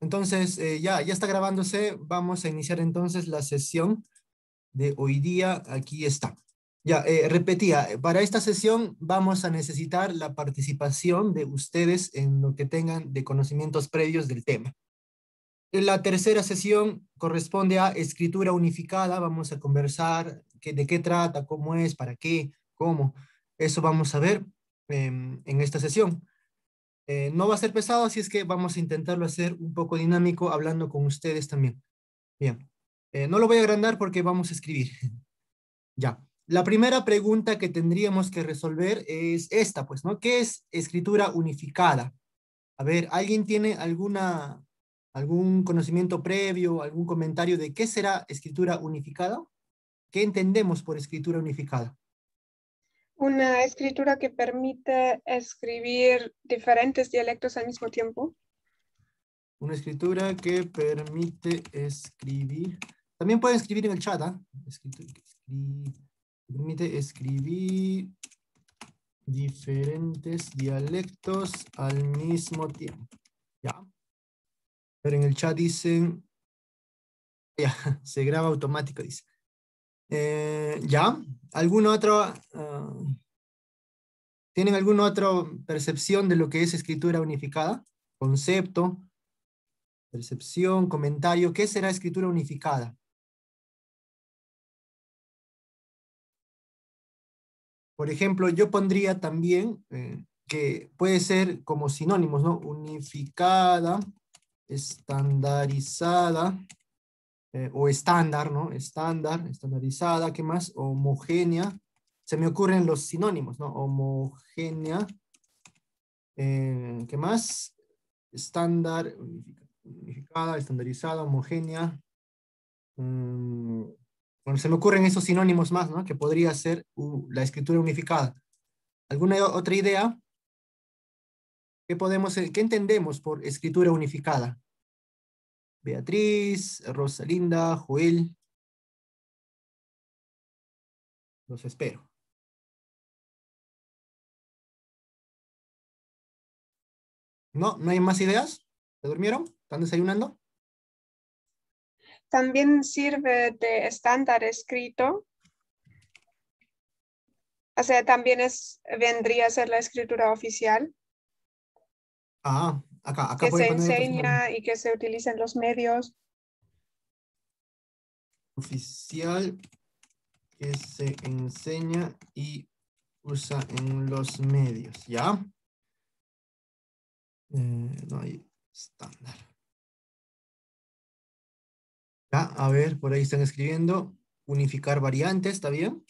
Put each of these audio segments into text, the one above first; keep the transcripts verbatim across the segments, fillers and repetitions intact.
Entonces, eh, ya, ya está grabándose. Vamos a iniciar entonces la sesión de hoy día. Aquí está. Ya, eh, repetía, para esta sesión vamos a necesitar la participación de ustedes en lo que tengan de conocimientos previos del tema. La tercera sesión corresponde a escritura unificada. Vamos a conversar que, de qué trata, cómo es, para qué, cómo. Eso vamos a ver em, en esta sesión. Eh, no va a ser pesado, así es que vamos a intentarlo hacer un poco dinámico hablando con ustedes también. Bien, Eh, no lo voy a agrandar porque vamos a escribir. Ya. La primera pregunta que tendríamos que resolver es esta, pues, ¿no? ¿Qué es escritura unificada? A ver, ¿alguien tiene alguna, algún conocimiento previo, algún comentario de qué será escritura unificada? ¿Qué entendemos por escritura unificada? Una escritura que permite escribir diferentes dialectos al mismo tiempo. Una escritura que permite escribir. También pueden escribir en el chat, ¿ah? Escritura que escri- permite escribir diferentes dialectos al mismo tiempo. Ya. Pero en el chat dicen, ya, se graba automático, dice. Eh, ya, ¿alguna otra, uh, ¿tienen alguna otra percepción de lo que es escritura unificada? Concepto, percepción, comentario. ¿Qué será escritura unificada? Por ejemplo, yo pondría también eh, que puede ser como sinónimos, ¿no? Unificada, estandarizada, eh, o estándar, ¿no? Estándar, estandarizada, ¿qué más? Homogénea. Se me ocurren los sinónimos, ¿no? Homogénea, eh, ¿qué más? Estándar, unificada, estandarizada, homogénea. Mm, bueno, se me ocurren esos sinónimos más, ¿no? Que podría ser uh, la escritura unificada. ¿Alguna otra idea? ¿Qué podemos, qué entendemos por escritura unificada? Beatriz, Rosalinda, Joel. Los espero. ¿No? ¿No hay más ideas? ¿Se durmieron? ¿Están desayunando? También sirve de estándar escrito. O sea, también es, vendría a ser la escritura oficial Ah, acá, acá que pueden se poner otros sinónimos. enseña y que se utiliza en los medios. Oficial que se enseña y usa en los medios, ¿ya? Eh, no hay estándar. Ya, a ver, por ahí están escribiendo. Unificar variantes, ¿está bien?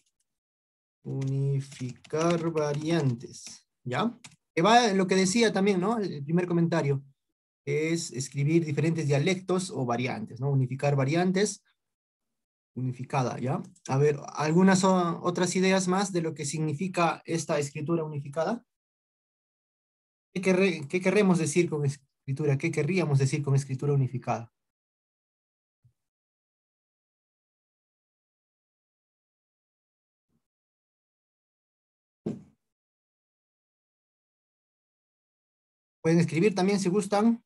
Unificar variantes, ¿ya? Que va en lo que decía también, ¿no? El primer comentario es escribir diferentes dialectos o variantes, ¿no? Unificar variantes, unificada, ¿ya? A ver, ¿algunas o- otras ideas más de lo que significa esta escritura unificada? ¿Qué, querré- qué querremos decir con escritura? ¿Qué querríamos decir con escritura unificada? Pueden escribir también si gustan.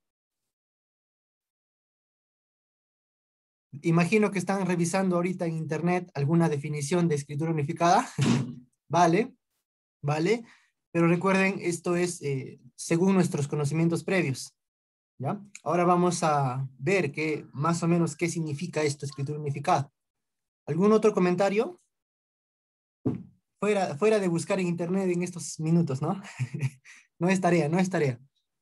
Imagino que están revisando ahorita en internet alguna definición de escritura unificada. Vale, vale. Pero recuerden, esto es eh, según nuestros conocimientos previos. ¿Ya? Ahora vamos a ver qué, más o menos qué significa esto, escritura unificada. ¿Algún otro comentario? Fuera, fuera de buscar en internet en estos minutos, ¿no? No es tarea, no es tarea.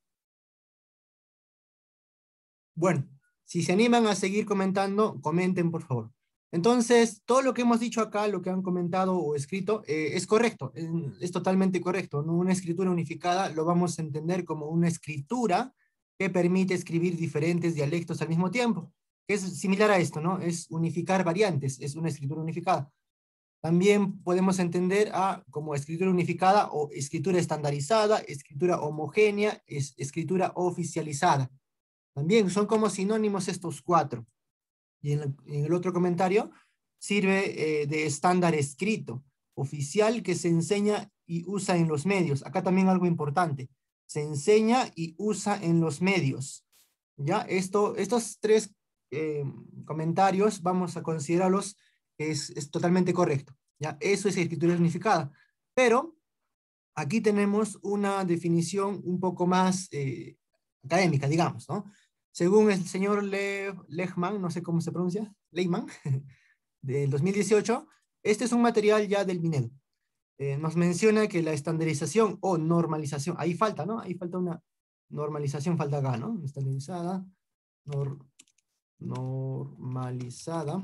Bueno, si se animan a seguir comentando, comenten, por favor. Entonces, todo lo que hemos dicho acá, lo que han comentado o escrito, eh, es correcto, es, es totalmente correcto, ¿no? Una escritura unificada lo vamos a entender como una escritura que permite escribir diferentes dialectos al mismo tiempo. Es similar a esto, ¿no? Es unificar variantes, es una escritura unificada. También podemos entender a como escritura unificada o escritura estandarizada, escritura homogénea, es, escritura oficializada. También son como sinónimos estos cuatro. Y en, el, en el otro comentario sirve eh, de estándar escrito, oficial que se enseña y usa en los medios. Acá también algo importante. Se enseña y usa en los medios. Ya, esto, estos tres eh, comentarios vamos a considerarlos, es, es totalmente correcto. Ya, eso es escritura unificada. Pero aquí tenemos una definición un poco más eh, académica, digamos, ¿no? Según el señor Le Lehmann, no sé cómo se pronuncia, Lehmann, del dos mil dieciocho, este es un material ya del Minedo. Eh, nos menciona que la estandarización o normalización, ahí falta, ¿no? Ahí falta una normalización, falta acá, ¿no? Estandarizada, nor, normalizada,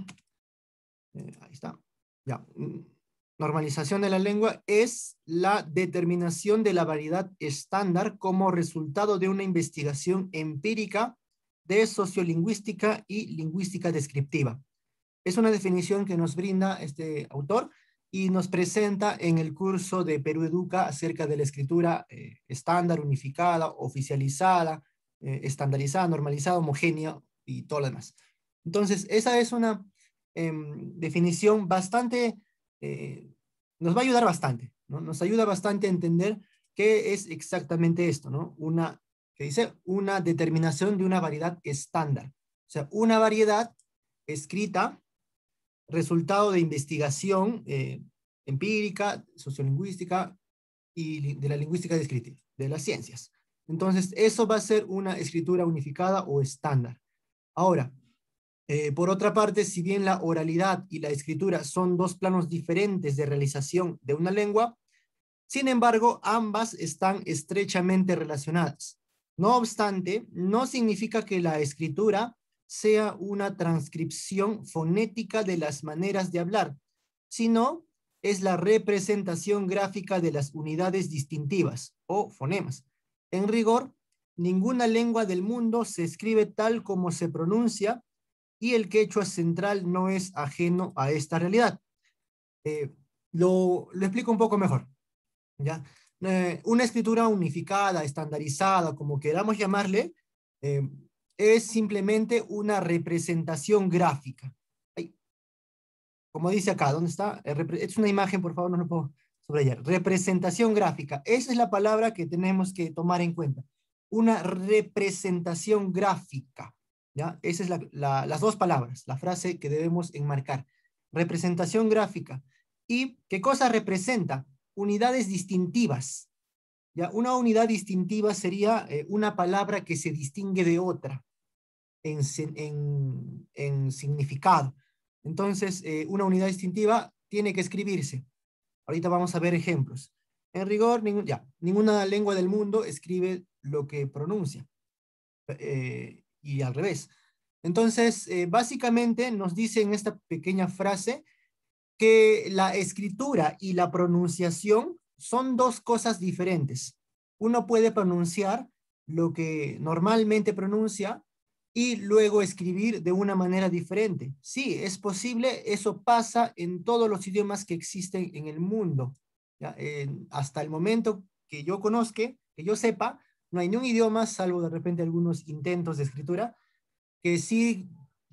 eh, ahí está, ya. Normalización de la lengua es la determinación de la variedad estándar como resultado de una investigación empírica de sociolingüística y lingüística descriptiva. Es una definición que nos brinda este autor y nos presenta en el curso de Perú Educa acerca de la escritura eh, estándar, unificada, oficializada, eh, estandarizada, normalizada, homogénea y todo lo demás. Entonces, esa es una eh, definición bastante, eh, nos va a ayudar bastante, ¿no? Nos ayuda bastante a entender qué es exactamente esto, ¿no? Una, que dice, una determinación de una variedad estándar. O sea, una variedad escrita, resultado de investigación eh, empírica, sociolingüística y de la lingüística descriptiva, de las ciencias. Entonces, eso va a ser una escritura unificada o estándar. Ahora, eh, por otra parte, si bien la oralidad y la escritura son dos planos diferentes de realización de una lengua, sin embargo, ambas están estrechamente relacionadas. No obstante, no significa que la escritura sea una transcripción fonética de las maneras de hablar, sino es la representación gráfica de las unidades distintivas o fonemas. En rigor, ninguna lengua del mundo se escribe tal como se pronuncia y el quechua central no es ajeno a esta realidad. Eh, lo, lo explico un poco mejor. ¿Ya? Eh, una escritura unificada, estandarizada, como queramos llamarle, eh, es simplemente una representación gráfica. Ay, como dice acá, ¿dónde está? Eh, es una imagen, por favor, no lo puedo subrayar. Representación gráfica. Esa es la palabra que tenemos que tomar en cuenta. Una representación gráfica. ¿Ya? Esas son la, la, las dos palabras, la frase que debemos enmarcar. Representación gráfica. ¿Y qué cosa representa? Unidades distintivas. ¿Ya? Una unidad distintiva sería eh, una palabra que se distingue de otra en, en, en significado. Entonces, eh, una unidad distintiva tiene que escribirse. Ahorita vamos a ver ejemplos. En rigor, ningún, ya, ninguna lengua del mundo escribe lo que pronuncia. Eh, y al revés. Entonces, eh, básicamente nos dice en esta pequeña frase que la escritura y la pronunciación son dos cosas diferentes. Uno puede pronunciar lo que normalmente pronuncia y luego escribir de una manera diferente. Sí, es posible, eso pasa en todos los idiomas que existen en el mundo. ¿Ya? En, hasta el momento que yo conozca, que yo sepa, no hay ningún idioma, salvo de repente algunos intentos de escritura, que sí,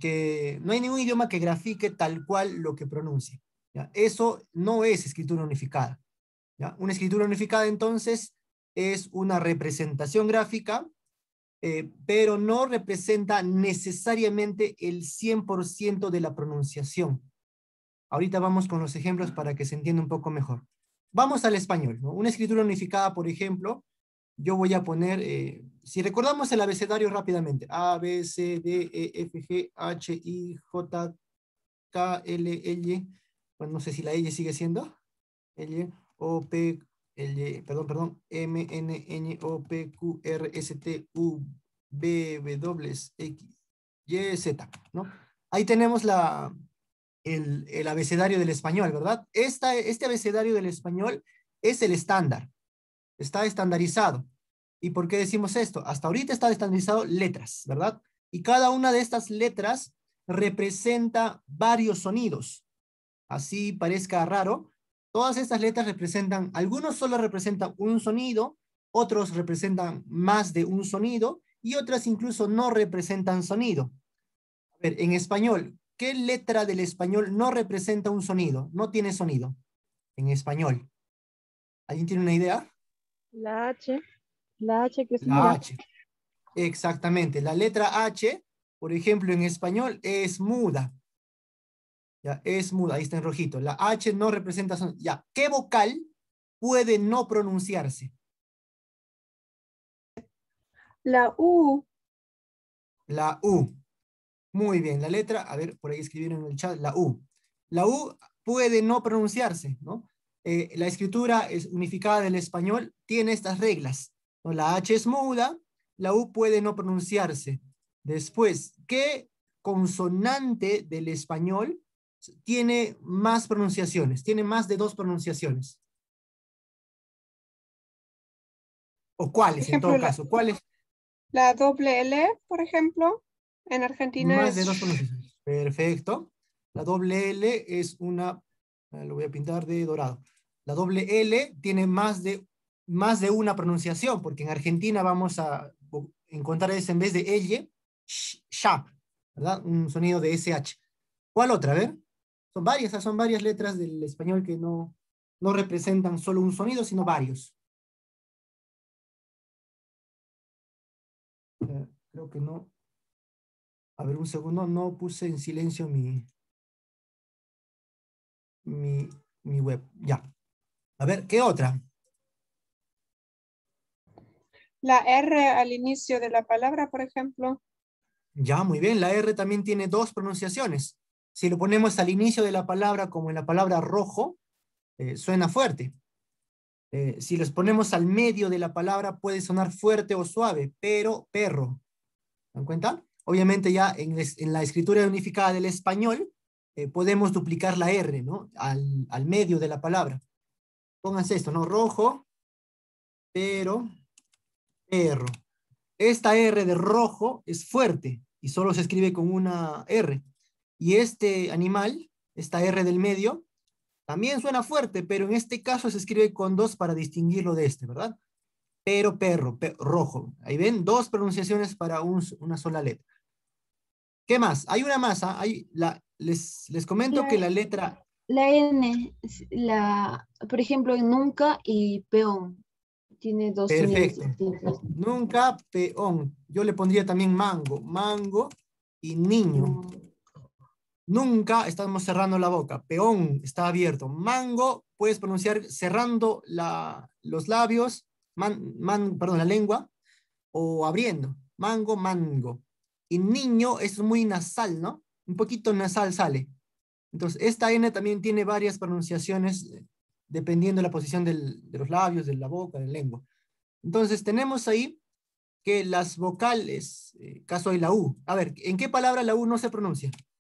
que no hay ningún idioma que grafique tal cual lo que pronuncie. ¿Ya? Eso no es escritura unificada. ¿Ya? Una escritura unificada entonces es una representación gráfica, eh, pero no representa necesariamente el cien por ciento de la pronunciación. Ahorita vamos con los ejemplos para que se entienda un poco mejor. Vamos al español, ¿no? Una escritura unificada, por ejemplo, yo voy a poner, eh, si recordamos el abecedario rápidamente, A, B, C, D, E, F, G, H, I, J, K, L, L, bueno, no sé si la L sigue siendo, L, O, P, L, perdón, perdón, M, N, N, O, P, Q, R, S, T, U, V, W, X, Y, Z, ¿no? Ahí tenemos la, el, el abecedario del español, ¿verdad? Esta, este abecedario del español es el estándar, está estandarizado. ¿Y por qué decimos esto? Hasta ahorita está estandarizado letras, ¿verdad? Y cada una de estas letras representa varios sonidos. Así parezca raro, todas estas letras representan, algunos solo representan un sonido, otros representan más de un sonido y otras incluso no representan sonido. A ver, en español, ¿qué letra del español no representa un sonido? No tiene sonido en español. ¿Alguien tiene una idea? La H, la H que es La muda. H. Exactamente. La letra H, por ejemplo, en español es muda. Ya, es muda, ahí está en rojito. La H no representa sonido. Ya, ¿qué vocal puede no pronunciarse? La U. La U. Muy bien, la letra, a ver, por ahí escribieron en el chat, la U. La U puede no pronunciarse, ¿no? Eh, la escritura es unificada del español tiene estas reglas, ¿no? La H es muda, la U puede no pronunciarse. Después, ¿qué consonante del español tiene más pronunciaciones? Tiene más de dos pronunciaciones. ¿O Por cuáles, en ejemplo, todo la, caso? ¿Cuáles? la doble L, por ejemplo, en Argentina Más es de dos sh. pronunciaciones. Perfecto. La doble L es una, eh, lo voy a pintar de dorado. La doble L tiene más de, más de una pronunciación, porque en Argentina vamos a encontrar eso en vez de elle, sh, sha, ¿verdad? Un sonido de ese hache. ¿Cuál otra? A ver. Son varias, son varias letras del español que no, no representan solo un sonido, sino varios. Eh, creo que no. A ver, un segundo, no puse en silencio mi, mi, mi web. Ya. A ver, ¿qué otra? La R al inicio de la palabra, por ejemplo. Ya, muy bien. La R también tiene dos pronunciaciones. Si lo ponemos al inicio de la palabra, como en la palabra rojo, eh, suena fuerte. Eh, si los ponemos al medio de la palabra, puede sonar fuerte o suave, pero perro. ¿Se dan cuenta? Obviamente ya en, es- en la escritura unificada del español, eh, podemos duplicar la R, ¿no? Al, al medio de la palabra. Pónganse esto, ¿no? Rojo, pero, perro. Esta R de rojo es fuerte y solo se escribe con una R. Y este animal, esta R del medio, también suena fuerte, pero en este caso se escribe con dos para distinguirlo de este, ¿verdad? Pero perro, pe- rojo. Ahí ven, dos pronunciaciones para un- una sola letra. ¿Qué más? Hay una masa, hay la, les, les comento que La, la letra la N, es la, por ejemplo, en nunca y peón, tiene dos sonidos perfecto. distintos. Nunca, peón. Yo le pondría también mango, mango y niño. Mm, Nunca estamos cerrando la boca. Peón está abierto. Mango puedes pronunciar cerrando la, los labios, man, man, perdón, la lengua, o abriendo. Mango, mango. Y niño es muy nasal, ¿no? Un poquito nasal sale. Entonces, esta N también tiene varias pronunciaciones eh, dependiendo de la posición del- de los labios, de la boca, de la lengua. Entonces, tenemos ahí que las vocales, eh, caso de la U. A ver, ¿en qué palabra la U no se pronuncia?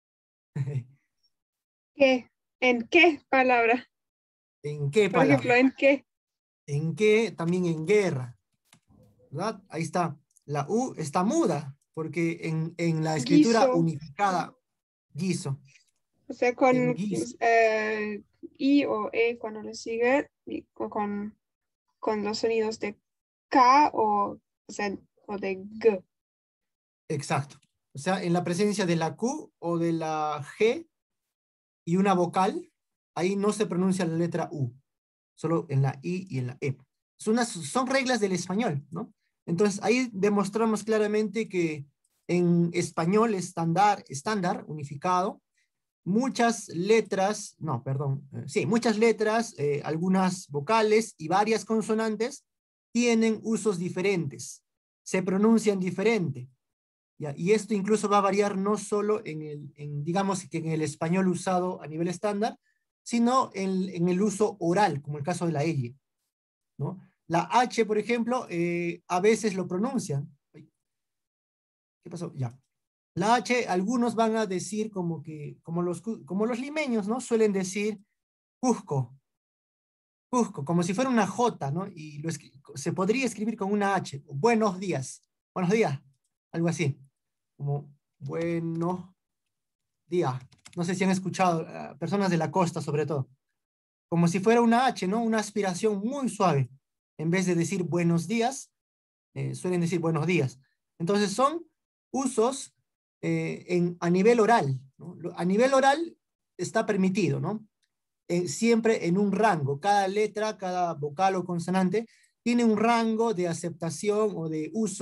¿Qué? ¿En qué palabra? ¿En qué Por ejemplo, palabra? ¿en qué? ¿En qué? También en guerra, ¿verdad? Ahí está. La U está muda, porque en, en la escritura Guiso. unificada, guiso, O sea, en con guiso, eh, I o E cuando le sigue, y- o con, con los sonidos de K o, o sea, o de G. exacto. O sea, en la presencia de la Q o de la G y una vocal, ahí no se pronuncia la letra U, solo en la I y en la E. Son, unas, son reglas del español, ¿no? Entonces ahí demostramos claramente que en español estándar, estándar unificado, muchas letras, no, perdón, eh, sí, muchas letras, eh, algunas vocales y varias consonantes tienen usos diferentes, se pronuncian diferente. ¿Ya? Y esto incluso va a variar no solo en el, en, digamos que en el español usado a nivel estándar, sino en, en el uso oral, como el caso de la elle, ¿no? La H, por ejemplo, eh, a veces lo pronuncian. Ay, ¿qué pasó? Ya. La H, algunos van a decir como que, como los, como los limeños, ¿no? Suelen decir Cusco, Cusco, como si fuera una J, ¿no? Y lo se podría escribir con una H. Buenos días, buenos días, algo así. Como buenos días. No sé si han escuchado, uh, personas de la costa sobre todo. Como si fuera una H, ¿no? Una aspiración muy suave. En vez de decir buenos días, eh, suelen decir buenos días. Entonces son usos eh, en, a nivel oral, ¿no? A nivel oral está permitido, ¿no? Eh, siempre en un rango. Cada letra, cada vocal o consonante tiene un rango de aceptación o de uso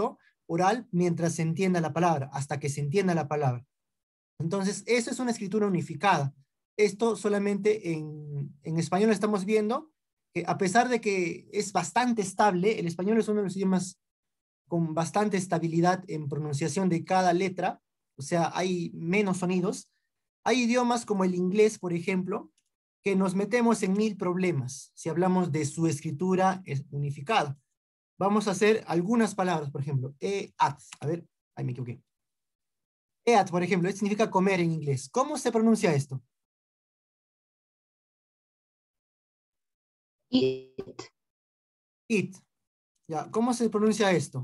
oral mientras se entienda la palabra, hasta que se entienda la palabra. Entonces, eso es una escritura unificada. Esto solamente en, en español estamos viendo que a pesar de que es bastante estable, el español es uno de los idiomas con bastante estabilidad en pronunciación de cada letra, o sea, hay menos sonidos. Hay idiomas como el inglés, por ejemplo, que nos metemos en mil problemas si hablamos de su escritura unificada. Vamos a hacer algunas palabras, por ejemplo, eat, a ver, ahí me equivoqué. Eat, por ejemplo, esto significa comer en inglés. ¿Cómo se pronuncia esto? Eat. Eat. Ya, ¿cómo se pronuncia esto?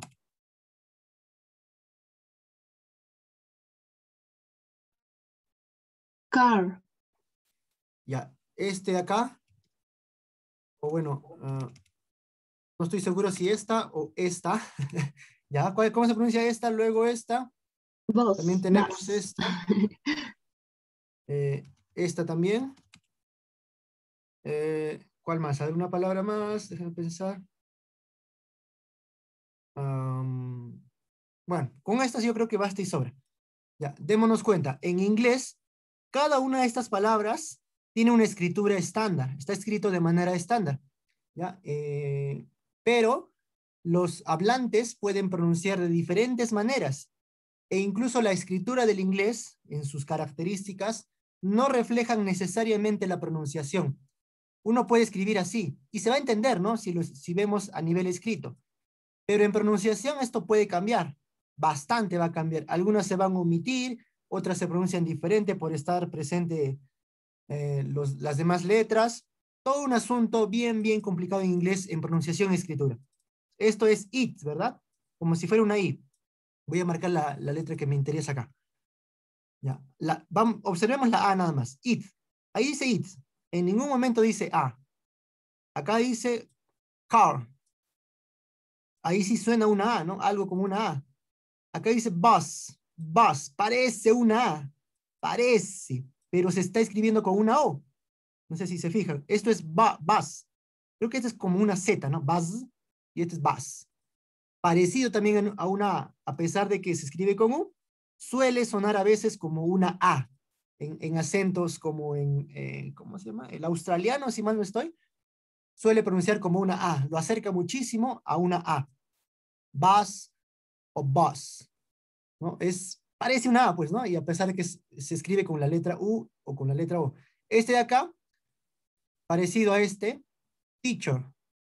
Car. Ya, este de acá, o bueno, uh, no estoy seguro si esta o esta. Ya, ¿cuál- ¿cómo se pronuncia esta? Luego esta. Bus. También tenemos Bus. esta. Eh, esta también. Eh, ¿cuál más? A ver, una palabra más, déjame pensar. Um, bueno, con estas yo creo que basta y sobra. Ya, démonos cuenta. En inglés, cada una de estas palabras tiene una escritura estándar. Está escrito de manera estándar. ¿Ya? Eh, pero los hablantes pueden pronunciar de diferentes maneras. E incluso la escritura del inglés, en sus características, no reflejan necesariamente la pronunciación. Uno puede escribir así y se va a entender, ¿no? Si, lo, si vemos a nivel escrito. Pero en pronunciación esto puede cambiar. Bastante va a cambiar. Algunas se van a omitir, otras se pronuncian diferente por estar presente eh, los, las demás letras. Todo un asunto bien, bien complicado en inglés en pronunciación y escritura. Esto es it, ¿verdad? Como si fuera una i. Voy a marcar la, la letra que me interesa acá. Ya. La, vamos, observemos la A nada más. It. Ahí dice it. En ningún momento dice A. Acá dice car. Ahí sí suena una A, ¿no? Algo como una A. Acá dice bus. Bus. Parece una A. Parece. Pero se está escribiendo con una O. No sé si se fijan. Esto es ba, bus. Creo que esto es como una Z, ¿no? Buzz. Y este es bus. Parecido también a una A. A pesar de que se escribe con U, suele sonar a veces como una A. En, en acentos como en, eh, ¿cómo se llama? El australiano, si mal no estoy, suele pronunciar como una A. Lo acerca muchísimo a una A. Bus o bus, ¿no? Es, parece una A, pues, ¿no? Y a pesar de que se, se escribe con la letra U o con la letra O. Este de acá, parecido a este, teacher.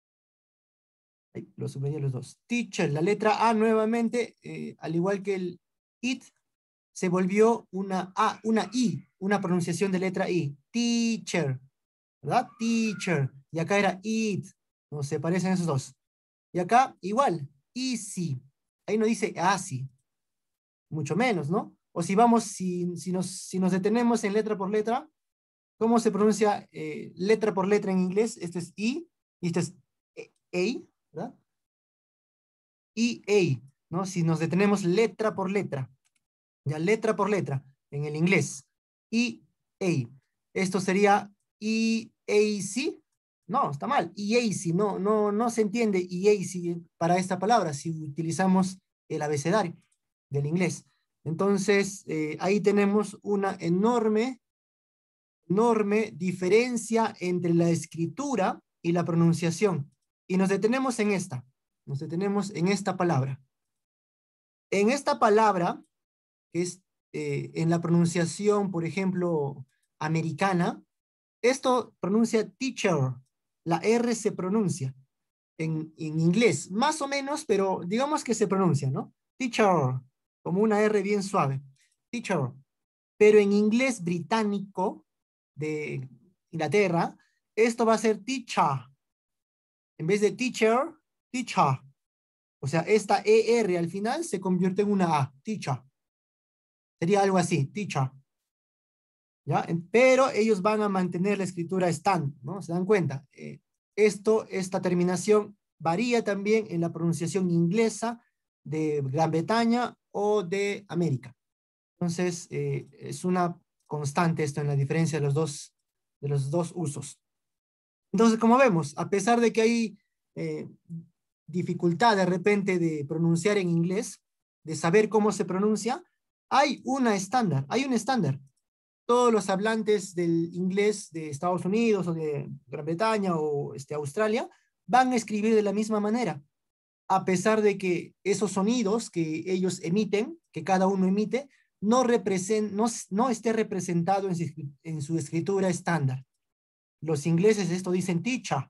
Ahí, lo subrayé los dos. Teacher, la letra A nuevamente, eh, al igual que el it, se volvió una A, una I, una pronunciación de letra I. Teacher, ¿verdad? Teacher. Y acá era it. No se parecen esos dos. Y acá, igual, easy. Ahí no dice así. Mucho menos, ¿no? O si vamos, si, si, nos, si nos detenemos en letra por letra, ¿cómo se pronuncia eh, letra por letra en inglés? Este es I y este es A, ¿verdad? I, A, ¿no? Si nos detenemos letra por letra, ya letra por letra en el inglés, I, A. Esto sería I, A, C. No, está mal. I, A, C. No, no, no se entiende I, A, C para esta palabra si utilizamos el abecedario del inglés. Entonces, eh, ahí tenemos una enorme, enorme diferencia entre la escritura y la pronunciación. Y nos detenemos en esta. Nos detenemos en esta palabra. En esta palabra, que es eh, en la pronunciación, por ejemplo, americana, esto pronuncia teacher. La R se pronuncia en, en inglés, más o menos, pero digamos que se pronuncia, ¿no? Teacher, como una R bien suave. Teacher. Pero en inglés británico de Inglaterra, esto va a ser teacher. En vez de teacher, teacher. O sea, esta E R al final se convierte en una A, teacher. Sería algo así, teacher. ¿Ya? Pero ellos van a mantener la escritura estándar, ¿no? ¿Se dan cuenta? Eh, esto, esta terminación varía también en la pronunciación inglesa de Gran Bretaña o de América. Entonces, eh, es una constante esto en la diferencia de los dos, de los dos usos. Entonces, como vemos, a pesar de que hay eh, dificultad de repente de pronunciar en inglés, de saber cómo se pronuncia, hay una estándar, hay un estándar. Todos los hablantes del inglés de Estados Unidos o de Gran Bretaña o este, Australia van a escribir de la misma manera, a pesar de que esos sonidos que ellos emiten, que cada uno emite, no, represent, no, no esté representado en su, en su escritura estándar. Los ingleses esto dicen teacher,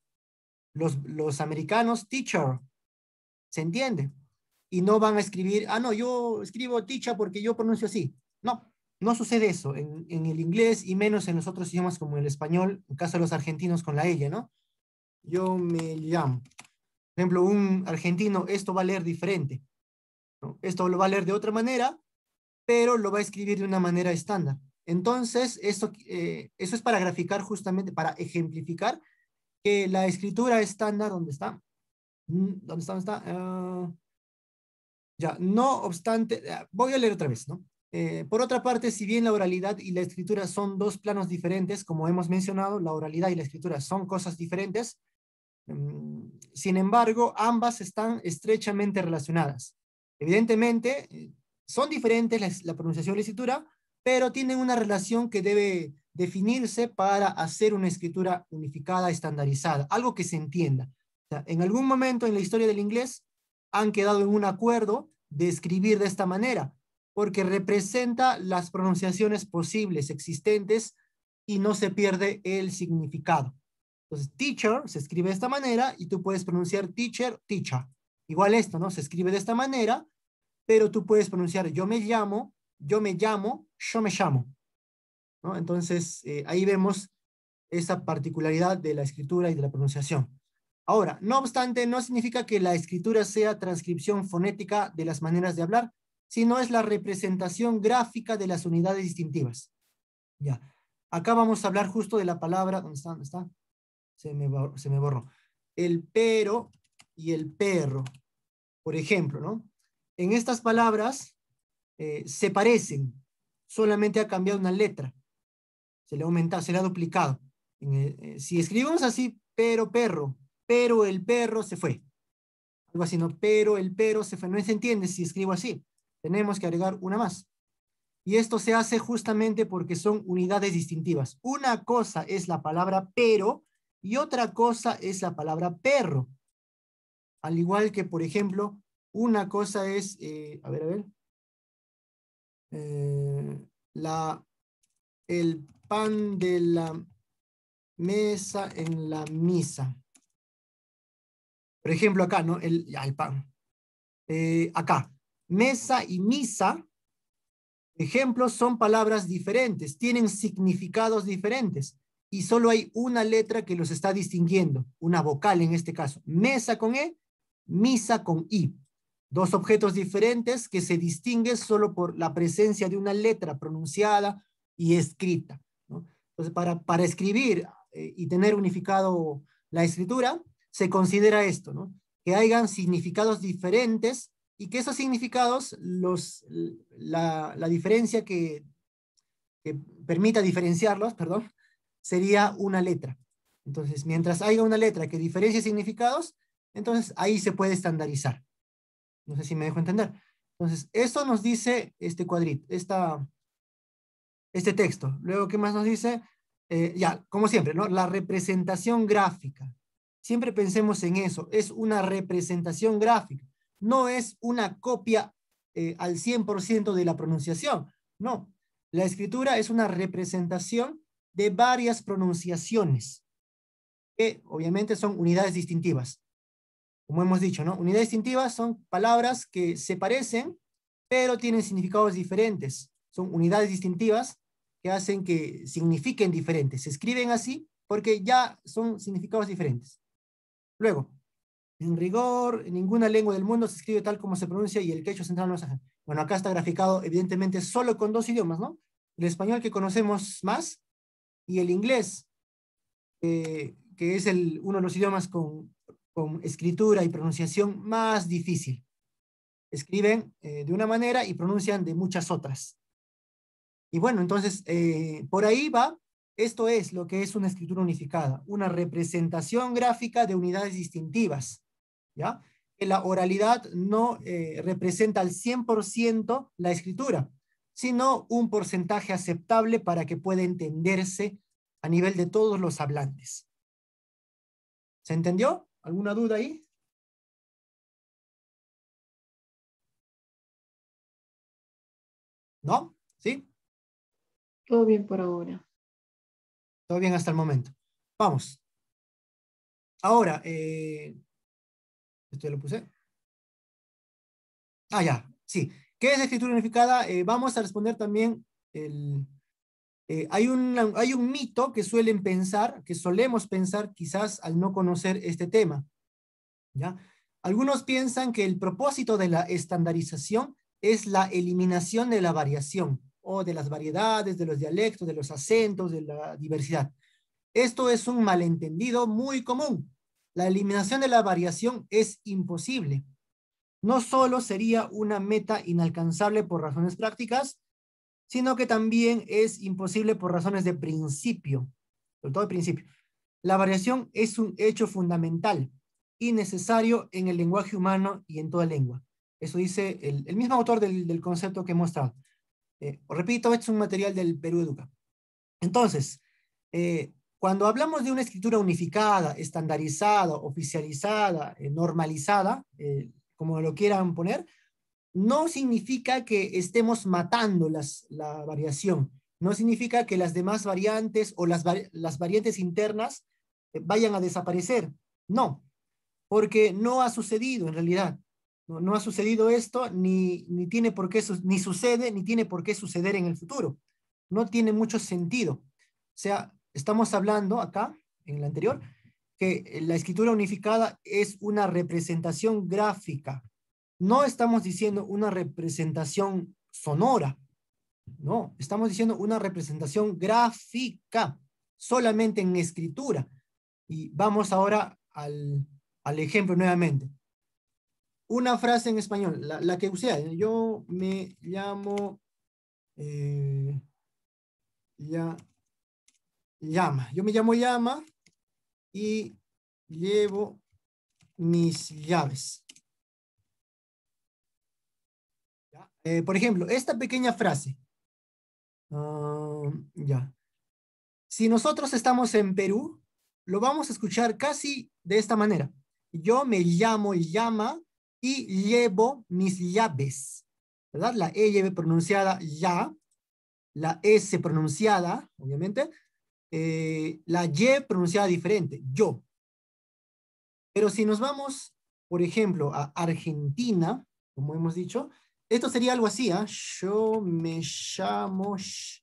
los, los americanos teacher, ¿se entiende? Y no van a escribir, ah, no, yo escribo teacher porque yo pronuncio así. No, no sucede eso en, en el inglés y menos en los otros idiomas como el español, en caso de los argentinos con la L, ¿no? Yo me llamo. Por ejemplo, un argentino esto va a leer diferente, ¿no? Esto lo va a leer de otra manera, pero lo va a escribir de una manera estándar. Entonces, esto, eh, eso es para graficar justamente, para ejemplificar que la escritura estándar, ¿dónde está? ¿Dónde está? ¿Dónde está? Uh, ya, no obstante, voy a leer otra vez, ¿no? Eh, por otra parte, si bien la oralidad y la escritura son dos planos diferentes, como hemos mencionado, la oralidad y la escritura son cosas diferentes, um, sin embargo, ambas están estrechamente relacionadas. Evidentemente, eh, son diferentes la, la pronunciación y la escritura, pero tienen una relación que debe definirse para hacer una escritura unificada, estandarizada, algo que se entienda. O sea, en algún momento en la historia del inglés han quedado en un acuerdo de escribir de esta manera, porque representa las pronunciaciones posibles, existentes, y no se pierde el significado. Entonces, teacher se escribe de esta manera y tú puedes pronunciar teacher, teacher. Igual esto, ¿no? Se escribe de esta manera, pero tú puedes pronunciar yo me llamo, yo me llamo, yo me llamo, ¿no? Entonces, eh, ahí vemos esa particularidad de la escritura y de la pronunciación. Ahora, no obstante, no significa que la escritura sea transcripción fonética de las maneras de hablar, sino es la representación gráfica de las unidades distintivas. Ya. Acá vamos a hablar justo de la palabra, ¿dónde está? ¿Dónde está? Se me, borró, se me borró. El pero y el perro, por ejemplo, ¿no? En estas palabras eh, se parecen, solamente ha cambiado una letra, se le ha aumentado, se le ha duplicado. Eh, eh, si escribimos así, pero perro, pero el perro se fue. Algo así, ¿no? Pero el perro se fue. No se entiende si escribo así. Tenemos que agregar una más. Y esto se hace justamente porque son unidades distintivas. Una cosa es la palabra pero y otra cosa es la palabra perro. Al igual que, por ejemplo, una cosa es, eh, a ver, a ver, eh, la, el pan de la mesa en la misa. Por ejemplo, acá, ¿no? El, ya, el pan. Eh, acá, mesa y misa, ejemplos, son palabras diferentes, tienen significados diferentes y solo hay una letra que los está distinguiendo, una vocal en este caso. Mesa con E, misa con I. Dos objetos diferentes que se distinguen solo por la presencia de una letra pronunciada y escrita, ¿no? Entonces, para, para escribir eh, y tener unificado la escritura, se considera esto, ¿no? Que hayan significados diferentes y que esos significados, los, la, la diferencia que, que permita diferenciarlos, perdón, sería una letra. Entonces, mientras haya una letra que diferencie significados, entonces ahí se puede estandarizar. No sé si me dejo entender. Entonces, eso nos dice este cuadrito, esta, este texto. Luego, ¿qué más nos dice? Eh, ya, como siempre, ¿no? La representación gráfica. Siempre pensemos en eso. Es una representación gráfica. No es una copia eh, al cien por ciento de la pronunciación. No. La escritura es una representación de varias pronunciaciones, que obviamente son unidades distintivas. Como hemos dicho, ¿no? Unidades distintivas son palabras que se parecen, pero tienen significados diferentes. Son unidades distintivas que hacen que signifiquen diferentes. Se escriben así porque ya son significados diferentes. Luego, en rigor, en ninguna lengua del mundo se escribe tal como se pronuncia y el quechua central no es ajeno. Bueno, acá está graficado evidentemente solo con dos idiomas, ¿no? El español que conocemos más y el inglés, eh, que es el, uno de los idiomas con, con escritura y pronunciación más difícil. Escriben eh, de una manera y pronuncian de muchas otras. Y bueno, entonces, eh, por ahí va, esto es lo que es una escritura unificada, una representación gráfica de unidades distintivas, ¿ya? que la oralidad no eh, representa al cien por ciento la escritura, sino un porcentaje aceptable para que pueda entenderse a nivel de todos los hablantes. ¿Se entendió? ¿Alguna duda ahí? ¿No? ¿Sí? Todo bien por ahora. Todo bien hasta el momento. Vamos. Ahora, eh, esto ya lo puse. Ah, ya, sí. ¿Qué es escritura unificada? Eh, vamos a responder también el... Eh, hay, un, hay un mito que suelen pensar, que solemos pensar quizás al no conocer este tema, ¿ya? Algunos piensan que el propósito de la estandarización es la eliminación de la variación, o de las variedades, de los dialectos, de los acentos, de la diversidad. Esto es un malentendido muy común. La eliminación de la variación es imposible. No solo sería una meta inalcanzable por razones prácticas, sino que también es imposible por razones de principio, sobre todo de principio. La variación es un hecho fundamental y necesario en el lenguaje humano y en toda lengua. Eso dice el, el mismo autor del, del concepto que he mostrado. Eh, repito, este es un material del Perú Educa. Entonces, eh, cuando hablamos de una escritura unificada, estandarizada, oficializada, eh, normalizada, eh, como lo quieran poner, no significa que estemos matando las, la variación. No significa que las demás variantes o las, las variantes internas eh, vayan a desaparecer. No, porque no ha sucedido en realidad. No, no ha sucedido esto, ni, ni tiene por qué, ni sucede, ni tiene por qué suceder en el futuro. No tiene mucho sentido. O sea, estamos hablando acá, en el anterior, que la escritura unificada es una representación gráfica. No estamos diciendo una representación sonora, no, estamos diciendo una representación gráfica, solamente en escritura. Y vamos ahora al, al ejemplo nuevamente. Una frase en español, la, la que usé, yo me llamo, eh, ya, llama, yo me llamo llama y llevo mis llaves. Eh, por ejemplo, esta pequeña frase. Uh, ya. Si nosotros estamos en Perú, lo vamos a escuchar casi de esta manera. Yo me llamo llama y llevo mis llaves. ¿Verdad? La E lleve pronunciada ya, la S pronunciada, obviamente, eh, la Y pronunciada diferente, yo. Pero si nos vamos, por ejemplo, a Argentina, como hemos dicho, esto sería algo así, ¿eh? Yo me llamo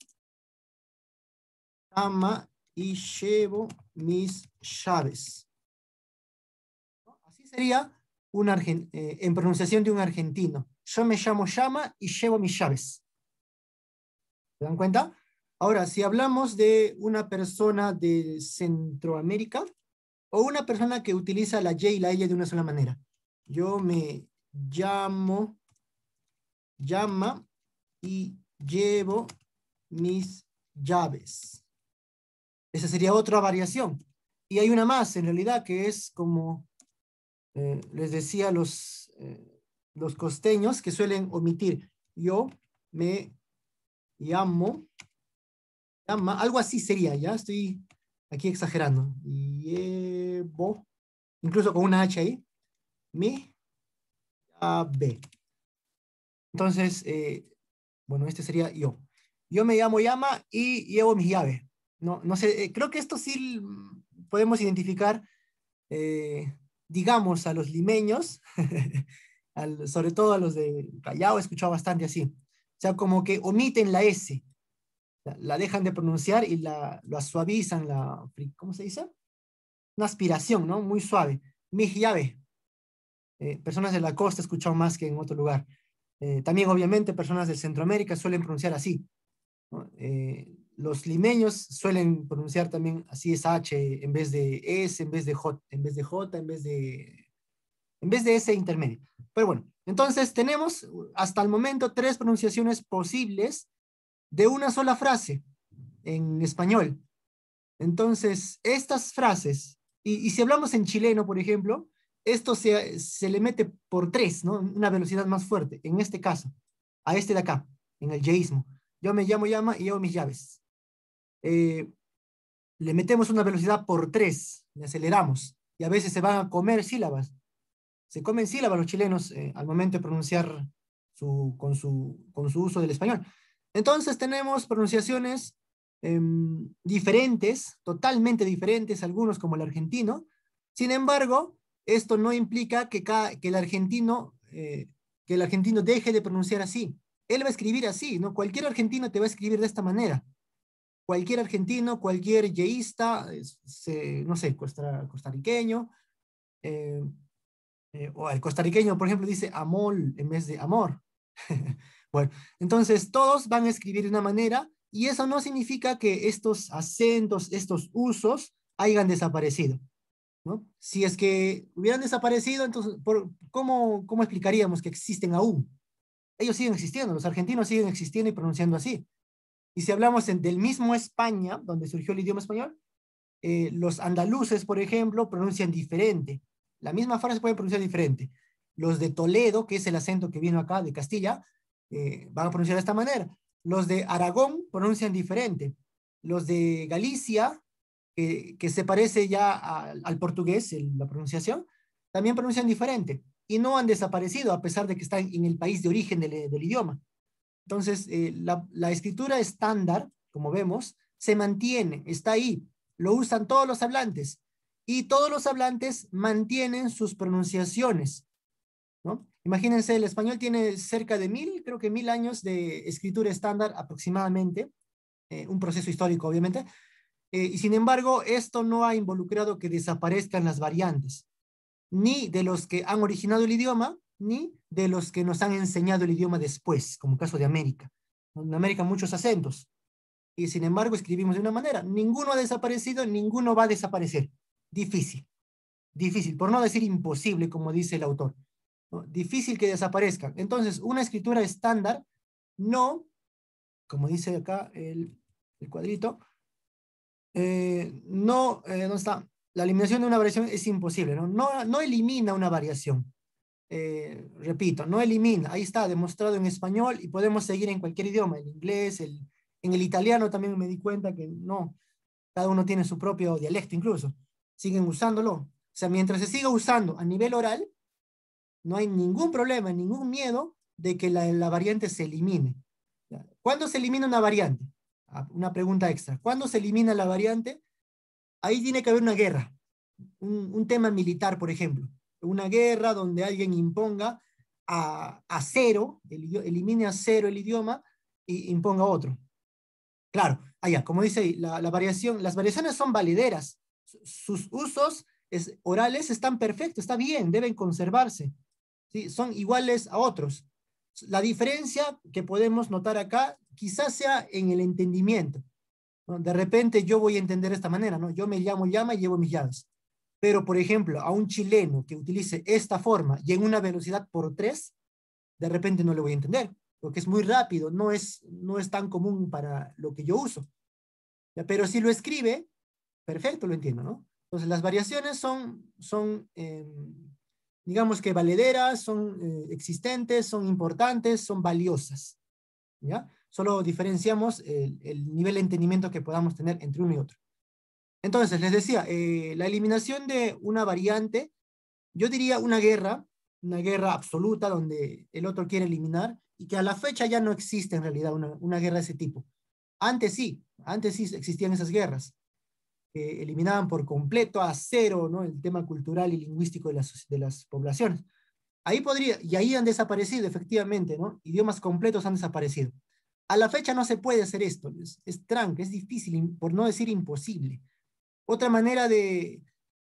llama y llevo mis llaves. Así sería un argen, eh, en pronunciación de un argentino. Yo me llamo llama y llevo mis llaves. ¿Se dan cuenta? Ahora, si hablamos de una persona de Centroamérica o una persona que utiliza la Y y la L de una sola manera. Yo me llamo llama y llevo mis llaves. Esa sería otra variación. Y hay una más, en realidad, que es como eh, les decía los, eh, los costeños que suelen omitir. Yo me llamo, llama, algo así sería, ya estoy aquí exagerando. Llevo, incluso con una H ahí, mi llave. Entonces, eh, bueno, este sería yo. Yo me llamo llama y llevo mis llaves. No, no sé, eh, creo que esto sí podemos identificar, eh, digamos, a los limeños, al, sobre todo a los de Callao, he escuchado bastante así. O sea, como que omiten la S, la, la dejan de pronunciar y la, la suavizan, la, ¿cómo se dice? Una aspiración, ¿no? Muy suave. Mis llaves. Eh, personas de la costa he escuchado más que en otro lugar. Eh, también, obviamente, personas de Centroamérica suelen pronunciar así, ¿no? Eh, los limeños suelen pronunciar también así esa H en vez de S, en vez de J, en vez de J, en vez de, en vez de S intermedio. Pero bueno, entonces tenemos hasta el momento tres pronunciaciones posibles de una sola frase en español. Entonces, estas frases, y, y si hablamos en chileno, por ejemplo, esto se, se le mete por tres, ¿no? Una velocidad más fuerte, en este caso, a este de acá, en el yeísmo. Yo me llamo llama y llevo mis llaves. Eh, le metemos una velocidad por tres, le aceleramos, y a veces se van a comer sílabas. Se comen sílabas los chilenos eh, al momento de pronunciar su, con, su, con su uso del español. Entonces tenemos pronunciaciones eh, diferentes, totalmente diferentes, algunos como el argentino. Sin embargo, esto no implica que, cada, que, el, argentino, eh, que el argentino deje de pronunciar así. Él va a escribir así, ¿no? Cualquier argentino te va a escribir de esta manera. Cualquier argentino, cualquier yeísta, se, no sé, costa, costarriqueño, eh, eh, o el costarriqueño, por ejemplo, dice amol en vez de amor. Bueno, entonces todos van a escribir de una manera y eso no significa que estos acentos, estos usos hayan desaparecido, ¿no? Si es que hubieran desaparecido, entonces, por, ¿cómo, ¿cómo explicaríamos que existen aún? Ellos siguen existiendo, los argentinos siguen existiendo y pronunciando así. Y si hablamos en, del mismo España, donde surgió el idioma español, eh, los andaluces, por ejemplo, pronuncian diferente. La misma frase puede pronunciar diferente. Los de Toledo, que es el acento que vino acá de Castilla, eh, van a pronunciar de esta manera. Los de Aragón pronuncian diferente. Los de Galicia, que, que se parece ya a, al portugués, el, la pronunciación, también pronuncian diferente. Y no han desaparecido a pesar de que están en el país de origen del, del idioma. Entonces, eh, la, la escritura estándar, como vemos, se mantiene, está ahí. Lo usan todos los hablantes. Y todos los hablantes mantienen sus pronunciaciones, ¿no? Imagínense, el español tiene cerca de mil, creo que mil años de escritura estándar aproximadamente, eh, un proceso histórico obviamente, eh, y sin embargo esto no ha involucrado que desaparezcan las variantes, ni de los que han originado el idioma, ni de los que nos han enseñado el idioma después, como el caso de América. En América muchos acentos, y sin embargo escribimos de una manera. Ninguno ha desaparecido, ninguno va a desaparecer. Difícil, difícil, por no decir imposible, como dice el autor, ¿no? Difícil que desaparezcan. Entonces, una escritura estándar no, como dice acá el, el cuadrito, eh, no, eh, no está, la eliminación de una variación es imposible, ¿no? No, no elimina una variación. Eh, repito, no elimina, ahí está demostrado en español y podemos seguir en cualquier idioma, el inglés, el, en el italiano también me di cuenta que no, cada uno tiene su propio dialecto incluso, siguen usándolo. O sea, mientras se siga usando a nivel oral, no hay ningún problema, ningún miedo de que la, la variante se elimine. ¿Cuándo se elimina una variante? Una pregunta extra. ¿Cuándo se elimina la variante? Ahí tiene que haber una guerra, un, un tema militar, por ejemplo. Una guerra donde alguien imponga a, a cero, el, elimine a cero el idioma y imponga otro. Claro, allá, como dice ahí, la, la variación, las variaciones son valideras. Sus usos es, orales están perfectos, está bien, deben conservarse. ¿Sí? Son iguales a otros. La diferencia que podemos notar acá quizás sea en el entendimiento, ¿no? De repente yo voy a entender de esta manera, ¿no? Yo me llamo llama y llevo mis llaves. Pero, por ejemplo, a un chileno que utilice esta forma y en una velocidad por tres, de repente no le voy a entender, porque es muy rápido, no es, no es tan común para lo que yo uso. ¿Ya? Pero si lo escribe, perfecto, lo entiendo, ¿no? Entonces, las variaciones son, son eh, digamos que valederas, son eh, existentes, son importantes, son valiosas, ¿ya? Solo diferenciamos el, el nivel de entendimiento que podamos tener entre uno y otro. Entonces, les decía, eh, la eliminación de una variante, yo diría una guerra, una guerra absoluta donde el otro quiere eliminar y que a la fecha ya no existe en realidad una, una guerra de ese tipo. Antes sí, antes sí existían esas guerras, que eliminaban por completo a cero, ¿no? El tema cultural y lingüístico de las, de las poblaciones. Ahí podría, y ahí han desaparecido efectivamente, ¿no? Idiomas completos han desaparecido. A la fecha no se puede hacer esto, es, es tranca, es difícil, por no decir imposible. Otra manera de,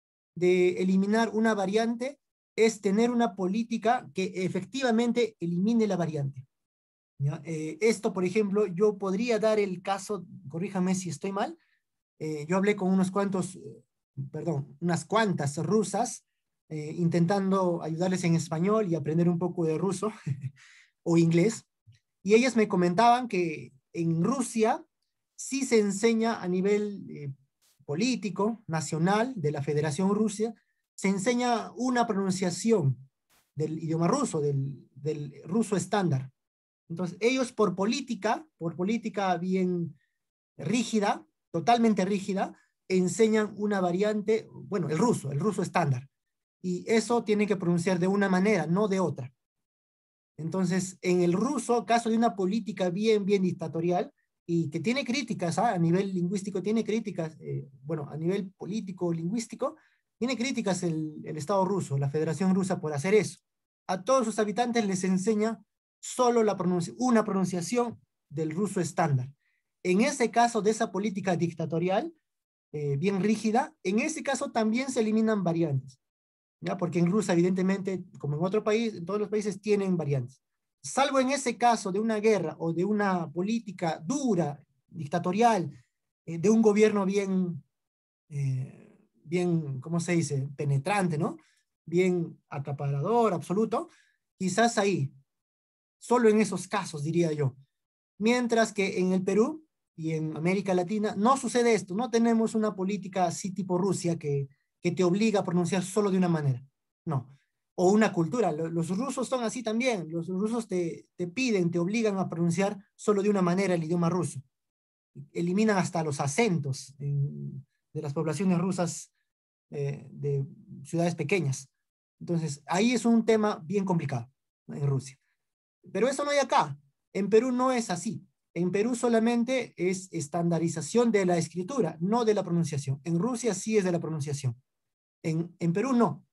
de eliminar una variante es tener una política que efectivamente elimine la variante. ¿Ya? Eh, esto, por ejemplo, yo podría dar el caso, corríjame si estoy mal, eh, yo hablé con unos cuantos, eh, perdón, unas cuantas rusas, eh, intentando ayudarles en español y aprender un poco de ruso o inglés, y ellas me comentaban que en Rusia sí se enseña a nivel eh, político, nacional, de la Federación Rusia, se enseña una pronunciación del idioma ruso, del, del ruso estándar. Entonces, ellos por política, por política bien rígida, totalmente rígida, enseñan una variante, bueno, el ruso, el ruso estándar. Y eso tiene que pronunciar de una manera, no de otra. Entonces, en el ruso, caso de una política bien, bien dictatorial, y que tiene críticas, ¿ah? A nivel lingüístico tiene críticas, eh, bueno, a nivel político, lingüístico, tiene críticas el, el Estado ruso, la Federación Rusa por hacer eso. A todos sus habitantes les enseña solo la pronunci- una pronunciación del ruso estándar. En ese caso de esa política dictatorial, eh, bien rígida, en ese caso también se eliminan variantes, ¿ya? Porque en Rusia, evidentemente, como en otro país, en todos los países tienen variantes. Salvo en ese caso de una guerra o de una política dura, dictatorial, eh, de un gobierno bien, eh, bien, ¿cómo se dice? Penetrante, ¿no? Bien acaparador, absoluto. Quizás ahí, solo en esos casos, diría yo. Mientras que en el Perú y en América Latina no sucede esto, no tenemos una política así tipo Rusia que, que te obliga a pronunciar solo de una manera, no. O una cultura, los rusos son así también, los rusos te, te piden, te obligan a pronunciar solo de una manera el idioma ruso. Eliminan hasta los acentos en, de las poblaciones rusas eh, de ciudades pequeñas. Entonces, ahí es un tema bien complicado, ¿no? En Rusia. Pero eso no hay acá. En Perú no es así. En Perú solamente es estandarización de la escritura, no de la pronunciación. En Rusia sí es de la pronunciación. En, en Perú no.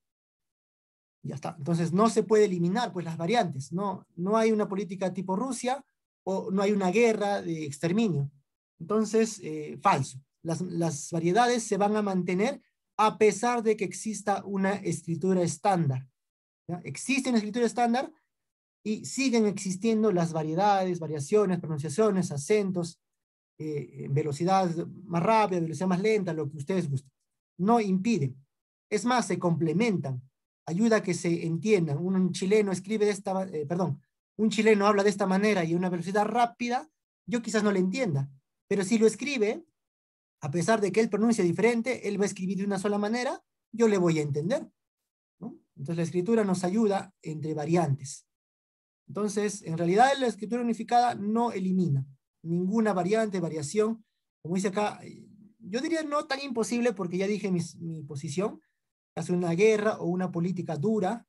Ya está. Entonces no se puede eliminar pues las variantes. No, no hay una política tipo Rusia o no hay una guerra de exterminio. Entonces, eh, falso. Las, las variedades se van a mantener a pesar de que exista una escritura estándar. ¿Ya? Existe una escritura estándar, y siguen existiendo las variedades, variaciones, pronunciaciones, acentos, eh, velocidad más rápida, velocidad más lenta, lo que ustedes gusten. No impiden. Es más, se complementan. Ayuda a que se entiendan. Un chileno escribe de esta, eh, perdón, un chileno habla de esta manera y a una velocidad rápida, yo quizás no le entienda, pero si lo escribe, a pesar de que él pronuncia diferente, él va a escribir de una sola manera, yo le voy a entender, ¿no? Entonces la escritura nos ayuda entre variantes. Entonces, en realidad la escritura unificada no elimina ninguna variante, variación. Como dice acá, yo diría no tan imposible porque ya dije mi, mi posición. Hace una guerra o una política dura,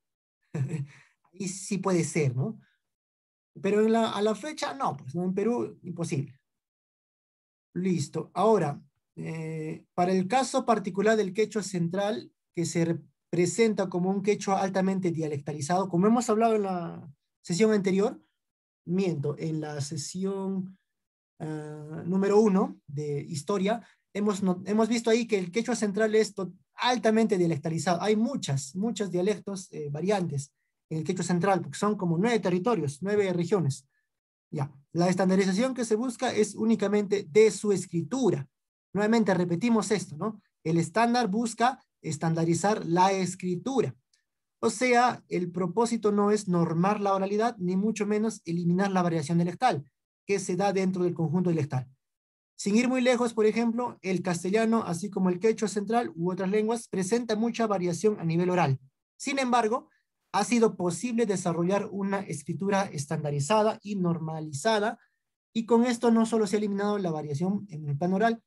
ahí sí puede ser, ¿no? Pero en la, a la fecha, no, pues no, en Perú, imposible. Listo. Ahora, eh, para el caso particular del quechua central, que se presenta como un quechua altamente dialectalizado, como hemos hablado en la sesión anterior, miento, en la sesión uh, número uno de historia, hemos, no, hemos visto ahí que el quechua central es altamente dialectalizado. Hay muchas, muchos dialectos, eh, variantes en el quechua central, porque son como nueve territorios, nueve regiones. Ya, la estandarización que se busca es únicamente de su escritura. Nuevamente repetimos esto, ¿no? El estándar busca estandarizar la escritura. O sea, el propósito no es normar la oralidad, ni mucho menos eliminar la variación dialectal, que se da dentro del conjunto dialectal. Sin ir muy lejos, por ejemplo, el castellano, así como el quechua central u otras lenguas, presenta mucha variación a nivel oral. Sin embargo, ha sido posible desarrollar una escritura estandarizada y normalizada, y con esto no solo se ha eliminado la variación en el plano oral,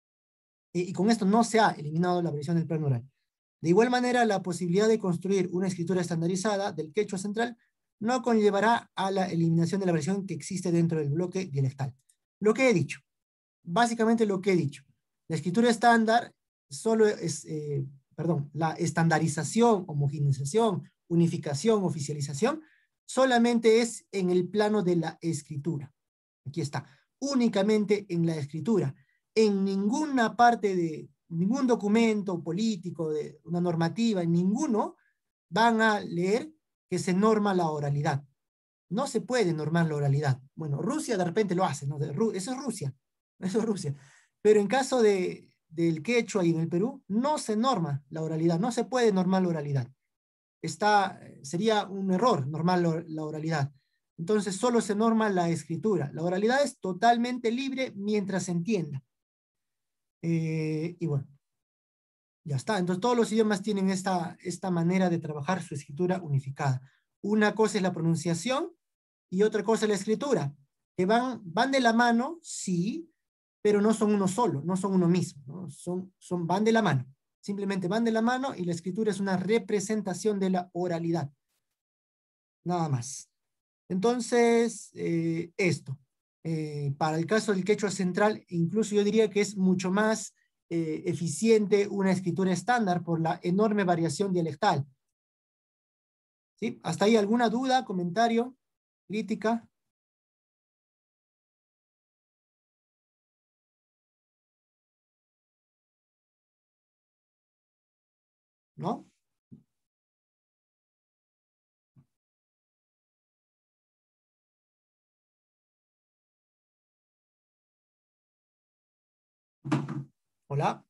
y con esto no se ha eliminado la variación del plano oral. De igual manera, la posibilidad de construir una escritura estandarizada del quechua central no conllevará a la eliminación de la variación que existe dentro del bloque dialectal. Lo que he dicho, básicamente lo que he dicho, la escritura estándar solo es, eh, perdón, la estandarización, homogeneización, unificación, oficialización, solamente es en el plano de la escritura. Aquí está, únicamente en la escritura. En ninguna parte de ningún documento político, de una normativa, en ninguno van a leer que se norma la oralidad. No se puede normar la oralidad. Bueno, Rusia de repente lo hace, ¿no? Eso es Rusia, eso es Rusia. Pero en caso de, del quechua y en el Perú, no se norma la oralidad, no se puede normar la oralidad. Está, sería un error normar la oralidad. Entonces solo se norma la escritura. La oralidad es totalmente libre mientras se entienda. Eh, y bueno, Ya está. Entonces todos los idiomas tienen esta, esta manera de trabajar su escritura unificada. Una cosa es la pronunciación y otra cosa es la escritura. Que van, van de la mano, sí, pero no son uno solo, no son uno mismo, ¿no? Son, son, van de la mano. Simplemente van de la mano y la escritura es una representación de la oralidad. Nada más. Entonces, eh, esto. Eh, para el caso del quechua central, incluso yo diría que es mucho más eh, eficiente una escritura estándar por la enorme variación dialectal. ¿Sí? ¿Hasta ahí alguna duda, comentario, crítica? ¿No? ¿Hola?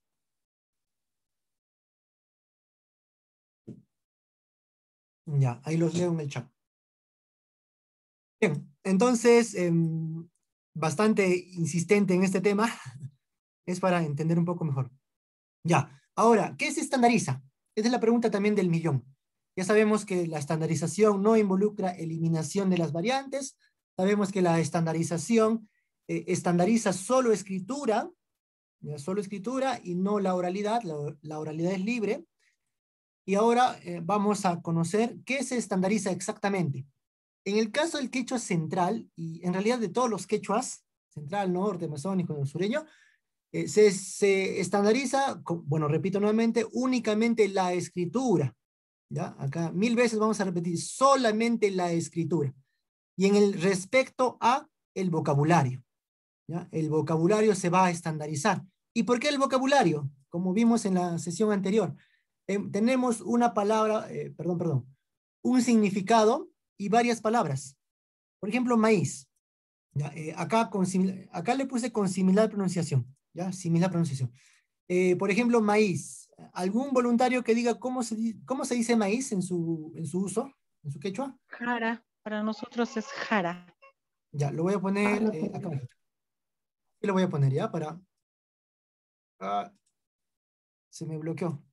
Ya, ahí los leo en el chat. Bien, entonces, eh, bastante insistente en este tema, es para entender un poco mejor. Ya, ahora, ¿qué se estandariza? Esa es la pregunta también del millón. Ya sabemos que la estandarización no involucra eliminación de las variantes, sabemos que la estandarización eh, estandariza solo escritura, ya, solo escritura y no la oralidad, la, la oralidad es libre. Y ahora eh, vamos a conocer qué se estandariza exactamente. En el caso del quechua central, y en realidad de todos los quechuas, central, norte, amazónico, sureño, eh, se, se estandariza, con, bueno, repito nuevamente, únicamente la escritura. ¿Ya? Acá mil veces vamos a repetir, solamente la escritura. Y en el respecto a el vocabulario. ¿Ya? El vocabulario se va a estandarizar. ¿Y por qué el vocabulario? Como vimos en la sesión anterior. Eh, tenemos una palabra, eh, perdón, perdón, un significado y varias palabras. Por ejemplo, maíz. ¿Ya? Eh, acá, con, acá le puse con similar pronunciación. ¿Ya? Similar pronunciación. Eh, por ejemplo, maíz. ¿Algún voluntario que diga cómo se, cómo se dice maíz en su, en su uso, en su quechua? Jara, para nosotros es jara. Ya, lo voy a poner eh, acá abajo. Y lo voy a poner ya para... Ah, se me bloqueó.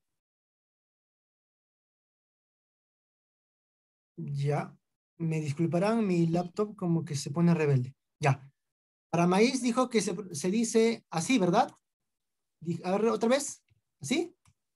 Ya, me disculparán, mi laptop como que se pone rebelde. Ya, para maíz dijo que se, se dice así, ¿verdad? A ver, otra vez, ¿así?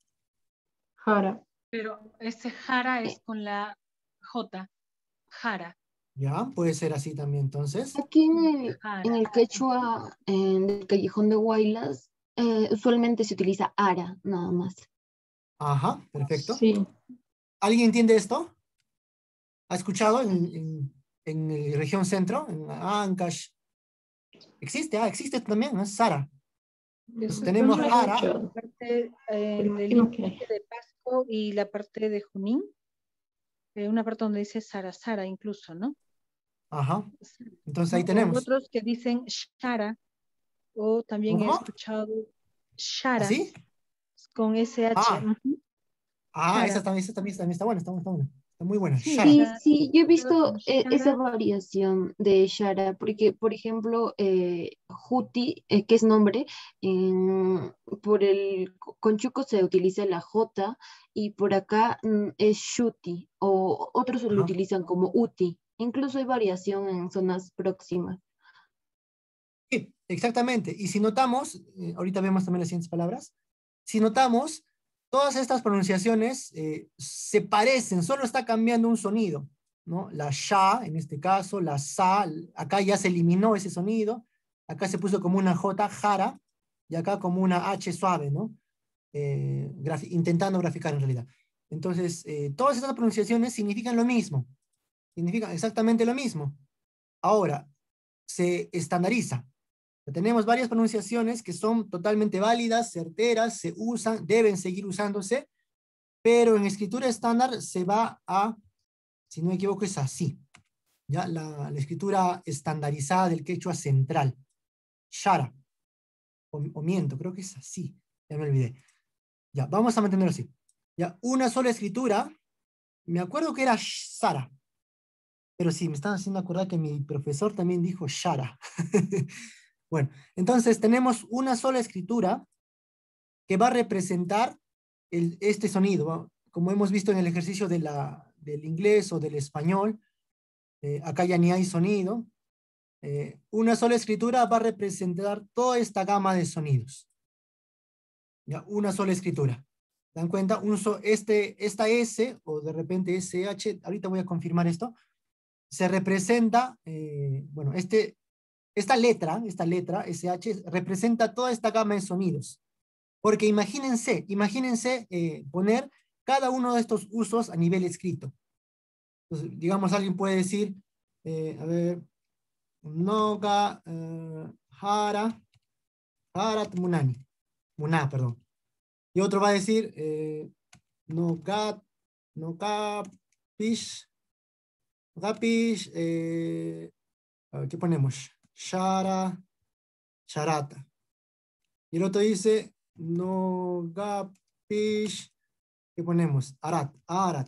Jara. Pero ese jara es con la J, jara. Ya, puede ser así también entonces. Aquí en el, Jara. en el quechua, en el callejón de Huaylas, eh, usualmente se utiliza ara, nada más. Ajá, perfecto. Sí. ¿Alguien entiende esto? ¿Ha escuchado en, en, en la región centro, en Ancash? Existe, ah, existe también, ¿no? Sara. Entonces, tenemos Jara. La parte, eh, en el límite de Pasco y la parte de Junín, eh, una parte donde dice Sara, Sara incluso, ¿no? Ajá. Entonces ahí O tenemos. otros que dicen Shara, o también he ¿Cómo? escuchado Shara, ¿Así? con S H. Ah, Uh-huh. ah esa también, esa también, también está buena, está buena, está buena. Está muy buena. Sí, Shara. Sí, está, sí, yo he visto con eh, Shara. esa variación de Shara, porque, por ejemplo, eh, Juti, eh, que es nombre, en- por el conchuco se utiliza la J y por acá mm, es Shuti, o otros lo Ajá. utilizan como Uti. Incluso hay variación en zonas próximas. Sí, exactamente. Y si notamos, eh, ahorita vemos también las siguientes palabras, si notamos, todas estas pronunciaciones eh, se parecen, solo está cambiando un sonido, ¿no? La sha, en este caso, la sa, acá ya se eliminó ese sonido, acá se puso como una J, jara, y acá como una H suave, ¿no? Eh, grafi- intentando graficar en realidad. Entonces, eh, todas estas pronunciaciones significan lo mismo, significan exactamente lo mismo. Ahora, se estandariza. Tenemos varias pronunciaciones que son totalmente válidas, certeras, se usan, deben seguir usándose, pero en escritura estándar se va a, si no me equivoco, es así. ¿Ya? La, la escritura estandarizada del quechua central. Shara. O, o miento, creo que es así. Ya me olvidé. Ya, vamos a mantenerlo así. Ya, una sola escritura. Me acuerdo que era Sara. Pero sí, me están haciendo acordar que mi profesor también dijo Shara. Bueno, entonces tenemos una sola escritura que va a representar el, este sonido, ¿va? Como hemos visto en el ejercicio de la, del inglés o del español, eh, acá ya ni hay sonido. Eh, una sola escritura va a representar toda esta gama de sonidos. ¿Ya? Una sola escritura. ¿Dan cuenta? Un so, este, esta S, o de repente S H, ahorita voy a confirmar esto, se representa, eh, bueno, este, esta letra, esta letra, S H, representa toda esta gama de sonidos. Porque imagínense, imagínense eh, poner cada uno de estos usos a nivel escrito. Entonces, digamos, alguien puede decir, eh, a ver, Noga, uh, Hara, Harat Munani, Muná, perdón. Y otro va a decir, eh, Nogat, Nogapish, Nogapish, eh, ¿qué ponemos? Shara, Sharata. Y el otro dice, Nogapish, ¿qué ponemos? Arat, Arat.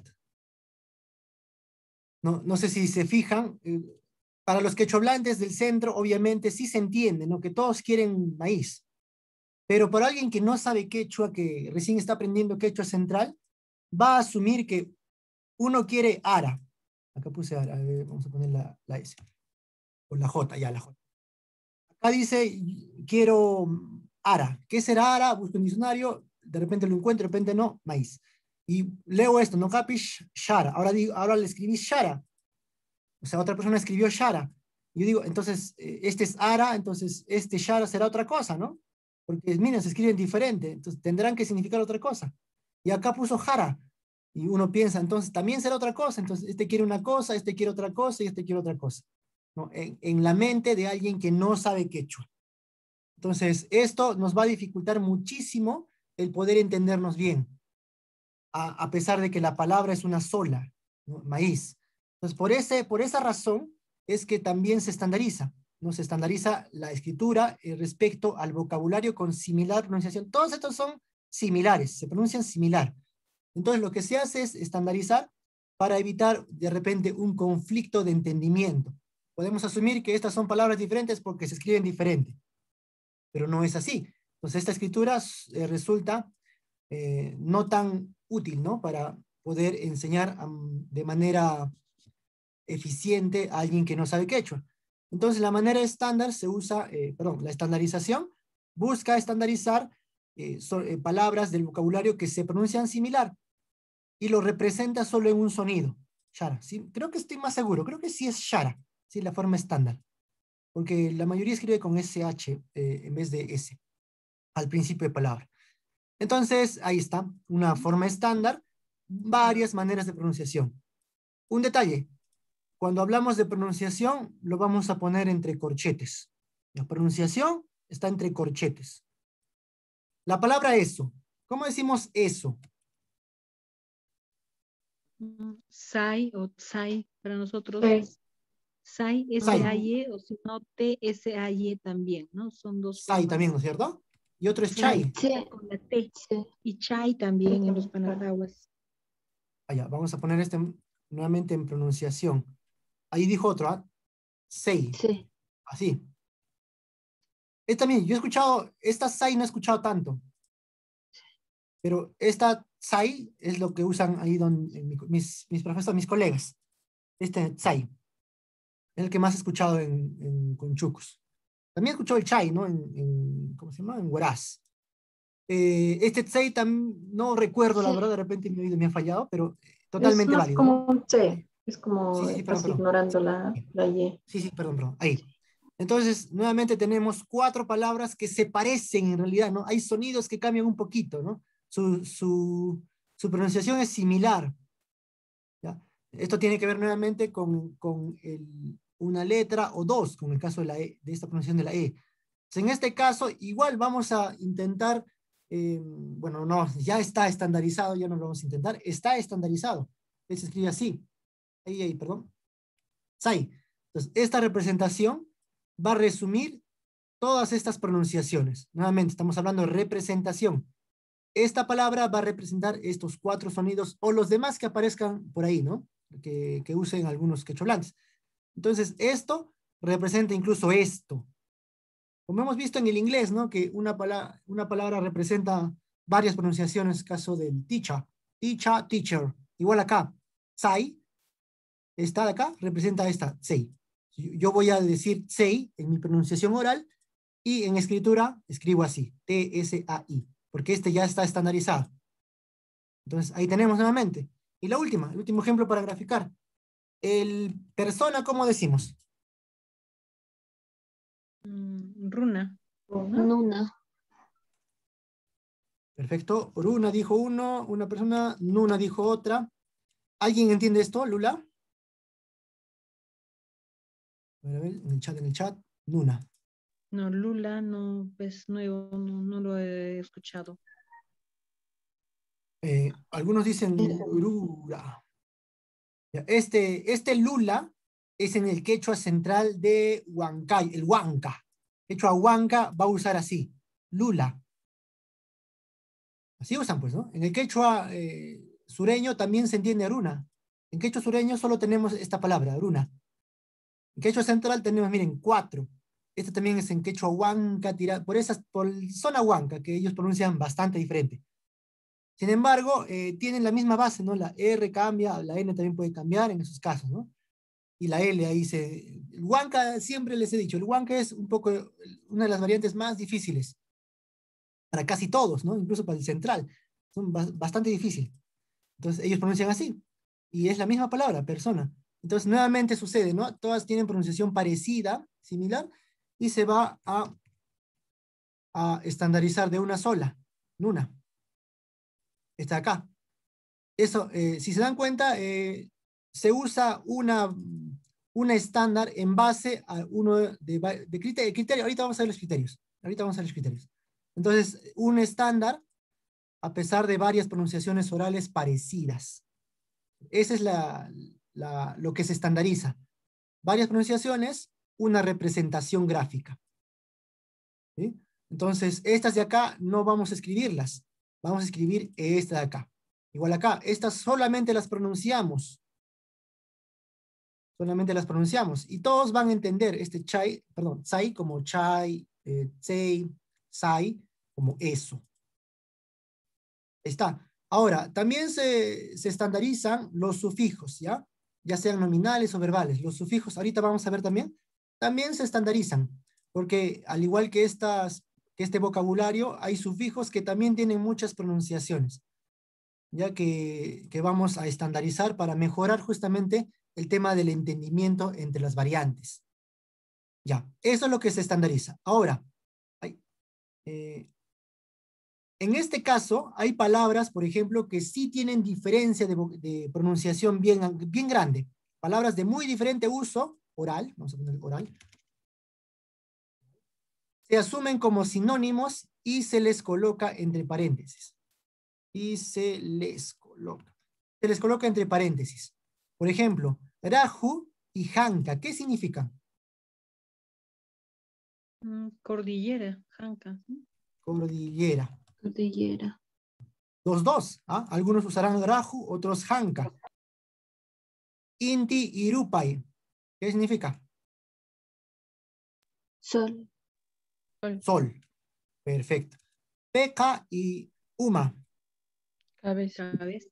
No, no sé si se fijan, eh, para los quechohablantes del centro, obviamente sí se entiende, ¿no? Que todos quieren maíz. Pero para alguien que no sabe quechua, que recién está aprendiendo quechua central, va a asumir que uno quiere ara. Acá puse ara, a ver, vamos a poner la, la S. O la J, ya la J. Acá dice, quiero ara. ¿Qué será ara? Busco un diccionario, de repente lo encuentro, de repente no, maíz. Y leo esto, no capish, shara. Ahora, digo, ahora le escribí shara. O sea, otra persona escribió shara. Yo digo, entonces, este es ara, entonces este shara será otra cosa, ¿no? Porque, miren, se escriben diferente, entonces tendrán que significar otra cosa. Y acá puso jara. Y uno piensa, entonces, también será otra cosa. Entonces, este quiere una cosa, este quiere otra cosa, y este quiere otra cosa. ¿No? En, en la mente de alguien que no sabe quechua. Entonces, esto nos va a dificultar muchísimo el poder entendernos bien. A, a pesar de que la palabra es una sola, ¿no? Maíz. Entonces, por, ese, por esa razón es que también se estandariza, ¿no? Se estandariza la escritura eh, respecto al vocabulario con similar pronunciación. Todos estos son similares, se pronuncian similar. Entonces, lo que se hace es estandarizar para evitar, de repente, un conflicto de entendimiento. Podemos asumir que estas son palabras diferentes porque se escriben diferente, pero no es así. Entonces, esta escritura eh, resulta eh, no tan útil, ¿no? Para poder enseñar um, de manera eficiente a alguien que no sabe quechua. Entonces, la manera estándar se usa, eh, perdón, la estandarización busca estandarizar eh, so, eh, palabras del vocabulario que se pronuncian similar y lo representa solo en un sonido. Shara, ¿sí? Creo que estoy más seguro, creo que sí es shara, sí, la forma estándar, porque la mayoría escribe con S H eh, en vez de S al principio de palabra. Entonces, ahí está, una forma estándar, varias maneras de pronunciación. Un detalle, cuando hablamos de pronunciación, lo vamos a poner entre corchetes. La pronunciación está entre corchetes. La palabra eso, ¿cómo decimos eso? Sai o tsai para nosotros. Sí. Sai, S A Y, o si no, T S A Y también, ¿no? Son dos Sai formas. también, ¿no es cierto? Y otro es Sai, chai. Sí. con la T. Sí. Y chai también en los panagrawas. Allá, vamos a poner este nuevamente en pronunciación. Ahí dijo otro, ¿ah? Sei. Sí. Así. Esta también, yo he escuchado, esta sai no he escuchado tanto. Pero esta sai es lo que usan ahí don, mis, mis profesores, mis colegas. Este sai. Es el que más he escuchado en, en conchucos. También he escuchado el chai, ¿no? En, en ¿cómo se llama? En huaraz. Eh, este tsai también, no recuerdo, la Sí. verdad, de repente mi oído me ha fallado, pero Es totalmente más válido, como ¿no? un che, es como Sí, sí, sí, estás perdón, perdón. ignorando la, la Y. Sí, sí, perdón, perdón. Ahí. Entonces, nuevamente tenemos cuatro palabras que se parecen en realidad, ¿no? Hay sonidos que cambian un poquito, ¿no? Su, su, su pronunciación es similar. ¿Ya? Esto tiene que ver nuevamente con, con el, una letra o dos, con el caso de, la e, de esta pronunciación de la E. Entonces, en este caso, igual vamos a intentar, eh, bueno, no, ya está estandarizado, ya no lo vamos a intentar, está estandarizado. Él se escribe así. Ahí, ahí, perdón. Sai. Entonces, esta representación va a resumir todas estas pronunciaciones. Nuevamente, estamos hablando de representación. Esta palabra va a representar estos cuatro sonidos o los demás que aparezcan por ahí, ¿no? Que, que usen algunos quechohablantes. Entonces, esto representa incluso esto. Como hemos visto en el inglés, ¿no? Que una, pala una palabra representa varias pronunciaciones, caso del teacher, teacher, teacher. Igual acá, sai, esta de acá representa esta, sei. Yo voy a decir sei en mi pronunciación oral y en escritura escribo así, T S A I, porque este ya está estandarizado. Entonces ahí tenemos nuevamente. Y la última, el último ejemplo para graficar. El persona, ¿cómo decimos? Mm, Runa. Nuna. Perfecto. Runa dijo uno, una persona, Nuna dijo otra. ¿Alguien entiende esto, Lula? A ver, a ver, en el chat, en el chat. Nuna. No, Lula no es nuevo, no, no lo he escuchado. Eh, algunos dicen Lura. Ya, Este, este Lula es en el quechua central de Huancay, el Huanca. Quechua Huanca va a usar así, Lula. Así usan pues, ¿no? En el quechua eh, sureño también se entiende Aruna. En quechua sureño solo tenemos esta palabra, Aruna. En quechua central tenemos, miren, cuatro. Este también es en quechua Huanca, tira, por esas, por zona Huanca, que ellos pronuncian bastante diferente. Sin embargo, eh, tienen la misma base, ¿no? La R cambia, la N también puede cambiar en esos casos, ¿no? Y la L ahí se... El Huanca, siempre les he dicho, el Huanca es un poco una de las variantes más difíciles para casi todos, ¿no? Incluso para el central. Son ba bastante difíciles. Entonces, ellos pronuncian así. Y es la misma palabra, persona. Entonces, nuevamente sucede, ¿no? Todas tienen pronunciación parecida, similar, y se va a, a estandarizar de una sola, Nuna. Está acá. Eso, eh, si se dan cuenta, eh, se usa una, una estándar en base a uno de, de criterio, criterio. Ahorita vamos a ver los criterios. Ahorita vamos a ver los criterios. Entonces, un estándar a pesar de varias pronunciaciones orales parecidas. Esa es la, la, lo que se estandariza. Varias pronunciaciones, una representación gráfica. ¿Sí? Entonces, estas de acá no vamos a escribirlas. Vamos a escribir esta de acá. Igual acá, estas solamente las pronunciamos. Solamente las pronunciamos. Y todos van a entender este chai, perdón, sai como chai, eh, tsei, sai como eso. Ahí está. Ahora, también se, se estandarizan los sufijos, ¿ya? Ya sean nominales o verbales. Los sufijos, ahorita vamos a ver también, también se estandarizan. Porque al igual que, estas, que este vocabulario, hay sufijos que también tienen muchas pronunciaciones. Ya que, que vamos a estandarizar para mejorar justamente el tema del entendimiento entre las variantes. Ya, eso es lo que se estandariza. Ahora, hay, eh, en este caso, hay palabras, por ejemplo, que sí tienen diferencia de, de pronunciación bien, bien grande. Palabras de muy diferente uso, oral, vamos a poner oral, se asumen como sinónimos y se les coloca entre paréntesis. Y se les coloca. Se les coloca entre paréntesis. Por ejemplo, Raju y Janka, ¿qué significan? Mm, Cordillera, Janca. Cordillera. Cordillera. Los dos, ¿ah? Algunos usarán Raju, otros Janka. Inti y Irupai, ¿qué significa? Sol. Sol. Perfecto. Peka y Uma. Cabeza. Cabeza.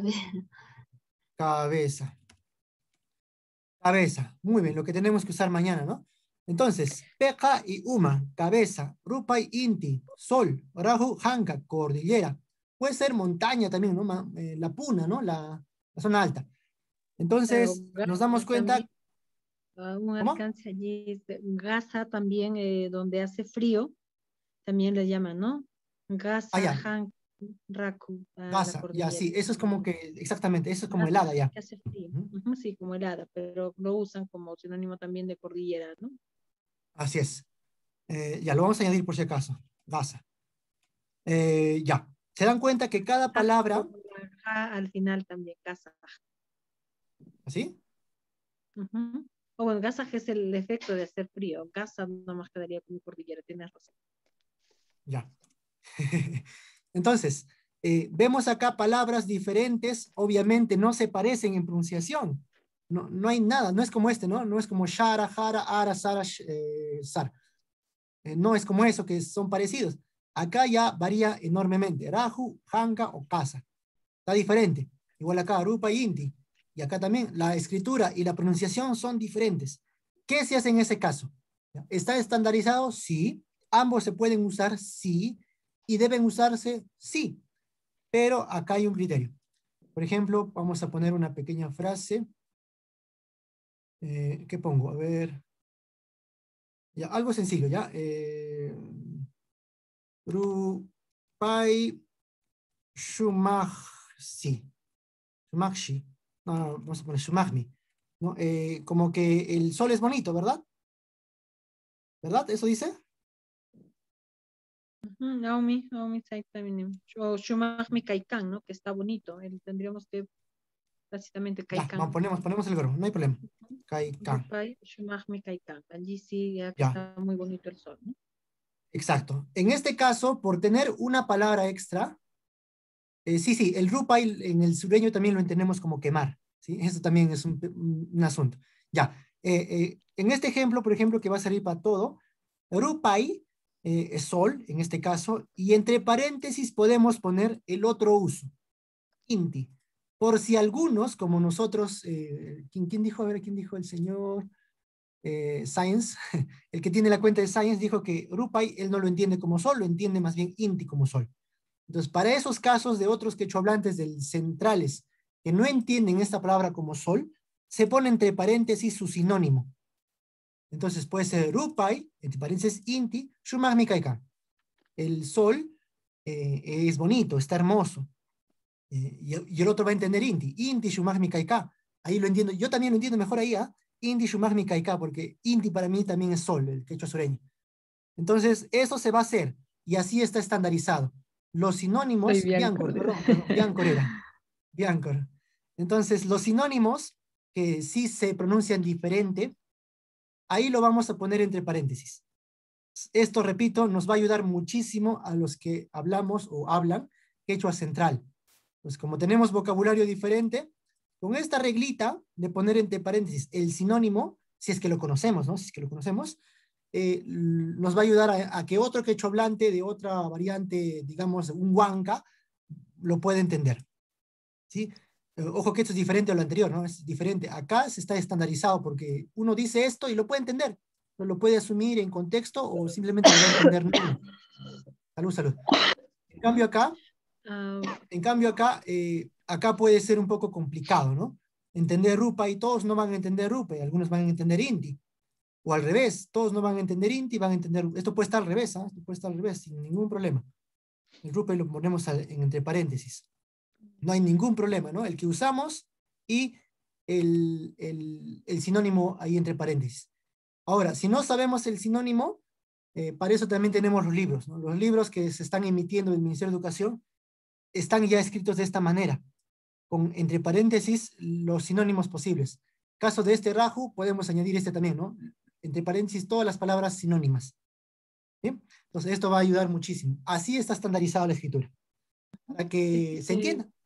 Cabeza. Cabeza. Muy bien, lo que tenemos que usar mañana, ¿no? Entonces, Peka y Uma, cabeza. Rupai, Inti, sol. Raju, Janka, cordillera. Puede ser montaña también, ¿no? Eh, la puna, ¿no? La, la zona alta. Entonces, Pero nos damos cuenta... también, a un ¿Cómo? alcance allí, de Gaza también, eh, donde hace frío, también le llaman, ¿no? Gaza, Ah, ya. Janca, Raku, a la Gaza, ya, cordillera. sí, eso es como que, exactamente, eso es como Gaza, helada ya. que hace frío. Ujú. Ujú, sí, como helada, pero lo usan como sinónimo también de cordillera, ¿no? Así es. Eh, ya, lo vamos a añadir por si acaso. Gaza. Eh, ya. Se dan cuenta que cada palabra... Con la ja al final también, Gaza. ¿Así? Ujú. O bueno, Gaza es el efecto de hacer frío. Gaza nomás quedaría como cordillera, tienes razón. Ya. Entonces, eh, vemos acá palabras diferentes, obviamente no se parecen en pronunciación. No, no hay nada, no es como este, ¿no? No es como Shara, Jara, Ara, Sara, eh, Sar. Eh, no es como eso, que son parecidos. Acá ya varía enormemente. Raju, Hanka o Casa. Está diferente. Igual acá, Rupa y Inti. Y acá también la escritura y la pronunciación son diferentes. ¿Qué se hace en ese caso? ¿Está estandarizado? Sí. ¿Ambos se pueden usar? Sí. ¿Y deben usarse? Sí. Pero acá hay un criterio. Por ejemplo, vamos a poner una pequeña frase. Eh, ¿Qué pongo? A ver. Ya, algo sencillo, ¿ya? Eh, Rupai Shumagsi. Shumagshi. No, no, vamos a poner Shumagmi. ¿No? Eh, como que el sol es bonito, ¿verdad? ¿Verdad? ¿Eso dice? Ujú, Naomi, Naomi Saitaminim. O Shumahmi Kaikan, ¿no? Que está bonito. El- tendríamos que básicamente Ya, Kaikan. vamos, ponemos, ponemos el verbo, no hay problema. Kaikan. Rupai, Shumahmi Kaikan. Allí sí, ya que Ya, está muy bonito el sol, ¿no? exacto. En este caso, por tener una palabra extra, eh, sí, sí, el rupai en el sureño también lo entendemos como quemar, ¿sí? Eso también es un, un- un asunto. Ya, eh, eh, en este ejemplo, por ejemplo, que va a salir para todo, rupai eh, es sol, en este caso, y entre paréntesis podemos poner el otro uso, inti. Por si algunos, como nosotros, eh, ¿quién, quién dijo? A ver, ¿quién dijo? El señor eh, Science, el que tiene la cuenta de Science, dijo que rupai él no lo entiende como sol, lo entiende más bien inti como sol. Entonces, para esos casos de otros quechohablantes del centrales que no entienden esta palabra como sol, se pone entre paréntesis su sinónimo. Entonces puede ser rupai, entre paréntesis inti, shumagmi kaikan. El sol eh, es bonito, está hermoso. Eh, y, y el otro va a entender inti, inti shumagmi kaika. Ahí lo entiendo, yo también lo entiendo mejor ahí, ¿ah? Inti shumagmi kaika, porque inti para mí también es sol, el quechua sureño. Entonces, eso se va a hacer, y así está estandarizado. Los Soy sinónimos, Bianco. Biancor, perdón, perdón, Biancor era, Biancor. Entonces, los sinónimos, que sí se pronuncian diferente, ahí lo vamos a poner entre paréntesis. Esto, repito, nos va a ayudar muchísimo a los que hablamos o hablan quechua central. Pues como tenemos vocabulario diferente, con esta reglita de poner entre paréntesis el sinónimo, si es que lo conocemos, ¿no? Si es que lo conocemos, eh, nos va a ayudar a, a que otro quechua hablante de otra variante, digamos, un huanca, lo pueda entender. ¿Sí? Eh, Ojo que esto es diferente a lo anterior, ¿no? Es diferente. Acá se está estandarizado porque uno dice esto y lo puede entender. No lo puede asumir en contexto o simplemente lo va a entender uno. Salud, salud. En cambio acá, Ah, en cambio acá, eh, acá puede ser un poco complicado, ¿no? Entender rupa y todos no van a entender rupa y algunos van a entender inti. O al revés, todos no van a entender inti, van a entender... Esto puede estar al revés, ¿ah? Esto puede estar al revés, sin ningún problema. El rupa lo ponemos al- en entre paréntesis. No hay ningún problema, ¿no? El que usamos y el, el, el sinónimo ahí entre paréntesis. Ahora, si no sabemos el sinónimo, eh, para eso también tenemos los libros, ¿no? Los libros que se están emitiendo del Ministerio de Educación están ya escritos de esta manera, con entre paréntesis los sinónimos posibles. Caso de este raju, podemos añadir este también, ¿no? Entre paréntesis todas las palabras sinónimas. ¿Sí? Entonces, esto va a ayudar muchísimo. Así está estandarizada la escritura, para que se eh, entienda.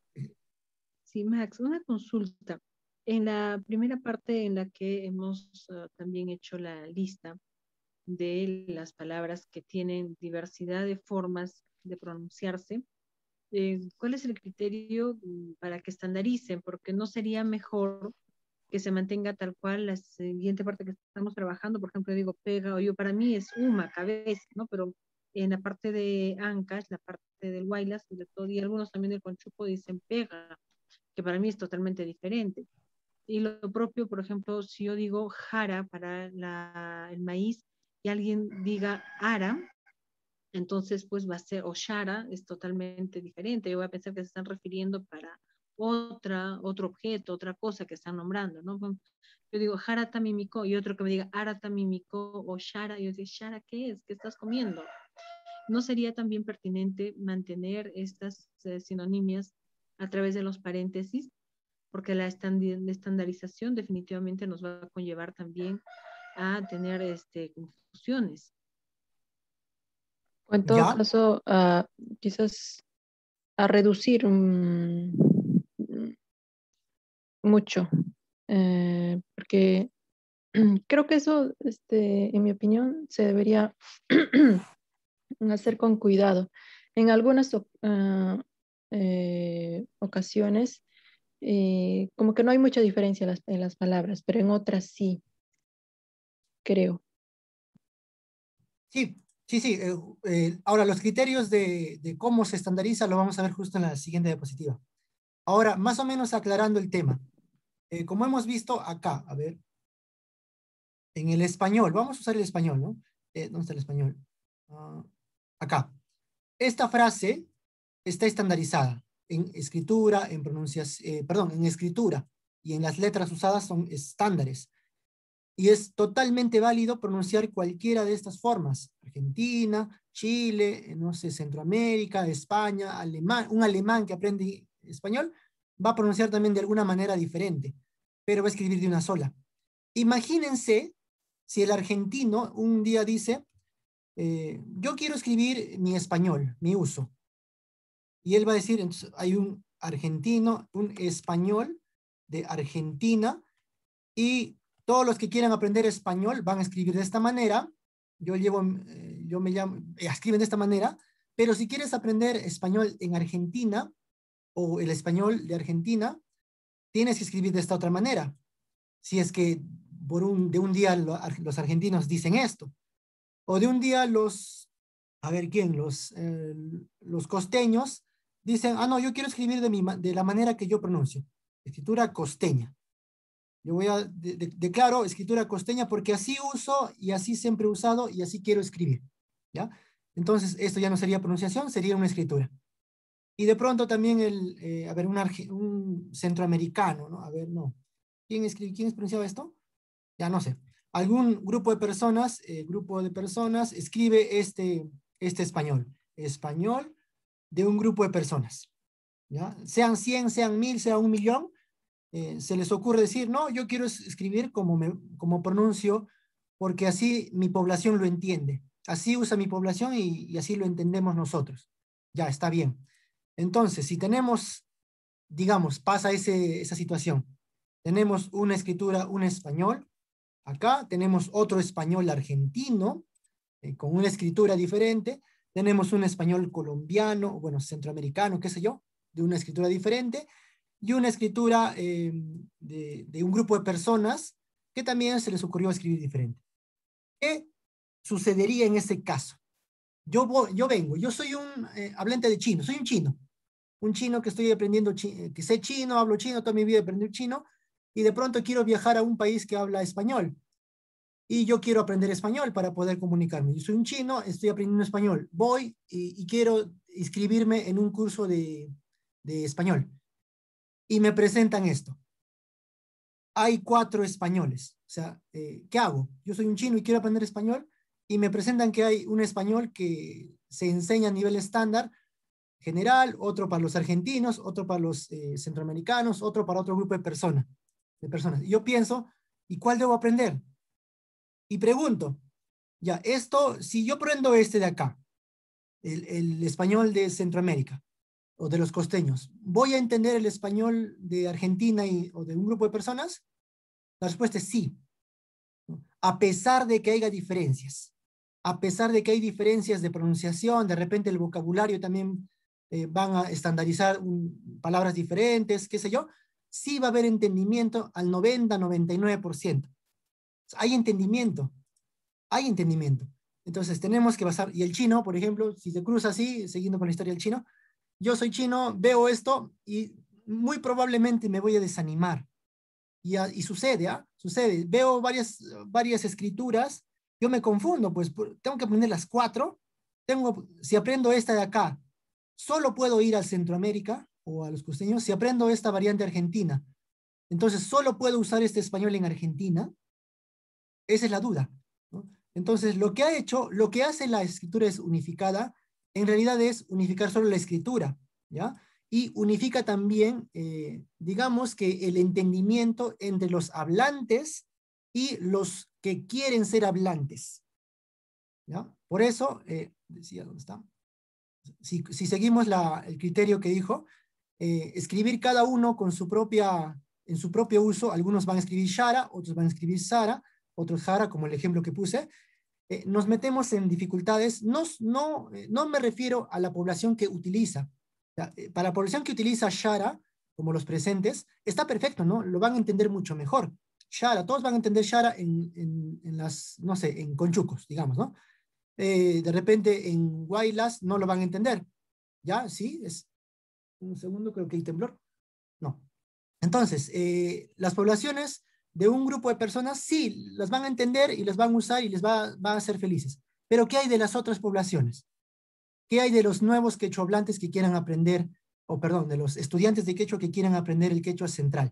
sí, Max, una consulta. En la primera parte en la que hemos ah, también hecho la lista de las palabras que tienen diversidad de formas de pronunciarse, eh, ¿cuál es el criterio mm, para que estandaricen? Porque no sería mejor que se mantenga tal cual la siguiente parte que estamos trabajando, por ejemplo, digo pega o yo, para mí es uma, cabeza, ¿no? Pero en la parte de Ancash, la parte del Huaylas, sobre todo, y algunos también del Conchuco dicen pega, que para mí es totalmente diferente. Y lo propio, por ejemplo, si yo digo jara para la, el maíz y alguien diga ara, entonces pues va a ser, o shara, es totalmente diferente. Yo voy a pensar que se están refiriendo para otra, otro objeto, otra cosa que están nombrando, ¿no? Yo digo jara tamimiko y otro que me diga ara tamimiko o shara, y yo digo, shara, ¿qué es? ¿Qué estás comiendo? ¿No sería también pertinente mantener estas eh, sinonimias a través de los paréntesis? Porque la estandarización definitivamente nos va a conllevar también a tener este, confusiones. O en todo ¿Ya? caso, a, quizás a reducir um, mucho, eh, porque creo que eso, este, en mi opinión, se debería hacer con cuidado. En algunas o- ah, eh, ocasiones, eh, como que no hay mucha diferencia en las, en las palabras, pero en otras sí, creo. Sí, sí, sí. eh, eh, ahora, los criterios de, de cómo se estandariza lo vamos a ver justo en la siguiente diapositiva. Ahora, más o menos aclarando el tema. Eh, como hemos visto acá, a ver, en el español, vamos a usar el español, ¿no? Eh, ¿dónde está el español? Ah, acá. Esta frase está estandarizada en escritura, en pronunciación, perdón, en escritura y en las letras usadas son estándares. Y es totalmente válido pronunciar cualquiera de estas formas. Argentina, Chile, eh, no sé, Centroamérica, España, alemán, un alemán que aprende español va a pronunciar también de alguna manera diferente, pero va a escribir de una sola. Imagínense si el argentino un día dice, eh, yo quiero escribir mi español, mi uso. Y él va a decir, entonces hay un argentino, un español de Argentina, y todos los que quieran aprender español van a escribir de esta manera. Yo llevo, eh, yo me llamo, eh, escriben de esta manera, pero si quieres aprender español en Argentina o el español de Argentina, tienes que escribir de esta otra manera. Si es que por un, de un día lo, los argentinos dicen esto, o de un día los, a ver quién, los, eh, los costeños dicen, ah, no, yo quiero escribir de, mi, de la manera que yo pronuncio, escritura costeña. Yo voy a, de, de, declaro escritura costeña porque así uso y así siempre he usado y así quiero escribir, ¿ya? Entonces, esto ya no sería pronunciación, sería una escritura. Y de pronto también el, eh, a ver, un, un centroamericano, ¿no? A ver, no. ¿Quién, escribe, ¿Quién pronunciaba esto? Ya no sé. Algún grupo de personas, eh, grupo de personas escribe este, este español. Español de un grupo de personas, ¿ya? Sean cien, sean mil, sea un millón, eh, se les ocurre decir, no, yo quiero escribir como, me, como pronuncio, porque así mi población lo entiende. Así usa mi población y, y así lo entendemos nosotros. Ya, está bien. Entonces, si tenemos, digamos, pasa ese, esa situación, tenemos una escritura, un español, acá tenemos otro español argentino, eh, con una escritura diferente, tenemos un español colombiano, bueno, centroamericano, qué sé yo, de una escritura diferente, y una escritura eh, de, de un grupo de personas que también se les ocurrió escribir diferente. ¿Qué sucedería en ese caso? Yo, voy, yo vengo, yo soy un eh, hablante de chino, soy un chino, un chino que estoy aprendiendo, chi que sé chino, hablo chino, toda mi vida he aprendido chino, y de pronto quiero viajar a un país que habla español. Y yo quiero aprender español para poder comunicarme. Yo soy un chino, estoy aprendiendo español. Voy y, y quiero inscribirme en un curso de, de español. Y me presentan esto. Hay cuatro españoles. O sea, eh, ¿qué hago? Yo soy un chino y quiero aprender español y me presentan que hay un español que se enseña a nivel estándar general, otro para los argentinos, otro para los eh, centroamericanos, otro para otro grupo de personas. De personas. Y yo pienso, ¿y cuál debo aprender? Y pregunto, ya, esto, si yo aprendo este de acá, el, el español de Centroamérica o de los costeños, ¿voy a entender el español de Argentina y, o de un grupo de personas? La respuesta es sí, a pesar de que haya diferencias, a pesar de que hay diferencias de pronunciación, de repente el vocabulario también eh, van a estandarizar un, palabras diferentes, qué sé yo, sí va a haber entendimiento al noventa, noventa y nueve por ciento. Hay entendimiento, hay entendimiento. Entonces tenemos que basar, y el chino, por ejemplo, si se cruza así, siguiendo con la historia del chino, yo soy chino, veo esto y muy probablemente me voy a desanimar. Y, y sucede, ¿ah? Sucede. Veo varias, varias escrituras, yo me confundo, pues tengo que aprender las cuatro. Tengo, si aprendo esta de acá, solo puedo ir a Centroamérica o a los costeños. Si aprendo esta variante argentina, entonces solo puedo usar este español en Argentina. Esa es la duda, ¿no? Entonces, lo que ha hecho, lo que hace la escritura es unificada, en realidad es unificar solo la escritura, ¿ya? Y unifica también, eh, digamos que el entendimiento entre los hablantes y los que quieren ser hablantes, ¿ya? Por eso, eh, decía, ¿dónde está? Si, si seguimos la, el criterio que dijo, eh, escribir cada uno con su propia, en su propio uso, algunos van a escribir Shara, otros van a escribir Sara, otros Jara, como el ejemplo que puse, eh, nos metemos en dificultades. No, no, eh, no me refiero a la población que utiliza. O sea, eh, para la población que utiliza Shara, como los presentes, está perfecto, ¿no? Lo van a entender mucho mejor. Shara, todos van a entender Shara en, en, en las, no sé, en conchucos, digamos, ¿no? Eh, de repente en Guaylas no lo van a entender. ¿Ya? ¿Sí? Es, un segundo, creo que hay temblor. No. Entonces, eh, las poblaciones de un grupo de personas sí las van a entender y las van a usar y les va, va a hacer felices. Pero ¿qué hay de las otras poblaciones? ¿Qué hay de los nuevos quechohablantes que quieran aprender, o perdón, de los estudiantes de quechua que quieran aprender el quechua central?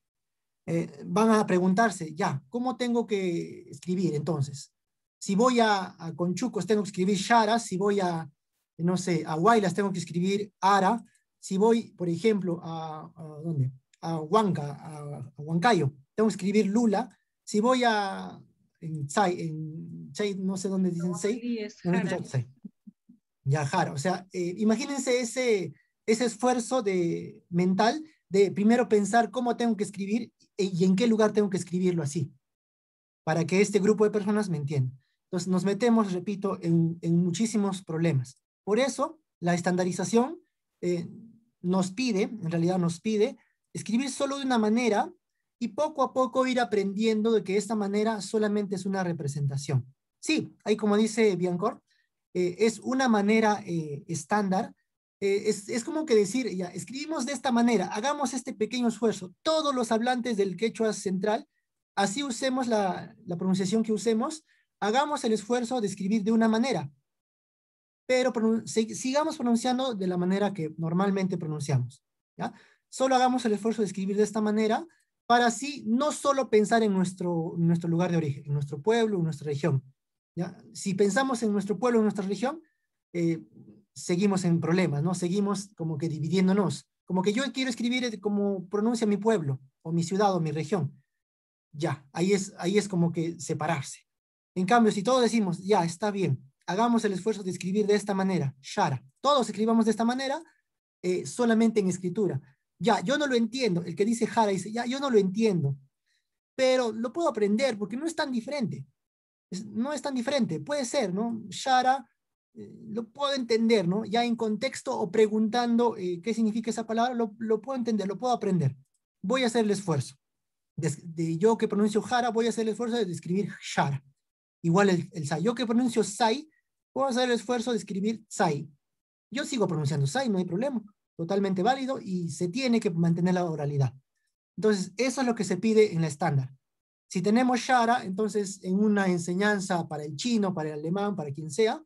Eh, van a preguntarse, ya, ¿cómo tengo que escribir entonces? Si voy a, a Conchucos tengo que escribir Shara, si voy a, no sé, a Huaylas tengo que escribir Ara, si voy, por ejemplo, a, a ¿dónde? A Huanca, a, a Huancayo, tengo que escribir Lula, si voy a, en Tsai, en Tsai, no sé dónde dicen Tsai, Sí, es no he Jara. escuchado Tsai. Ya, Jara, o sea, eh, imagínense ese, ese esfuerzo de, mental de primero pensar cómo tengo que escribir y en qué lugar tengo que escribirlo así, para que este grupo de personas me entienda. Entonces nos metemos, repito, en, en muchísimos problemas. Por eso la estandarización eh, nos pide, en realidad nos pide, escribir solo de una manera y poco a poco ir aprendiendo de que esta manera solamente es una representación. Sí, ahí como dice Biancor, eh, es una manera eh, estándar. Eh, es, es como que decir, ya, escribimos de esta manera, hagamos este pequeño esfuerzo. Todos los hablantes del quechua central, así usemos la, la pronunciación que usemos, hagamos el esfuerzo de escribir de una manera, pero pronun sig sigamos pronunciando de la manera que normalmente pronunciamos, ¿ya? Solo hagamos el esfuerzo de escribir de esta manera para así no solo pensar en nuestro, nuestro lugar de origen, en nuestro pueblo, en nuestra región, ¿ya? Si pensamos en nuestro pueblo, en nuestra región, eh, seguimos en problemas, ¿no? Seguimos como que dividiéndonos, como que yo quiero escribir como pronuncia mi pueblo, o mi ciudad, o mi región. Ya, ahí es, ahí es como que separarse. En cambio, si todos decimos, ya, está bien, hagamos el esfuerzo de escribir de esta manera, Shara, todos escribamos de esta manera, eh, solamente en escritura. Ya, yo no lo entiendo. El que dice Jara dice, ya, yo no lo entiendo, pero lo puedo aprender porque no es tan diferente. Es, no es tan diferente, puede ser, ¿no? Shara, eh, lo puedo entender, ¿no? Ya en contexto o preguntando eh, qué significa esa palabra, lo, lo puedo entender, lo puedo aprender. Voy a hacer el esfuerzo. De, de yo que pronuncio Jara, voy a hacer el esfuerzo de escribir Shara. Igual el, el Sai. Yo que pronuncio Sai, voy a hacer el esfuerzo de escribir Sai. Yo sigo pronunciando Sai, no hay problema. Totalmente válido y se tiene que mantener la oralidad. Entonces, eso es lo que se pide en la estándar. Si tenemos Shara, entonces en una enseñanza para el chino, para el alemán, para quien sea,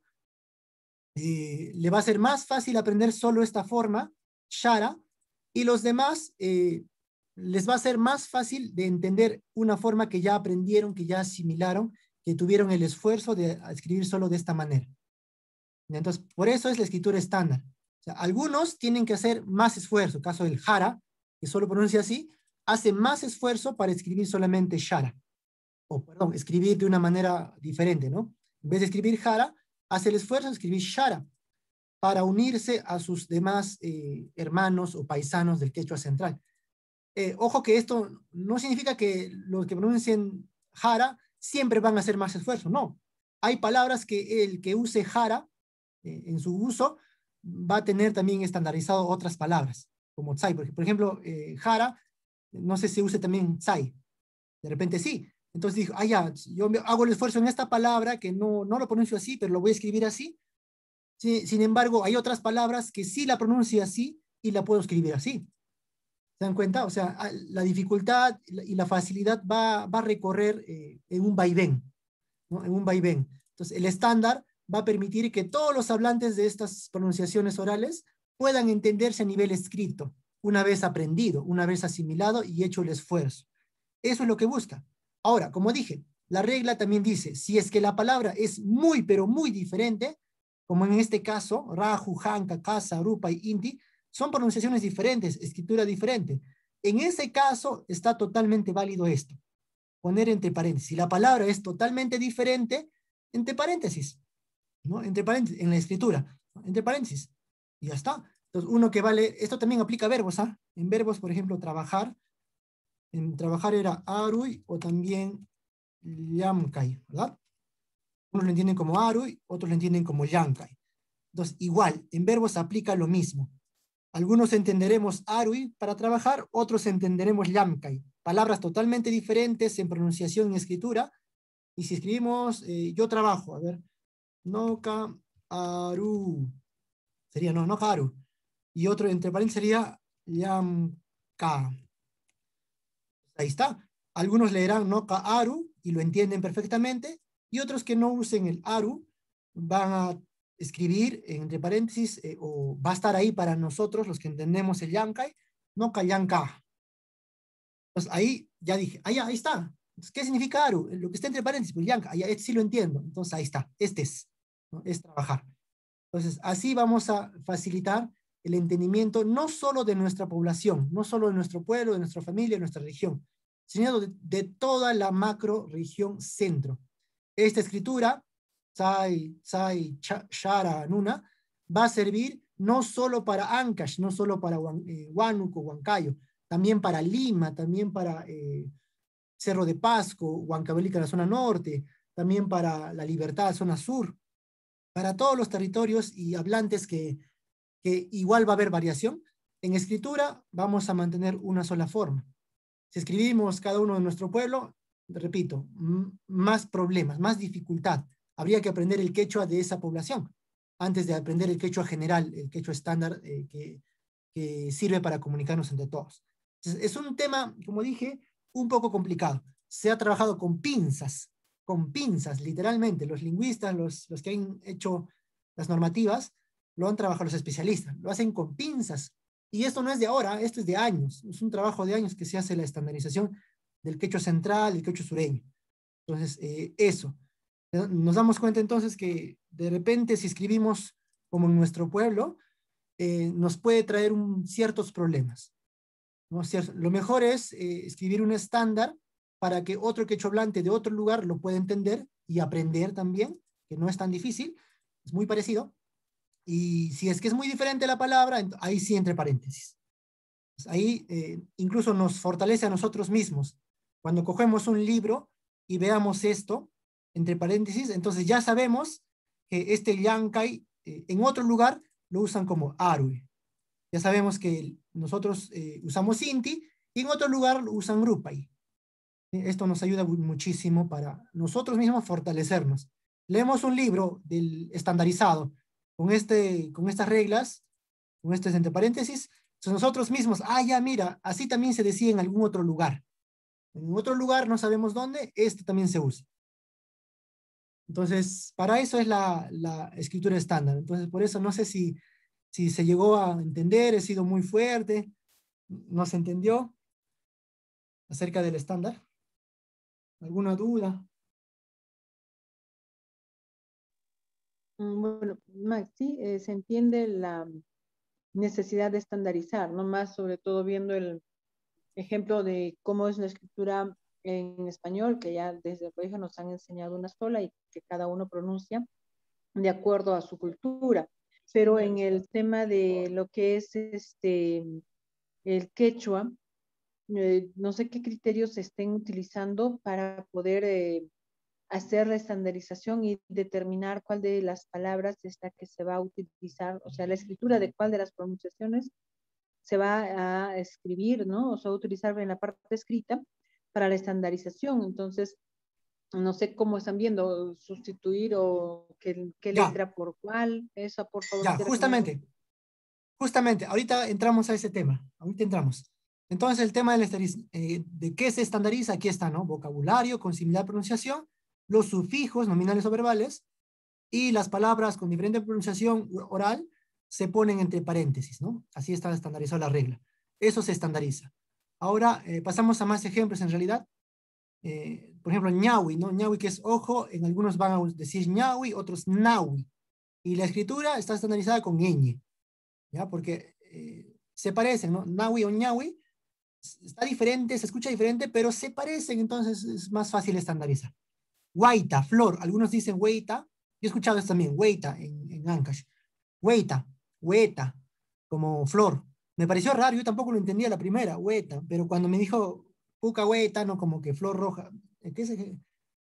eh, le va a ser más fácil aprender solo esta forma, Shara, y los demás eh, les va a ser más fácil de entender una forma que ya aprendieron, que ya asimilaron, que tuvieron el esfuerzo de escribir solo de esta manera. Entonces, por eso es la escritura estándar. O sea, algunos tienen que hacer más esfuerzo. El caso del Jara, que solo pronuncia así, hace más esfuerzo para escribir solamente Shara. O, perdón, escribir de una manera diferente, ¿no? En vez de escribir Jara, hace el esfuerzo de escribir Shara para unirse a sus demás eh, hermanos o paisanos del quechua central. Eh, ojo que esto no significa que los que pronuncien Jara siempre van a hacer más esfuerzo, no. Hay palabras que el que use Jara eh, en su uso va a tener también estandarizado otras palabras, como Tsai. Por, por ejemplo, eh, Jara, no sé si use también Tsai. De repente sí. Entonces dijo, ah, ya, yo hago el esfuerzo en esta palabra que no, no lo pronuncio así, pero lo voy a escribir así. Sí, sin embargo, hay otras palabras que sí la pronuncio así y la puedo escribir así. ¿Se dan cuenta? O sea, la dificultad y la facilidad va, va a recorrer eh, en un vaivén, ¿no? En un vaivén. Entonces, el estándar va a permitir que todos los hablantes de estas pronunciaciones orales puedan entenderse a nivel escrito, una vez aprendido, una vez asimilado y hecho el esfuerzo. Eso es lo que busca. Ahora, como dije, la regla también dice, si es que la palabra es muy, pero muy diferente, como en este caso, Raju, Hanka, Casa, Rupa y Inti, son pronunciaciones diferentes, escritura diferente. En ese caso está totalmente válido esto. Poner entre paréntesis. Si la palabra es totalmente diferente, entre paréntesis, ¿no? Entre paréntesis, en la escritura, ¿no? Entre paréntesis. Y ya está. Entonces, uno que vale, esto también aplica a verbos, ¿ah? En verbos, por ejemplo, trabajar. En trabajar era arui o también llamkai, ¿verdad? Unos lo entienden como aru, otros lo entienden como llancay. Entonces, igual, en verbos se aplica lo mismo. Algunos entenderemos arui para trabajar, otros entenderemos llancay. Palabras totalmente diferentes en pronunciación y escritura. Y si escribimos, eh, yo trabajo, a ver, noka aru, sería no, noka aru. Y otro entre paréntesis sería llamka. Ahí está. Algunos leerán noka aru y lo entienden perfectamente, y otros que no usen el aru van a escribir entre paréntesis, eh, o va a estar ahí para nosotros, los que entendemos el llancay, noka llanka. Entonces ahí ya dije, ahí, ahí está. Entonces, ¿qué significa aru? Lo que está entre paréntesis, pues llancay, ahí, este sí lo entiendo. Entonces ahí está, este es, ¿no? Es trabajar. Entonces así vamos a facilitar el entendimiento no solo de nuestra población, no solo de nuestro pueblo, de nuestra familia, de nuestra región, sino de, de toda la macro región centro. Esta escritura, Tsai, Tsai, Shara, Nuna, va a servir no solo para Ancash, no solo para eh, Huánuco, Huancayo, también para Lima, también para eh, Cerro de Pasco, Huancavelica, la zona norte, también para La Libertad, zona sur, para todos los territorios y hablantes que, que igual va a haber variación. En escritura vamos a mantener una sola forma. Si escribimos cada uno de nuestro pueblo, repito, más problemas, más dificultad. Habría que aprender el quechua de esa población antes de aprender el quechua general, el quechua estándar eh, que, que sirve para comunicarnos entre todos. Entonces, es un tema, como dije, un poco complicado. Se ha trabajado con pinzas, con pinzas, literalmente. Los lingüistas, los, los que han hecho las normativas, lo han trabajado los especialistas, lo hacen con pinzas. Y esto no es de ahora, esto es de años. Es un trabajo de años que se hace la estandarización del quechua central, del quechua sureño. Entonces, eh, eso. Nos damos cuenta entonces que de repente si escribimos como en nuestro pueblo, eh, nos puede traer un, ciertos problemas, ¿no? Lo mejor es eh, escribir un estándar para que otro quechua hablante de otro lugar lo pueda entender y aprender también, que no es tan difícil, es muy parecido. Y si es que es muy diferente la palabra, ahí sí entre paréntesis. Pues ahí eh, incluso nos fortalece a nosotros mismos. Cuando cogemos un libro y veamos esto, entre paréntesis, entonces ya sabemos que este llancay eh, en otro lugar lo usan como arui. Ya sabemos que nosotros eh, usamos inti y en otro lugar lo usan rupay. Esto nos ayuda muchísimo para nosotros mismos fortalecernos. Leemos un libro del estandarizado con, este, con estas reglas, con estos entre paréntesis, entonces nosotros mismos, ah, ya mira, así también se decía en algún otro lugar. En otro lugar, no sabemos dónde, este también se usa. Entonces, para eso es la, la escritura estándar. Entonces, por eso no sé si, si se llegó a entender, he sido muy fuerte, no se entendió acerca del estándar. ¿Alguna duda? Bueno, Max, sí, eh, se entiende la necesidad de estandarizar, ¿no? Más sobre todo viendo el ejemplo de cómo es la escritura en español, que ya desde el colegio nos han enseñado una sola y que cada uno pronuncia de acuerdo a su cultura. Pero en el tema de lo que es este el quechua, eh, no sé qué criterios se estén utilizando para poder eh, hacer la estandarización y determinar cuál de las palabras es la que se va a utilizar, o sea, la escritura de cuál de las pronunciaciones se va a escribir, ¿no? O sea, utilizar en la parte escrita para la estandarización. Entonces, no sé cómo están viendo, sustituir o qué, qué letra por cuál, esa por favor. Ya, justamente, justamente, ahorita entramos a ese tema, ahorita entramos. Entonces, el tema de, eh, de qué se estandariza, aquí está, ¿no? Vocabulario con similar pronunciación, los sufijos nominales o verbales, y las palabras con diferente pronunciación oral se ponen entre paréntesis, ¿no? Así está estandarizada la regla. Eso se estandariza. Ahora eh, pasamos a más ejemplos en realidad. Eh, por ejemplo, ñawi, ¿no? Ñawi que es ojo, en algunos van a decir ñawi, otros nawi. Y la escritura está estandarizada con ñ, ¿ya? Porque eh, se parecen, ¿no? Nawi o ñawi está diferente, se escucha diferente, pero se parecen, entonces es más fácil estandarizar. Huaita, flor, algunos dicen hueita, yo he escuchado esto también, hueita en, en Ancash. Hueita, hueta, como flor. Me pareció raro, yo tampoco lo entendía la primera, hueta, pero cuando me dijo puca hueta, no como que flor roja, ¿qué es?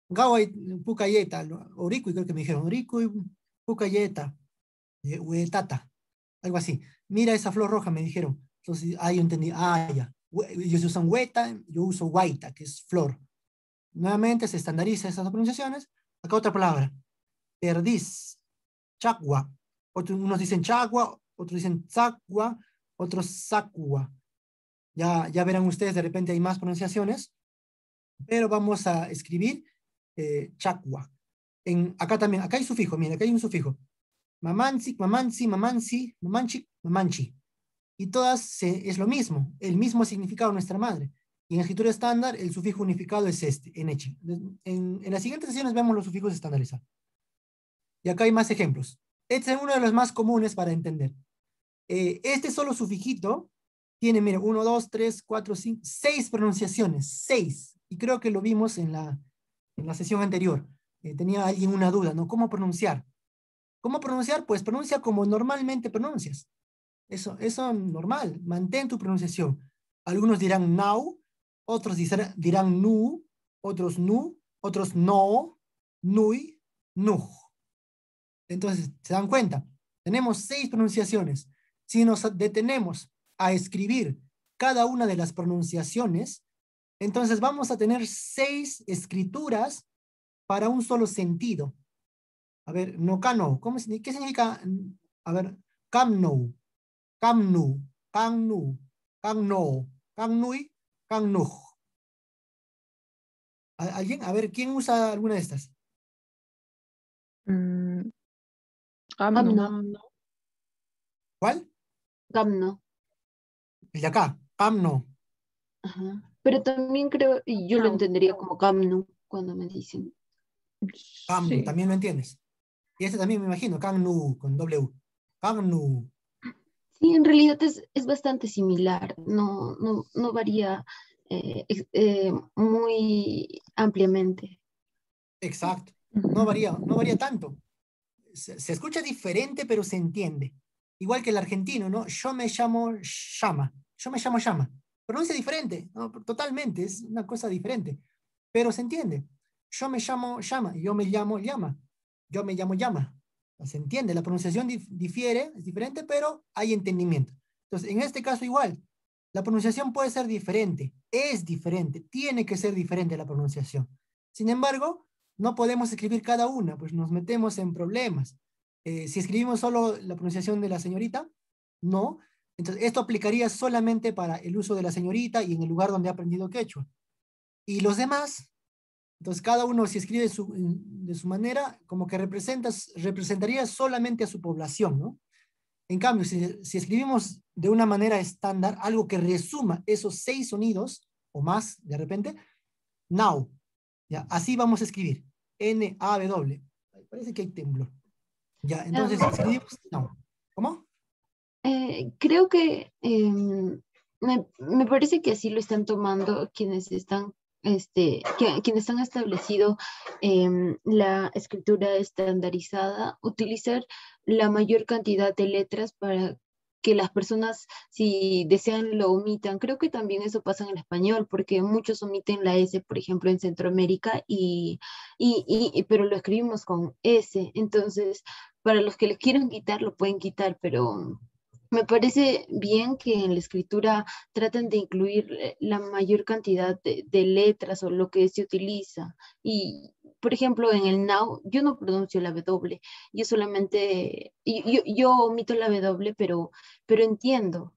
Gawai Pucayeta, Oricui, creo que me dijeron, Oricui Pucayeta, Huetata, algo así. Mira esa flor roja, me dijeron. Entonces, ahí yo entendí, ah, ya. Ellos usan hueta, yo uso guaita, que es flor. Nuevamente se estandariza esas pronunciaciones. Acá otra palabra, perdiz, chagua. Otros, unos dicen chagua, otros dicen zacua, otros sacua. Ya, ya verán ustedes, de repente hay más pronunciaciones, pero vamos a escribir eh, chacua. En, acá también, acá hay sufijo, mira, acá hay un sufijo. Mamansi, mamansi, mamansi, mamanchi, mamanchi. Y todas se, es lo mismo, el mismo significado de nuestra madre. Y en escritura estándar, el sufijo unificado es este, enechi. En, en las siguientes sesiones vemos los sufijos estandarizados. Y acá hay más ejemplos. Este es uno de los más comunes para entender. Eh, este solo sufijito tiene, mira, uno, dos, tres, cuatro, cinco, seis pronunciaciones, seis. Y creo que lo vimos en la, en la sesión anterior. Eh, tenía alguien una duda, ¿no? ¿Cómo pronunciar? ¿Cómo pronunciar? Pues pronuncia como normalmente pronuncias. Eso, eso normal, mantén tu pronunciación. Algunos dirán now, otros dirán, dirán nu, otros nu, otros no, nui, nu. Entonces, ¿se dan cuenta? Tenemos seis pronunciaciones. Si nos detenemos a escribir cada una de las pronunciaciones, entonces vamos a tener seis escrituras para un solo sentido. A ver, no cano, ¿cómo, ¿qué significa? A ver, camno, camnu, camnu, camno, camnui, camnuj. ¿Alguien? A ver, ¿quién usa alguna de estas? Mm, Gamno. Amno. ¿Cuál? Gamno. El de acá, camno. Ajá. Pero también creo, y yo lo No. entendería como Gamnu cuando me dicen. Camnu, Sí. también lo entiendes. Y este también me imagino, camnu, con doble U. Camnu. Sí, en realidad es, es bastante similar, no, no, no varía eh, ex- eh, muy ampliamente. Exacto. Ujú. No varía, no varía tanto. Se, se escucha diferente, pero se entiende. Igual que el argentino, ¿no? Yo me llamo Llama. Yo me llamo Llama. Pronuncia diferente, ¿no? Totalmente, es una cosa diferente. Pero se entiende. Yo me llamo Llama, yo me llamo Llama. Yo me llamo Llama. Se entiende, la pronunciación dif difiere, es diferente, pero hay entendimiento. Entonces, en este caso igual, la pronunciación puede ser diferente, es diferente, tiene que ser diferente la pronunciación. Sin embargo, no podemos escribir cada una, pues nos metemos en problemas. Eh, si escribimos solo la pronunciación de la señorita, no. Entonces, esto aplicaría solamente para el uso de la señorita y en el lugar donde ha aprendido quechua. Y los demás, entonces cada uno si escribe su, de su manera, como que representas, representaría solamente a su población, ¿no? En cambio, si, si escribimos de una manera estándar, algo que resuma esos seis sonidos, o más de repente, now, ya, así vamos a escribir, N A W. Parece que hay temblor. Ya, entonces Ah, escribimos now. ¿Cómo? eh, creo que em, me, me parece que así lo están tomando quienes están, este, que- quienes han establecido em, la escritura estandarizada, utilizar la mayor cantidad de letras para que las personas, si desean, lo omitan. Creo que también eso pasa en el español, porque muchos omiten la S, por ejemplo, en Centroamérica, y, y, y- pero lo escribimos con S. Entonces, para los que le quieran quitar, lo pueden quitar, pero me parece bien que en la escritura traten de incluir eh, la mayor cantidad de, de letras o lo que se utiliza. Y, por ejemplo, en el now, yo no pronuncio la W, yo solamente, y- yo, yo omito la W, pero, pero entiendo.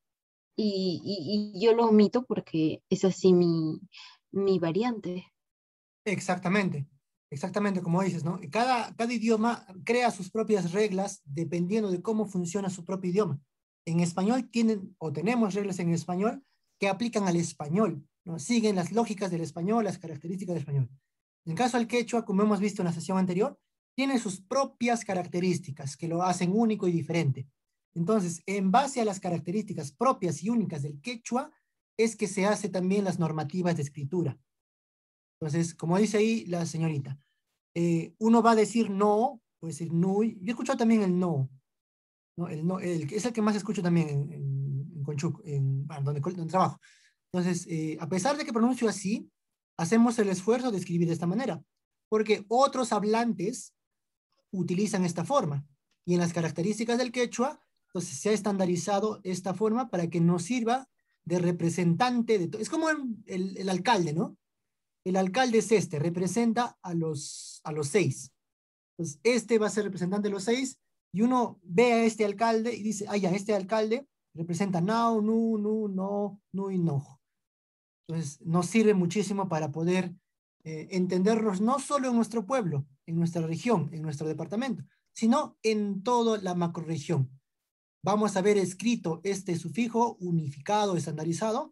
Y, y- y yo lo omito porque es así mi, mi variante. Exactamente, exactamente como dices, ¿no? Cada, cada idioma crea sus propias reglas dependiendo de cómo funciona su propio idioma. En español tienen o tenemos reglas en español que aplican al español, ¿no? Siguen las lógicas del español, las características del español. En caso del quechua, como hemos visto en la sesión anterior, tiene sus propias características que lo hacen único y diferente. Entonces, en base a las características propias y únicas del quechua, es que se hace también las normativas de escritura. Entonces, como dice ahí la señorita, eh, uno va a decir no, puede decir no. Yo he escuchado también el no, ¿no? El no, el, es el que más escucho también en, en, en Conchuc, en, bueno, donde, donde trabajo. Entonces, eh, a pesar de que pronuncio así, hacemos el esfuerzo de escribir de esta manera. porque otros hablantes utilizan esta forma. Y en las características del quechua, entonces se ha estandarizado esta forma para que nos sirva de representante de todo. Es como el, el, el alcalde, ¿no? El alcalde es este, representa a los, a los seis. Entonces, este va a ser representante de los seis, y uno ve a este alcalde y dice, ah, ya, este alcalde representa now, nu, nu, no, nu y no. Entonces, nos sirve muchísimo para poder eh, entendernos no solo en nuestro pueblo, en nuestra región, en nuestro departamento, sino en toda la macrorregión. Vamos a ver escrito este sufijo unificado, estandarizado,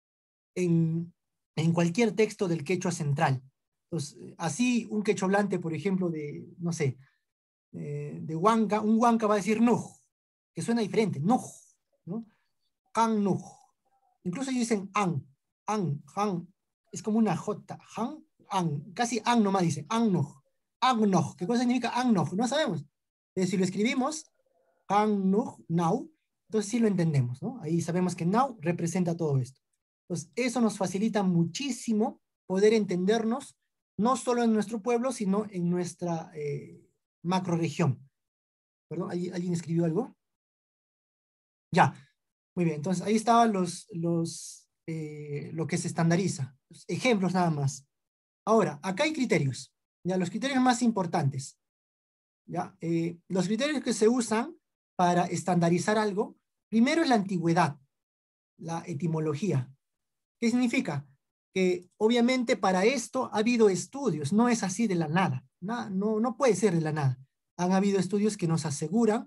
en, en cualquier texto del quechua central. Entonces, así un quechua hablante, por ejemplo, de, no sé, eh, de Huanca, un Huanca va a decir nuj, que suena diferente, nuj, ¿no? Han nuj. Incluso ellos dicen an, an, han, es como una J, han, an, casi an nomás dicen, an nuj, an nuj. ¿Qué cosa significa an nuj? No sabemos. Pero si lo escribimos, han nuj, now, entonces sí lo entendemos, ¿no? Ahí sabemos que now representa todo esto. Entonces, eso nos facilita muchísimo poder entendernos, no solo en nuestro pueblo, sino en nuestra eh, macrorregión. ¿Perdón? ¿Alguien escribió algo? Ya, muy bien. Entonces, ahí estaban los, los, eh, lo que se estandariza. Los ejemplos nada más. Ahora, acá hay criterios. Ya, los criterios más importantes. Ya, eh, los criterios que se usan para estandarizar algo, primero es la antigüedad, la etimología. ¿Qué significa? Que obviamente para esto ha habido estudios, no es así de la nada, no, no, no puede ser de la nada. Han habido estudios que nos aseguran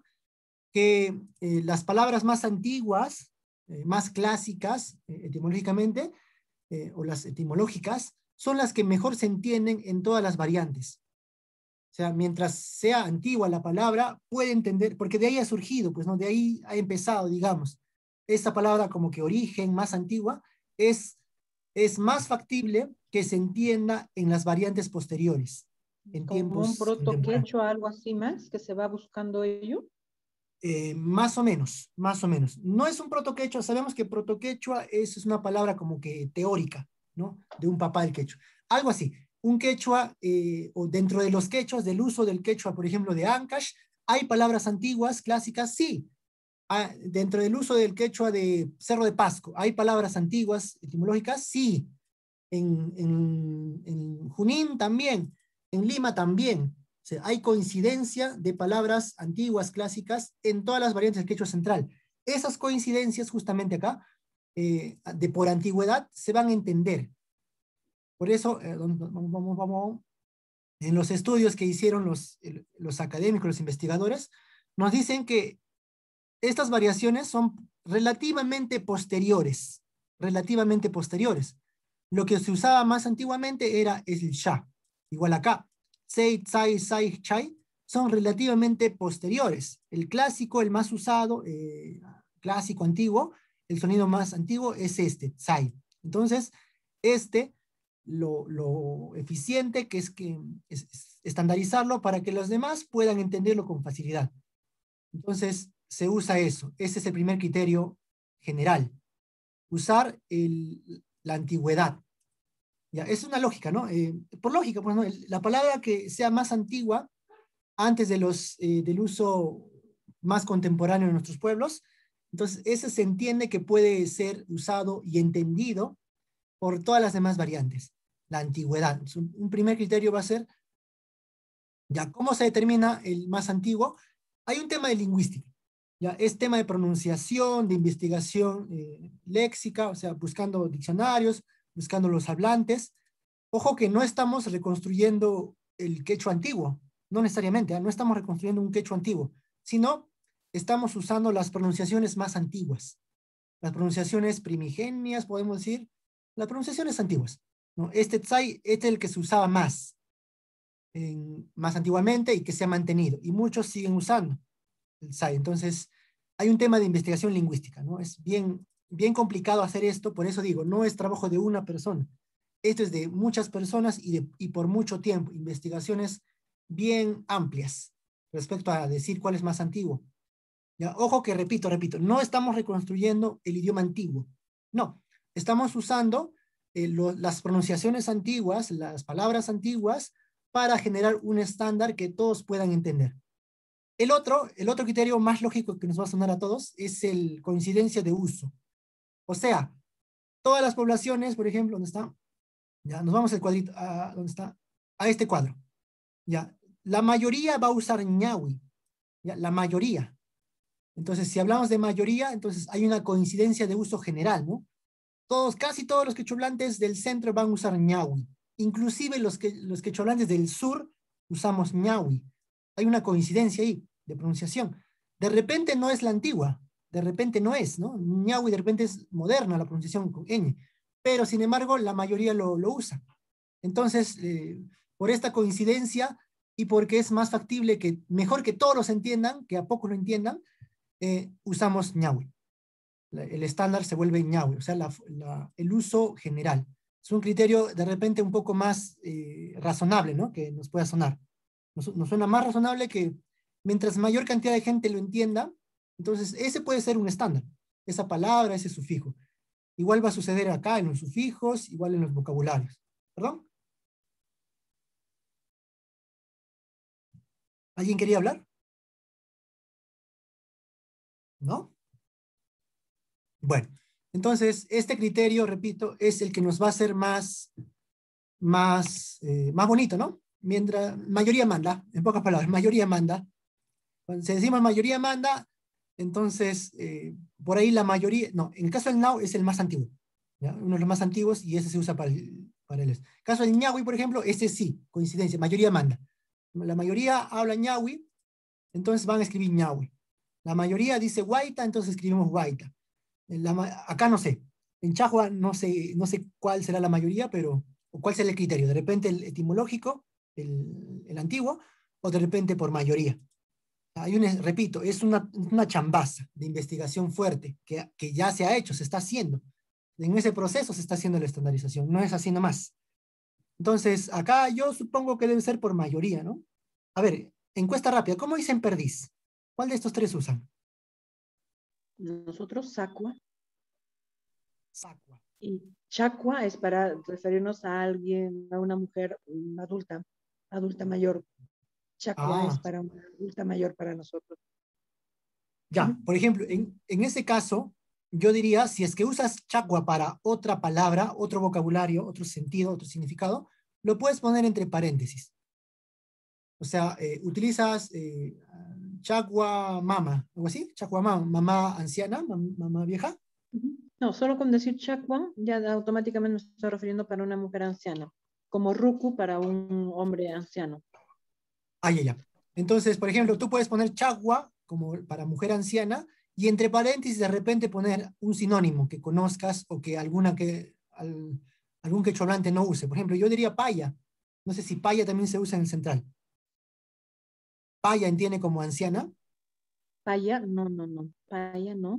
que eh, las palabras más antiguas, eh, más clásicas eh, etimológicamente, eh, o las etimológicas, son las que mejor se entienden en todas las variantes. O sea, mientras sea antigua la palabra, puede entender, porque de ahí ha surgido, pues no, de ahí ha empezado, digamos. Esta palabra como que origen más antigua es, es más factible que se entienda en las variantes posteriores. En Como tiempos un proto-quechua, algo así más, que se va buscando ello. Eh, más o menos, más o menos. No es un proto-quechua, sabemos que proto-quechua es, es una palabra como que teórica, ¿no? De un papá del quechua. Algo así. Un quechua, eh, o dentro de los quechuas, del uso del quechua, por ejemplo, de Ancash, ¿hay palabras antiguas, clásicas? Sí. Ah, dentro del uso del quechua de Cerro de Pasco, ¿hay palabras antiguas, etimológicas? Sí. En, en, en Junín también. En Lima también. O sea, hay coincidencia de palabras antiguas, clásicas, en todas las variantes del quechua central. Esas coincidencias, justamente acá, eh, de por antigüedad, se van a entender. Por eso, eh, vamos, vamos, vamos, en los estudios que hicieron los, los académicos, los investigadores, nos dicen que estas variaciones son relativamente posteriores, relativamente posteriores. Lo que se usaba más antiguamente era el sha. Igual acá, sei, tsai, sai, chai, son relativamente posteriores. El clásico, el más usado, eh, clásico antiguo, el sonido más antiguo es este, tsai. Entonces, este, lo, lo eficiente que es, que es, es estandarizarlo para que los demás puedan entenderlo con facilidad. Entonces, se usa eso. Ese es el primer criterio general. Usar el, la antigüedad. Ya, es una lógica, ¿no? Eh, por lógica, pues, ¿no? La palabra que sea más antigua, antes de los, eh, del uso más contemporáneo en nuestros pueblos, entonces ese se entiende que puede ser usado y entendido por todas las demás variantes. La antigüedad. Un primer criterio va a ser, ya, ¿cómo se determina el más antiguo? Hay un tema de lingüística. Ya, es tema de pronunciación, de investigación eh, léxica, o sea, buscando diccionarios, buscando los hablantes. Ojo que no estamos reconstruyendo el quechua antiguo, no necesariamente, ¿eh? No estamos reconstruyendo un quechua antiguo, sino estamos usando las pronunciaciones más antiguas, las pronunciaciones primigenias, podemos decir, las pronunciaciones antiguas, ¿no? Este tsai este es el que se usaba más, en, más antiguamente y que se ha mantenido, y muchos siguen usando el tsai. Entonces, hay un tema de investigación lingüística, ¿no? Es bien, bien complicado hacer esto, por eso digo, no es trabajo de una persona. Esto es de muchas personas y, de, y por mucho tiempo, investigaciones bien amplias respecto a decir cuál es más antiguo. Ya, ojo que repito, repito, no estamos reconstruyendo el idioma antiguo, no, estamos usando eh, lo, las pronunciaciones antiguas, las palabras antiguas, para generar un estándar que todos puedan entender. El otro, el otro criterio más lógico que nos va a sonar a todos es el coincidencia de uso. O sea, todas las poblaciones, por ejemplo, ¿dónde está? Ya, nos vamos al cuadrito, a, ¿dónde está? A este cuadro. Ya, la mayoría va a usar ñahui. Ya, la mayoría. Entonces, si hablamos de mayoría, entonces hay una coincidencia de uso general, ¿no? Todos, casi todos los quechohablantes del centro van a usar ñahui. Inclusive los, que, los quechohablantes del sur usamos ñahui. Hay una coincidencia ahí de pronunciación. De repente no es la antigua, de repente no es, ¿no? ñahui de repente es moderna la pronunciación con ñ, pero sin embargo la mayoría lo, lo usa. Entonces, eh, por esta coincidencia y porque es más factible que, mejor que todos los entiendan, que a pocos lo entiendan, eh, usamos ñahui. El estándar se vuelve ñahui, o sea, la, la, el uso general. Es un criterio de repente un poco más eh, razonable, ¿no? Que nos pueda sonar. Nos, nos suena más razonable que mientras mayor cantidad de gente lo entienda, entonces ese puede ser un estándar, esa palabra, ese sufijo. Igual va a suceder acá en los sufijos, igual en los vocabularios. ¿Perdón? ¿Alguien quería hablar? ¿No? Bueno, entonces este criterio, repito, es el que nos va a hacer más, más, eh, más bonito, ¿no? Mientras mayoría manda, en pocas palabras, mayoría manda. Cuando se decimos mayoría manda, entonces eh, por ahí la mayoría, no, en el caso del now es el más antiguo, ¿ya? Uno de los más antiguos y ese se usa para el, para el este. Caso del ñahui, por ejemplo, ese sí, coincidencia, mayoría manda. La mayoría habla ñahui, entonces van a escribir ñahui. La mayoría dice guaita, entonces escribimos guaita. La, acá no sé, en Chahua no sé, no sé cuál será la mayoría, pero o cuál será el criterio, de repente el etimológico, el, el antiguo, o de repente por mayoría. Hay un, repito, es una, una chambaza de investigación fuerte que, que ya se ha hecho, se está haciendo. En ese proceso se está haciendo la estandarización, no es así nomás. Entonces, acá yo supongo que debe ser por mayoría, ¿no? A ver, encuesta rápida, ¿cómo dicen perdiz? ¿Cuál de estos tres usan? Nosotros, sacua. Sacua. Y chacua es para referirnos a alguien, a una mujer una adulta, adulta mayor. Chacua Ah. es para una adulta mayor para nosotros. Ya, Uh-huh. por ejemplo, en, en ese caso, yo diría, si es que usas chacua para otra palabra, otro vocabulario, otro sentido, otro significado, lo puedes poner entre paréntesis. O sea, eh, utilizas eh, chacua mama, algo así, chacua mama, mamá anciana, mam, mamá vieja. No, solo con decir chacua ya automáticamente me estoy refiriendo para una mujer anciana, como ruku para un hombre anciano. Ah, ya, ya. Entonces, por ejemplo, tú puedes poner chacua como para mujer anciana y entre paréntesis de repente poner un sinónimo que conozcas o que alguna que al, algún quechohablante no use. Por ejemplo, yo diría paya. No sé si paya también se usa en el central. ¿Paya entiende como anciana? Paya, no, no, no. Paya, no.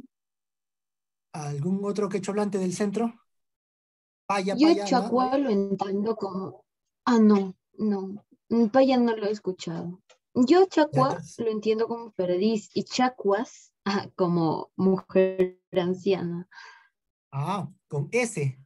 ¿Algún otro quechohablante del centro? Paya, Yo paya, ¿no? chacua lo entiendo como... Ah, no, no. Paya no lo he escuchado. Yo Ya, chacua entonces, lo entiendo como perdiz y chacuas ah, como mujer anciana. ah, con S.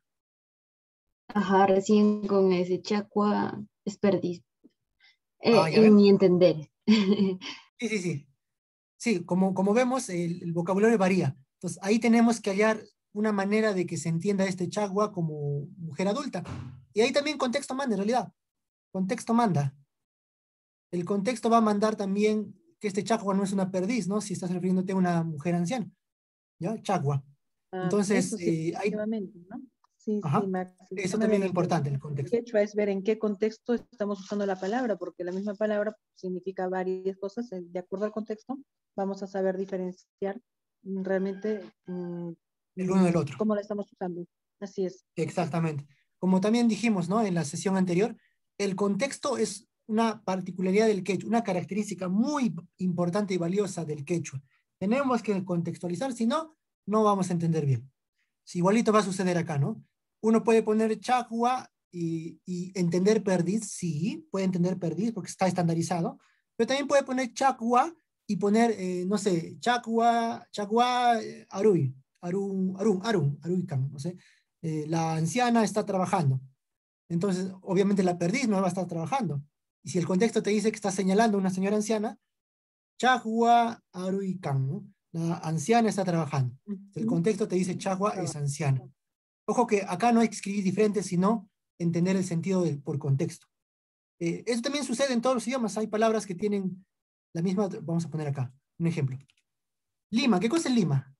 Ajá, recién con ese chacua es perdiz. Eh, Ah, ya en ven. mi entender. Sí, sí, sí. Sí, como, como vemos, el, el vocabulario varía. Entonces, ahí tenemos que hallar una manera de que se entienda este chagua como mujer adulta. Y ahí también contexto manda, en realidad. Contexto manda. El contexto va a mandar también que este chagua no es una perdiz, ¿no? Si estás refiriéndote a una mujer anciana. ¿Ya? Chagua. Ah, Entonces, eso sí, eh, hay... efectivamente, ¿no? Sí, sí, Ajá. Max. El Eso tema de también es los perdices importante, el contexto. quechua es ver en qué contexto estamos usando la palabra, porque la misma palabra significa varias cosas. De acuerdo al contexto, vamos a saber diferenciar realmente mmm, El uno del otro. cómo la estamos usando. Así es. Exactamente. Como también dijimos, ¿no? En la sesión anterior, el contexto es una particularidad del quechua, una característica muy importante y valiosa del quechua. Tenemos que contextualizar, si no, no vamos a entender bien. Si igualito va a suceder acá, ¿no? Uno puede poner chacua y, y entender perdiz, sí, puede entender perdiz porque está estandarizado, pero también puede poner chacua y poner, eh, no sé, chacua, chacua, eh, aruy, arum, arum, arum, aruycan, no sé. Eh, la anciana está trabajando. Entonces, obviamente la perdiz no va a estar trabajando. Y si el contexto te dice que está señalando a una señora anciana, chahua aruikan, ¿no? La anciana está trabajando. Si el contexto te dice chahua es anciana. Ojo que acá no hay que escribir diferente, sino entender el sentido del, por contexto. Eh, eso también sucede en todos los idiomas. Hay palabras que tienen la misma, vamos a poner acá, un ejemplo. Lima, ¿qué cosa es Lima?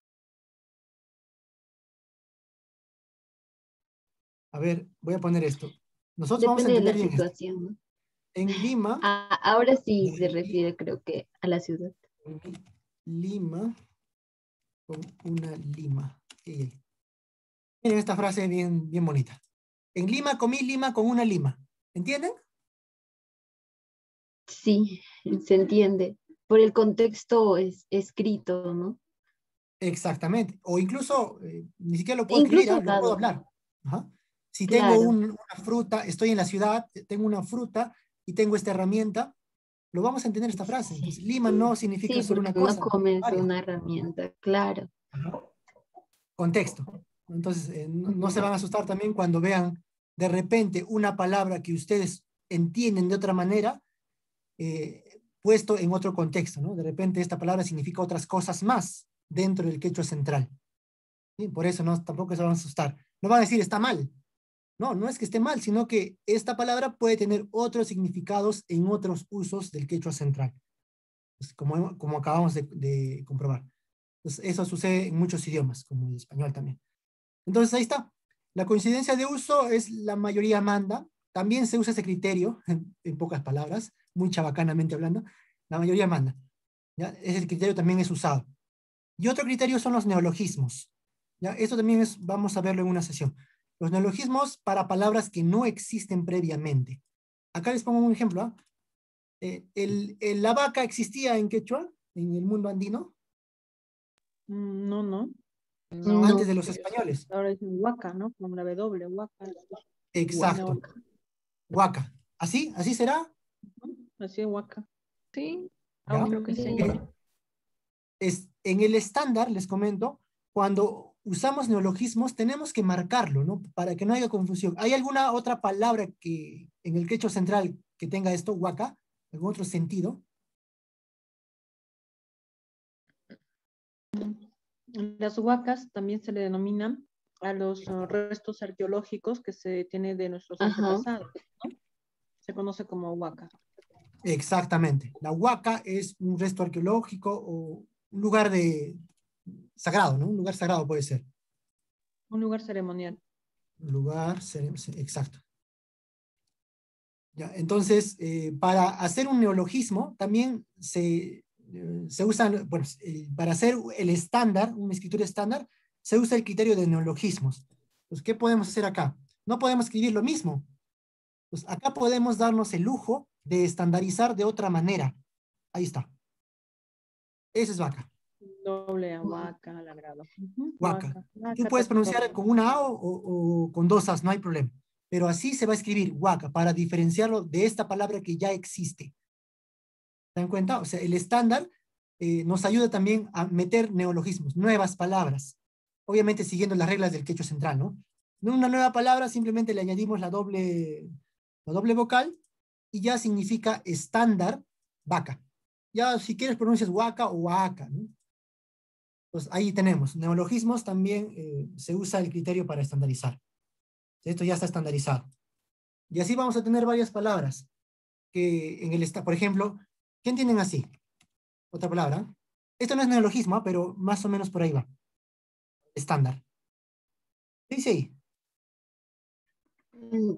A ver, voy a poner esto. Nosotros vamos a Depende de entender la bien esto. situación, ¿no? En Lima, Ah, ahora sí se eh, refiere, creo que, a la ciudad. Lima con una lima. Ey, ey. Miren esta frase bien, bien bonita. En Lima comí lima con una lima. ¿Entienden? Sí, se entiende. Por el contexto es, escrito, ¿no? Exactamente. O incluso, eh, ni siquiera lo puedo escribir, Incluso ¿ah? Lo puedo hablado, hablar. Ajá. Si tengo claro. un- una fruta, estoy en la ciudad, eh, tengo una fruta y tengo esta herramienta, lo vamos a entender esta frase. Entonces, lima no significa Sí, solo porque una no cosa, comes varias. una herramienta, claro. Ajá. Contexto. Entonces, eh, no, no se Ujú. van a asustar también cuando vean de repente una palabra que ustedes entienden de otra manera, eh, puesto en otro contexto, ¿no? De repente esta palabra significa otras cosas más dentro del quechua central. ¿Sí? Por eso no, tampoco se van a asustar. No van a decir está mal. No, no es que esté mal, sino que esta palabra puede tener otros significados en otros usos del quechua central, pues como, como acabamos de, de comprobar. Pues eso sucede en muchos idiomas, como el español también. Entonces ahí está. La coincidencia de uso es la mayoría manda. También se usa ese criterio, en, en pocas palabras, muy chabacanamente hablando. La mayoría manda. ¿Ya? Ese criterio también es usado. Y otro criterio son los neologismos. ¿Ya? Esto también es, vamos a verlo en una sesión. Los neologismos para palabras que no existen previamente. Acá les pongo un ejemplo. ¿ah? Eh, el, el- la vaca existía en quechua, en el mundo andino, Mm, No, no. antes No, de los Que yo sé. españoles. Ahora dicen huaca, ¿no? Con una W, huaca. Exacto. Huaca. Huaca. ¿Así? ¿Así será? Así es huaca. Sí, ¿Ya? creo que sí. Bien. Es, en el estándar, les comento, cuando usamos neologismos tenemos que marcarlo, ¿no? Para que no haya confusión. ¿Hay alguna otra palabra que en el quechua central que tenga esto, huaca? ¿Algún otro sentido? Las huacas también se le denominan a los uh, restos arqueológicos que se tiene de nuestros ajá. antepasados, ¿no? Se conoce como huaca. Exactamente. La huaca es un resto arqueológico o un lugar de sagrado, ¿no? Un lugar sagrado puede ser. Un lugar ceremonial. Un lugar, cere- ce- exacto. Ya, entonces, eh, para hacer un neologismo, también se, eh, se usa, bueno, eh, para hacer el estándar, una escritura estándar, se usa el criterio de neologismos. Pues, ¿qué podemos hacer acá? No podemos escribir lo mismo. Pues acá podemos darnos el lujo de estandarizar de otra manera. Ahí está. Ese es vaca. Doble A, huaca, alargado. Ujú, Huaca. huaca. Tú Huaca, puedes pronunciar doble. con una A o, o- o con dos As, no hay problema. Pero así se va a escribir huaca para diferenciarlo de esta palabra que ya existe. ¿Se dan cuenta? O sea, el estándar eh, nos ayuda también a meter neologismos, nuevas palabras. Obviamente siguiendo las reglas del quechua central, ¿no? No una nueva palabra, simplemente le añadimos la doble, la doble vocal y ya significa estándar vaca. Ya si quieres pronuncias huaca o huaca, ¿no? Pues ahí tenemos. Neologismos también eh, se usa el criterio para estandarizar. Esto ya está estandarizado. Y así vamos a tener varias palabras que en el, esta- por ejemplo, ¿qué entienden así? Otra palabra. Esto no es neologismo, ¿ah? Pero más o menos por ahí va. Estándar. Sí, sí. Mm,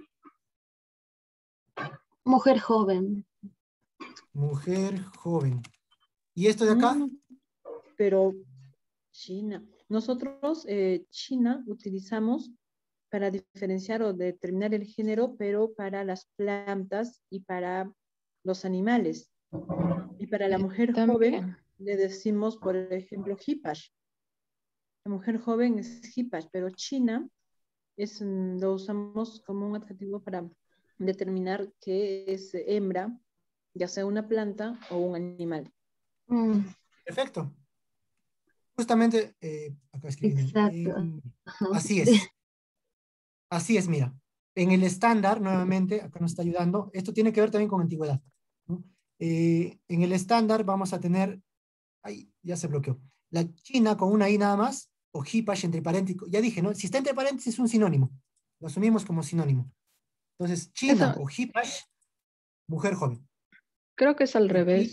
mujer joven. Mujer joven. ¿Y esto de acá? Mm, pero China. Nosotros, eh, China, utilizamos para diferenciar o determinar el género, pero para las plantas y para los animales. Y para la mujer joven También. le decimos, por ejemplo, hipash. La mujer joven es hipash, pero China es, mm, lo usamos como un adjetivo para determinar qué es hembra, ya sea una planta o un animal. Mm, Perfecto. Justamente, eh, acá escribí bien. exacto. Eh, Ajá. así De- es. Así es, mira. En el estándar, nuevamente, acá nos está ayudando, esto tiene que ver también con antigüedad, ¿no? Eh, en el estándar vamos a tener, ahí ya se bloqueó, la China con una I nada más, o hipash entre paréntesis, ya dije, ¿no? Si está entre paréntesis es un sinónimo, lo asumimos como sinónimo. Entonces, China Eso o hipash, mujer joven. creo que es al Y aquí, revés.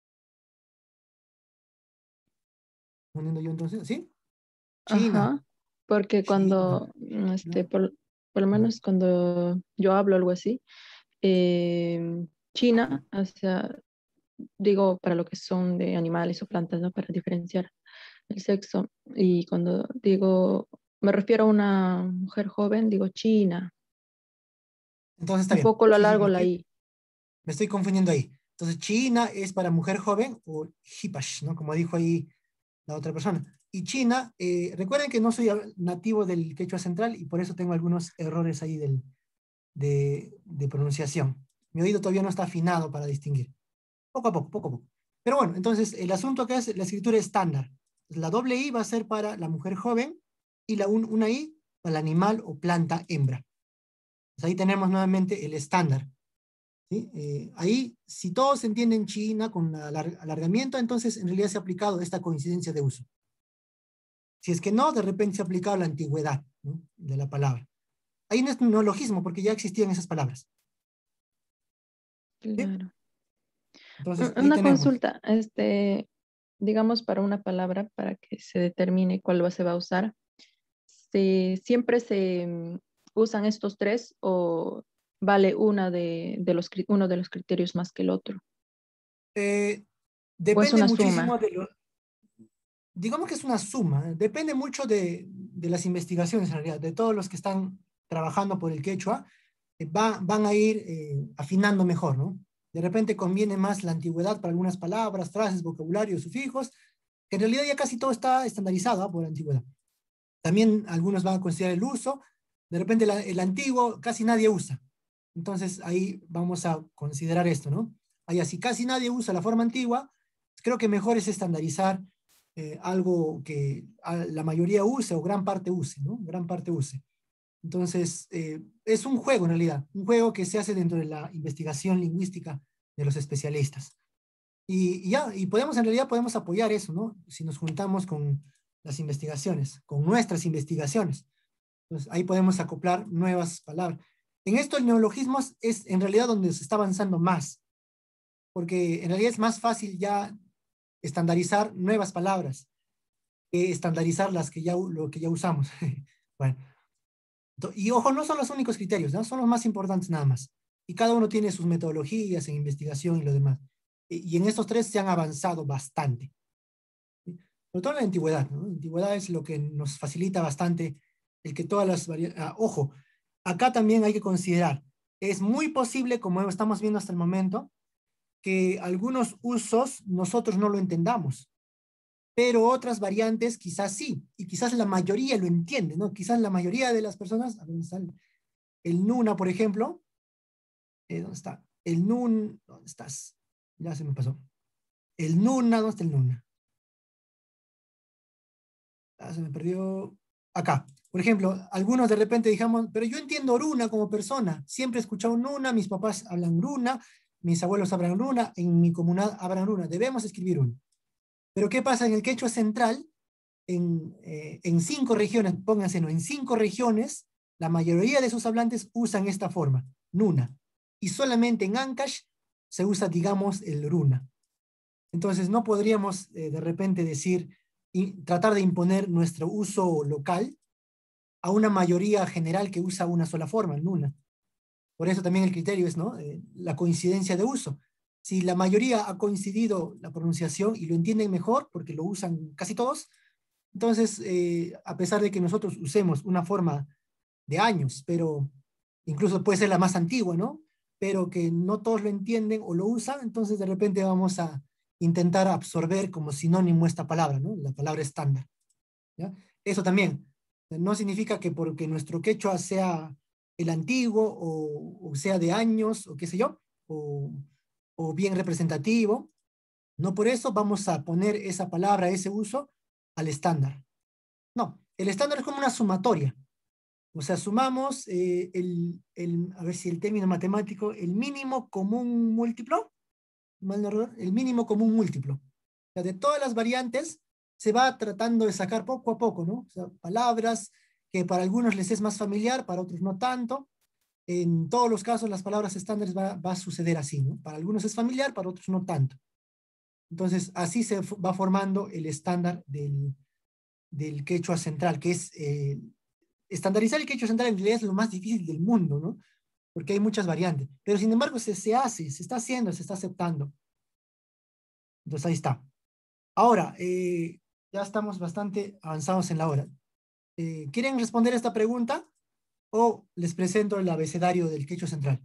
poniendo yo entonces, ¿sí? China, Ajá, porque China, cuando, mm, este, ¿no? por, por lo menos cuando yo hablo algo así, eh, China, o sea, digo para lo que son de animales o plantas, ¿no? Para diferenciar el sexo. Y cuando digo, me refiero a una mujer joven, digo China. Entonces está Un bien. poco lo Sí, sí, alargo me la estoy, I. me estoy confundiendo ahí. Entonces, China es para mujer joven o hipash, ¿no? Como dijo ahí la otra persona. Y China, eh, recuerden que no soy nativo del quechua central y por eso tengo algunos errores ahí del, de, de pronunciación. Mi oído todavía no está afinado para distinguir. Poco a poco, poco a poco. Pero bueno, entonces el asunto acá es la escritura estándar. La doble I va a ser para la mujer joven y la un, una I para el animal o planta hembra. Pues ahí tenemos nuevamente el estándar. ¿Sí? Eh, ahí, si todos entienden China con alar alargamiento, entonces en realidad se ha aplicado esta coincidencia de uso. Si es que no, de repente se ha aplicado la antigüedad, ¿no? De la palabra. Ahí no es un neologismo porque ya existían esas palabras. ¿Sí? Claro. Entonces, Un- ahí Una tenemos. consulta, este, digamos para una palabra, para que se determine cuál va- se va a usar, ¿se- ¿siempre se mm, usan estos tres o vale una de, de los, cri- uno de los criterios más que el otro? Eh, ¿O es depende una muchísimo suma? de lo, digamos que es una suma, ¿eh? Depende mucho de, de las investigaciones en realidad, de todos los que están trabajando por el quechua, eh, va, van a ir eh, afinando mejor, ¿no? De repente conviene más la antigüedad para algunas palabras, frases, vocabulario, sufijos, que en realidad ya casi todo está estandarizado, ¿ah? Por la antigüedad. También algunos van a considerar el uso, de repente la, el antiguo casi nadie usa. Entonces ahí vamos a considerar esto, ¿no? Ahí así casi nadie usa la forma antigua, creo que mejor es estandarizar eh, algo que a, la mayoría use o gran parte use, ¿no? Gran parte use. Entonces, eh, es un juego en realidad, un juego que se hace dentro de la investigación lingüística de los especialistas. Y, y ya, y podemos, en realidad podemos apoyar eso, ¿no? Si nos juntamos con las investigaciones, con nuestras investigaciones. Entonces, ahí podemos acoplar nuevas palabras. En esto el neologismo es en realidad donde se está avanzando más, porque en realidad es más fácil ya estandarizar nuevas palabras que estandarizar las que ya, lo que ya usamos. Bueno, y ojo, no son los únicos criterios, ¿no? Son los más importantes nada más. Y cada uno tiene sus metodologías en investigación y lo demás. Y, y en estos tres se han avanzado bastante. ¿Sí? Sobre todo en la antigüedad, ¿no? La antigüedad es lo que nos facilita bastante el que todas las variedades... Ah, ojo, acá también hay que considerar, es muy posible, como estamos viendo hasta el momento, que algunos usos nosotros no lo entendamos, pero otras variantes quizás sí, y quizás la mayoría lo entiende, ¿no? Quizás la mayoría de las personas, a ver, ¿dónde está el, el nuna, por ejemplo? Eh, ¿Dónde está? El nun, ¿dónde estás? Ya se me pasó. El nuna, ¿dónde está el nuna? Ah, se me perdió. Acá. Por ejemplo, algunos de repente dijamos, pero yo entiendo runa como persona. Siempre he escuchado runa, mis papás hablan runa, mis abuelos hablan runa, en mi comunidad hablan runa. Debemos escribir runa. Pero ¿qué pasa en el quechua central? En, eh, en cinco regiones, pónganse, ¿no? En cinco regiones, la mayoría de sus hablantes usan esta forma, nuna. Y solamente en Ancash se usa, digamos, el runa. Entonces, no podríamos eh, de repente decir, y tratar de imponer nuestro uso local a una mayoría general que usa una sola forma, nuna. Por eso también el criterio es, ¿no? Eh, la coincidencia de uso. Si la mayoría ha coincidido la pronunciación y lo entienden mejor, porque lo usan casi todos, entonces, eh, a pesar de que nosotros usemos una forma de años, pero incluso puede ser la más antigua, ¿no? Pero que no todos lo entienden o lo usan, entonces de repente vamos a intentar absorber como sinónimo esta palabra, ¿no? La palabra estándar, ¿ya? Eso también no significa que porque nuestro quechua sea el antiguo o, o sea de años o qué sé yo, o, o bien representativo, no por eso vamos a poner esa palabra, ese uso al estándar. No, el estándar es como una sumatoria. O sea, sumamos eh, el, el, a ver si el término matemático, el mínimo común múltiplo, mal no recuerdo, el mínimo común múltiplo. O sea, de todas las variantes se va tratando de sacar poco a poco, ¿no? O sea, palabras que para algunos les es más familiar, para otros no tanto. En todos los casos, las palabras estándares va, va a suceder así, ¿no? Para algunos es familiar, para otros no tanto. Entonces, así se va formando el estándar del, del quechua central, que es... Eh, estandarizar el quechua central en realidad es lo más difícil del mundo, ¿no? Porque hay muchas variantes. Pero sin embargo se, se hace, se está haciendo, se está aceptando. Entonces ahí está. Ahora, eh, ya estamos bastante avanzados en la hora. Eh, ¿Quieren responder esta pregunta o les presento el abecedario del quechua central?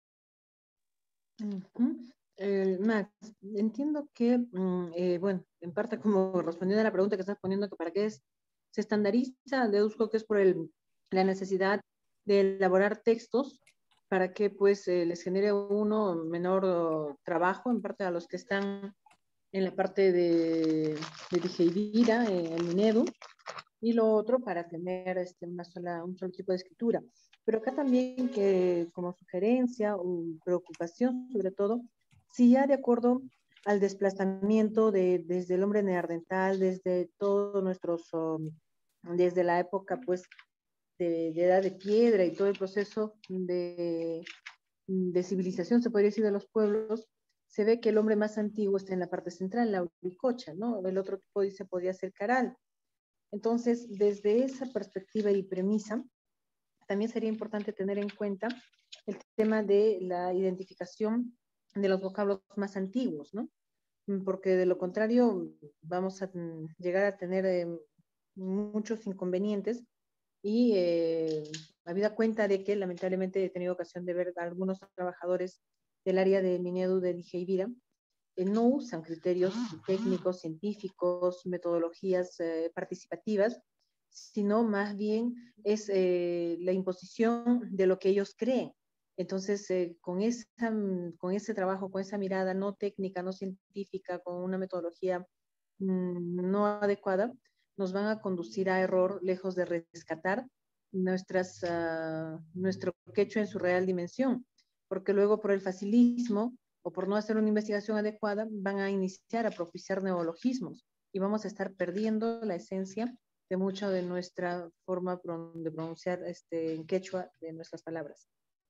Uh-huh. eh, Max, entiendo que, mm, eh, bueno, en parte como respondiendo a la pregunta que estás poniendo, que para qué es, se estandariza, deduzco que es por el, la necesidad de elaborar textos para que pues eh, les genere uno menor uh, trabajo en parte a los que están en la parte de, de Dijeivira, eh, en Minedu, y lo otro para tener este, una sola, un solo tipo de escritura. Pero acá también que como sugerencia o preocupación sobre todo, si ya de acuerdo al desplazamiento de, desde el hombre neandertal, desde todos nuestros, um, desde la época pues de, de edad de piedra y todo el proceso de, de civilización, se podría decir, de los pueblos, se ve que el hombre más antiguo está en la parte central, en la Uricocha, ¿no? El otro tipo dice podría ser Caral. Entonces, desde esa perspectiva y premisa, también sería importante tener en cuenta el tema de la identificación de los vocablos más antiguos, ¿no? Porque de lo contrario vamos a llegar a tener eh, muchos inconvenientes y eh, habida cuenta de que lamentablemente he tenido ocasión de ver a algunos trabajadores del área de Minedu de Dijeivira, eh, no usan criterios técnicos, científicos, metodologías eh, participativas, sino más bien es eh, la imposición de lo que ellos creen. Entonces, eh, con, esa, con ese trabajo, con esa mirada no técnica, no científica, con una metodología mmm, no adecuada, nos van a conducir a error, lejos de rescatar nuestras, uh, nuestro quechua en su real dimensión, porque luego por el facilismo o por no hacer una investigación adecuada, van a iniciar a propiciar neologismos y vamos a estar perdiendo la esencia de mucha de nuestra forma de pronunciar este, en quechua de nuestras palabras.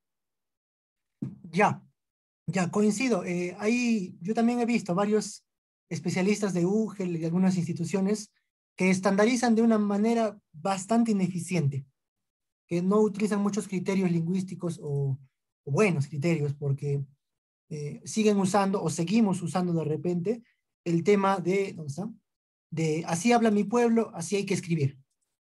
Ya, ya, coincido. Eh, ahí yo también he visto varios especialistas de U G E L y de algunas instituciones que estandarizan de una manera bastante ineficiente, que no utilizan muchos criterios lingüísticos o, o buenos criterios, porque eh, siguen usando o seguimos usando de repente el tema de, ¿dónde está? De así habla mi pueblo, así hay que escribir.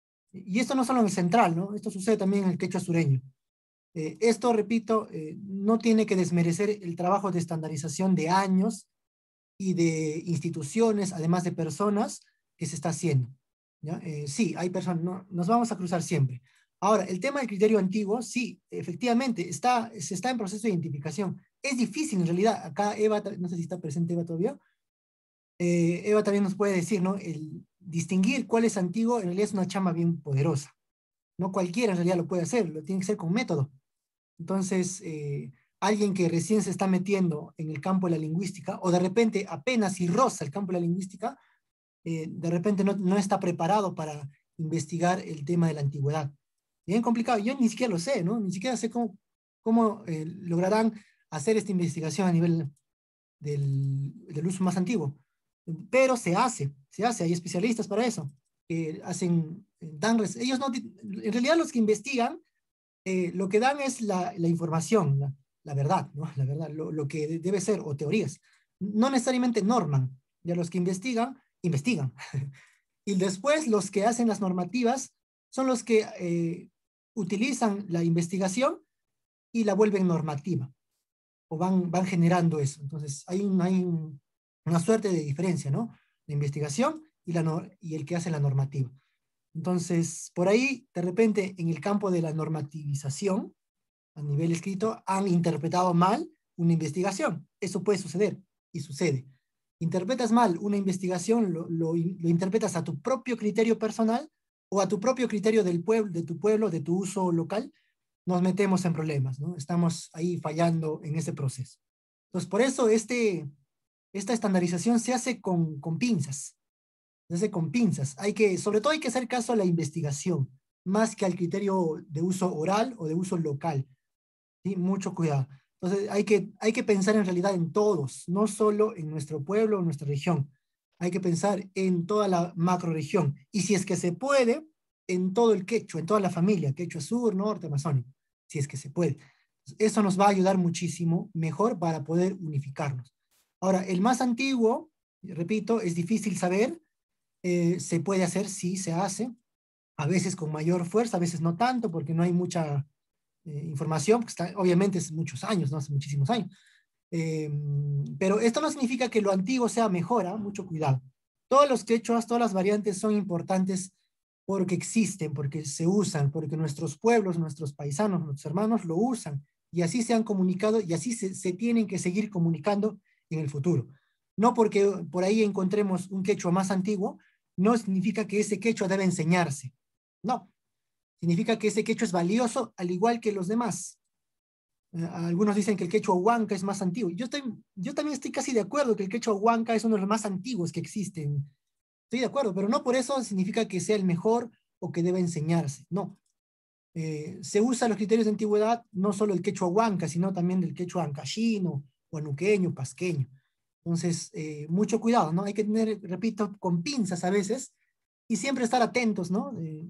Y esto no solo en el central, ¿no? Esto sucede también en el quechua sureño. Eh, esto, repito, eh, no tiene que desmerecer el trabajo de estandarización de años y de instituciones, además de personas, que se está haciendo. ¿Ya? Eh, sí, hay personas, no, nos vamos a cruzar siempre. Ahora, el tema del criterio antiguo, sí, efectivamente, está, se está en proceso de identificación. Es difícil, en realidad, acá Eva, no sé si está presente Eva todavía, eh, Eva también nos puede decir, ¿no? El distinguir cuál es antiguo, en realidad es una chamba bien poderosa. No cualquiera en realidad lo puede hacer, lo tiene que ser con método. Entonces, eh, alguien que recién se está metiendo en el campo de la lingüística, o de repente apenas si roza el campo de la lingüística, eh, de repente no, no está preparado para investigar el tema de la antigüedad. Bien complicado, yo ni siquiera lo sé, ¿no? Ni siquiera sé cómo, cómo eh, lograrán hacer esta investigación a nivel del, del uso más antiguo. Pero se hace, se hace, hay especialistas para eso, que hacen, dan, ellos no, en realidad los que investigan, eh, lo que dan es la, la información, la, la verdad, ¿no? La verdad, lo, lo que debe ser, o teorías. No necesariamente norman, ya los que investigan, investigan. Y después los que hacen las normativas son los que eh, utilizan la investigación y la vuelven normativa, o van, van generando eso. Entonces hay, un, hay un, una suerte de diferencia, ¿no? La investigación y, la no, y el que hace la normativa. Entonces, por ahí, de repente, en el campo de la normativización, a nivel escrito, han interpretado mal una investigación. Eso puede suceder, y sucede. Interpretas mal una investigación, lo, lo, lo interpretas a tu propio criterio personal, o a tu propio criterio del pueblo, de tu pueblo, de tu uso local, nos metemos en problemas, ¿no? Estamos ahí fallando en ese proceso. Entonces, por eso este, esta estandarización se hace con, con pinzas, se hace con pinzas. Hay que, sobre todo hay que hacer caso a la investigación, más que al criterio de uso oral o de uso local. ¿Sí? Mucho cuidado. Entonces, hay que, hay que pensar en realidad en todos, no solo en nuestro pueblo o nuestra región. Hay que pensar en toda la macroregión. Y si es que se puede, en todo el quechua, en toda la familia, quechua sur, norte, amazónico, si es que se puede. Eso nos va a ayudar muchísimo mejor para poder unificarnos. Ahora, el más antiguo, repito, es difícil saber, eh, se puede hacer, sí, se hace, a veces con mayor fuerza, a veces no tanto, porque no hay mucha eh, información, porque está, obviamente es muchos años, ¿no? Hace muchísimos años. Eh, pero esto no significa que lo antiguo sea mejor, ¿eh? Mucho cuidado. Todos los quechuas, todas las variantes son importantes porque existen, porque se usan, porque nuestros pueblos, nuestros paisanos, nuestros hermanos lo usan, y así se han comunicado, y así se, se tienen que seguir comunicando en el futuro. No porque por ahí encontremos un quechua más antiguo, no significa que ese quechua debe enseñarse. No, significa que ese quechua es valioso al igual que los demás. Uh, algunos dicen que el quechua huanca es más antiguo. Yo, estoy, yo también estoy casi de acuerdo que el quechua huanca es uno de los más antiguos que existen. Estoy de acuerdo, pero no por eso significa que sea el mejor o que deba enseñarse. No. Eh, se usa los criterios de antigüedad no solo el quechua huanca, sino también del quechua ancashino, huanuqueño, pasqueño. Entonces, eh, mucho cuidado, ¿no? Hay que tener, repito, con pinzas a veces y siempre estar atentos, ¿no? Eh,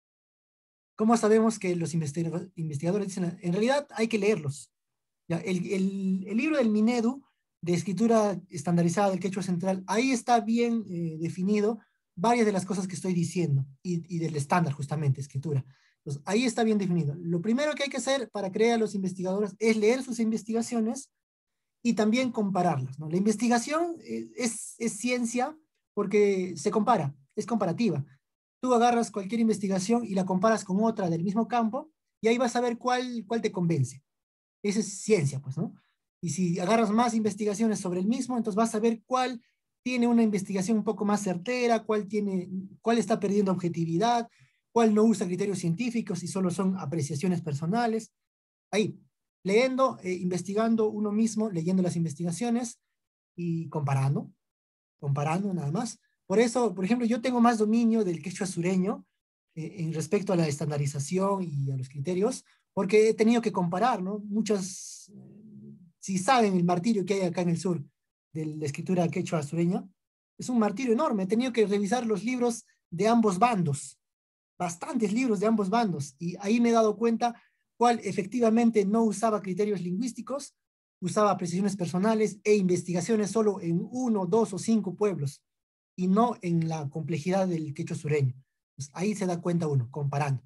¿Cómo sabemos que los investigadores dicen, en realidad hay que leerlos? Ya, el, el, el libro del Minedu, de escritura estandarizada del quechua central, ahí está bien eh, definido varias de las cosas que estoy diciendo, y, y del estándar justamente, escritura. Entonces, ahí está bien definido. Lo primero que hay que hacer para crear a los investigadores es leer sus investigaciones y también compararlas, ¿no? La investigación es, es ciencia porque se compara, es comparativa. Tú agarras cualquier investigación y la comparas con otra del mismo campo y ahí vas a ver cuál, cuál te convence. Esa es ciencia, pues, ¿no? Y si agarras más investigaciones sobre el mismo, entonces vas a ver cuál tiene una investigación un poco más certera, cuál, tiene, cuál está perdiendo objetividad, cuál no usa criterios científicos y solo son apreciaciones personales. Ahí, leyendo, eh, investigando uno mismo, leyendo las investigaciones y comparando, comparando nada más. Por eso, por ejemplo, yo tengo más dominio del quechua sureño eh, en respecto a la estandarización y a los criterios, porque he tenido que comparar, ¿no? Muchas, eh, si saben el martirio que hay acá en el sur de la escritura quechua sureña, es un martirio enorme. He tenido que revisar los libros de ambos bandos, bastantes libros de ambos bandos, y ahí me he dado cuenta cuál efectivamente no usaba criterios lingüísticos, usaba apreciaciones personales e investigaciones solo en uno, dos o cinco pueblos, y no en la complejidad del quechua sureño. Pues ahí se da cuenta uno, comparando.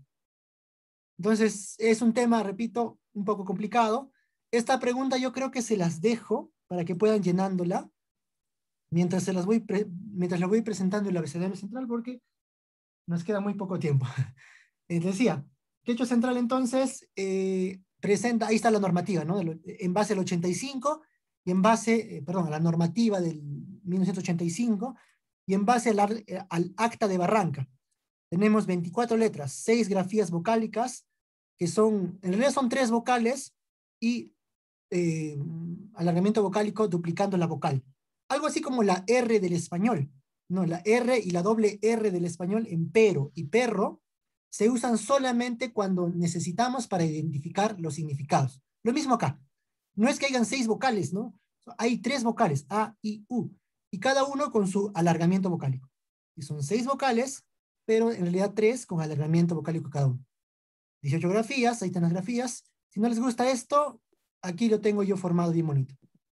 Entonces, es un tema, repito, un poco complicado. Esta pregunta yo creo que se las dejo para que puedan llenándola mientras, se las voy, mientras la voy presentando el abecedario central, porque nos queda muy poco tiempo. Les decía, quechua central entonces eh, presenta, ahí está la normativa, ¿no? En base al ochenta y cinco, y en base, eh, perdón, a la normativa del mil novecientos ochenta y cinco, y en base al, al acta de Barranca. Tenemos veinticuatro letras, seis grafías vocálicas, que son, en realidad son tres vocales, y eh, alargamiento vocálico duplicando la vocal. Algo así como la R del español, ¿no? La R y la doble R del español en pero y perro se usan solamente cuando necesitamos para identificar los significados. Lo mismo acá. No es que hayan seis vocales, ¿no? Hay tres vocales, A, I, U, y cada uno con su alargamiento vocálico. Y son seis vocales, pero en realidad tres con alargamiento vocálico cada uno. dieciocho grafías, ahí están las grafías. Si no les gusta esto, aquí lo tengo yo formado bien bonito.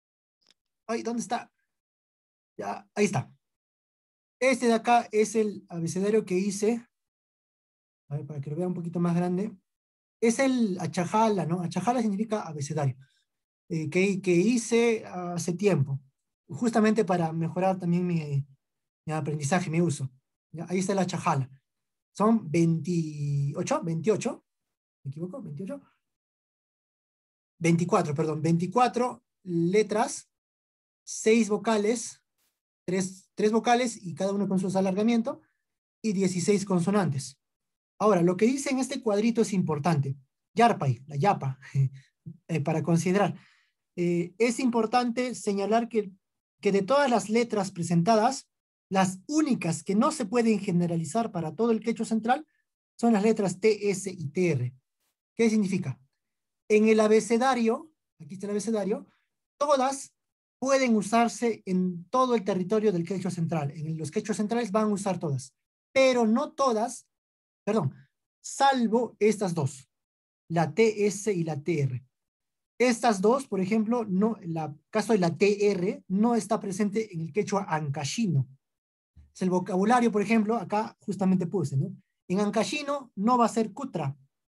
Ay, ¿dónde está? Ya, ahí está. Este de acá es el abecedario que hice. A ver, para que lo vean un poquito más grande. Es el achajala, ¿no? Achajala significa abecedario. Eh, que, que hice hace tiempo. Justamente para mejorar también mi, mi aprendizaje, mi uso. ¿Ya? Ahí está el achajala. Son veintiocho, veintiocho. ¿Me equivoco? veintiocho. veinticuatro, perdón. veinticuatro letras, seis vocales, tres, tres vocales y cada uno con su alargamiento, y dieciséis consonantes. Ahora, lo que dice en este cuadrito es importante. Yarpay, la yapa, eh, para considerar. Eh, es importante señalar que, que de todas las letras presentadas, las únicas que no se pueden generalizar para todo el quechua central son las letras T, S y T, R. ¿Qué significa? En el abecedario, aquí está el abecedario, todas pueden usarse en todo el territorio del quechua central. En los quechuas centrales van a usar todas, pero no todas, perdón, salvo estas dos, la T, S y la T, R. Estas dos, por ejemplo, no, el caso de la T, R no está presente en el quechua ancashino. Es el vocabulario, por ejemplo, acá justamente puse, ¿no? En ancashino no va a ser cutra,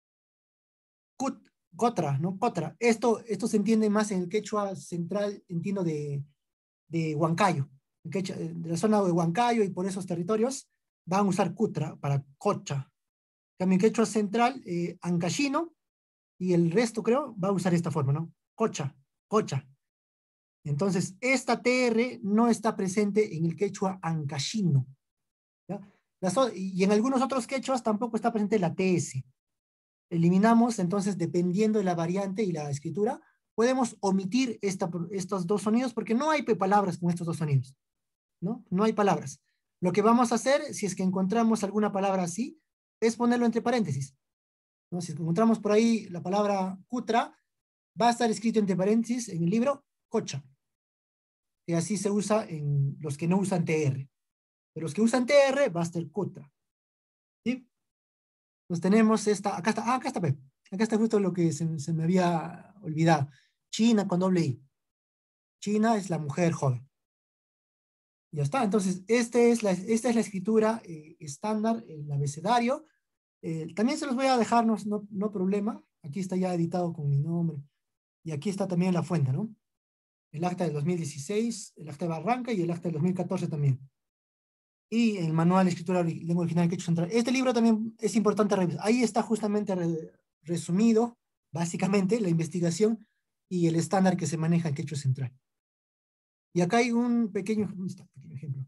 cut, cotra, ¿no? Cotra. Esto, esto se entiende más en el quechua central, entiendo, de, de Huancayo, el quechua, de la zona de Huancayo y por esos territorios, van a usar cutra para cocha. También quechua central, eh, ancashino, y el resto, creo, va a usar esta forma, ¿no? Cocha, cocha. Entonces, esta T R no está presente en el quechua ancashino. ¿Ya? Las, y en algunos otros quechuas tampoco está presente la T S. Eliminamos, entonces, dependiendo de la variante y la escritura, podemos omitir esta, estos dos sonidos porque no hay palabras con estos dos sonidos. ¿No? No hay palabras. Lo que vamos a hacer, si es que encontramos alguna palabra así, es ponerlo entre paréntesis. ¿No? Si encontramos por ahí la palabra cutra, va a estar escrito entre paréntesis en el libro cocha. Y así se usa en los que no usan T R. Pero los que usan T R va a estar cutra. ¿Sí? Entonces tenemos esta, acá está, ah, acá está, acá está justo lo que se, se me había olvidado. China con doble I. China es la mujer joven. Ya está, entonces este es la, esta es la escritura eh, estándar, el abecedario. Eh, también se los voy a dejar, no, no, no problema. Aquí está ya editado con mi nombre. Y aquí está también la fuente, ¿no? El acta del dos mil dieciséis, el acta de Barranca y el acta del dos mil catorce también. Y el manual de escritura lengua original del quechua central. Este libro también es importante revisar. Ahí está justamente re, resumido, básicamente, la investigación y el estándar que se maneja en quechua central. Y acá hay un pequeño, ¿dónde está el pequeño ejemplo?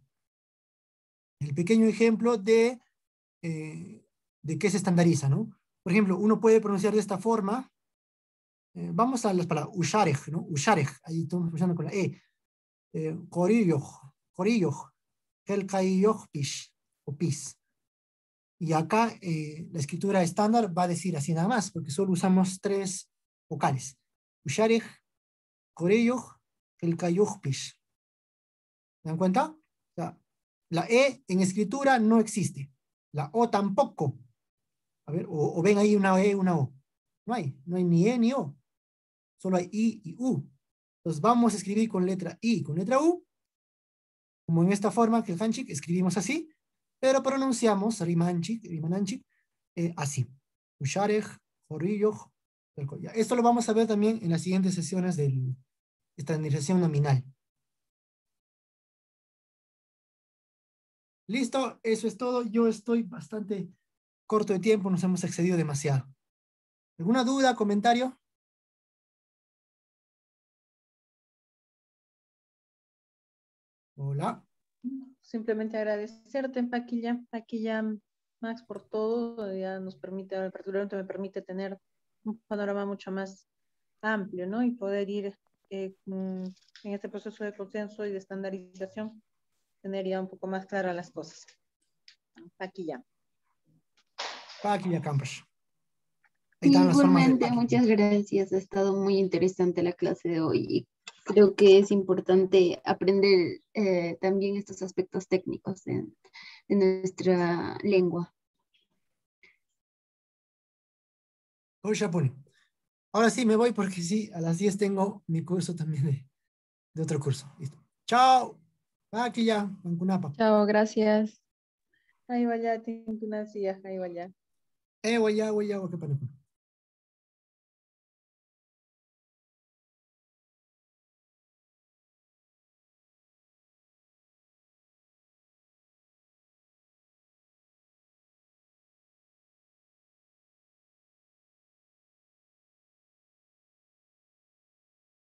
El pequeño ejemplo de, eh, de qué se estandariza, ¿no? Por ejemplo, uno puede pronunciar de esta forma. Eh, vamos a las palabras, usharej, ¿no? Usharej, ahí estamos pronunciando con la E. Eh, Corilloch, Corilloch, Kelkailloch pish, o pis. Y acá eh, la escritura estándar va a decir así nada más, porque solo usamos tres vocales. Usharej, Corilloch, Kelkailloch pish. ¿Se dan cuenta? O sea, la E en escritura no existe. La O tampoco. A ver, o, o ven ahí una E, una O. No hay, no hay ni E ni O. Solo hay I y U. Entonces vamos a escribir con letra I y con letra U, como en esta forma que el Hanchik escribimos así, pero pronunciamos Rimanchik, Rimananchik, eh, así. Usharej, Jorillo. Esto lo vamos a ver también en las siguientes sesiones de estandarización nominal. Listo, eso es todo. Yo estoy bastante corto de tiempo, nos hemos excedido demasiado. ¿Alguna duda, comentario? Hola. Simplemente agradecerte, Paquilla, Paquilla, Max, por todo. Ya nos permite, particularmente me permite tener un panorama mucho más amplio, ¿no? Y poder ir eh, en este proceso de consenso y de estandarización, tener ya un poco más claras las cosas. Paquilla. Paquilla Campos. Igualmente, muchas gracias. Ha estado muy interesante la clase de hoy y creo que es importante aprender eh, también estos aspectos técnicos de, de nuestra lengua. Ahora sí me voy porque sí, a las diez tengo mi curso también de, de otro curso. Listo. Chao. Aquí ya, Mancunapa. Chao, gracias. Ahí vaya, Tinkunasi, ahí vaya. Eh, vaya, vaya, qué pena.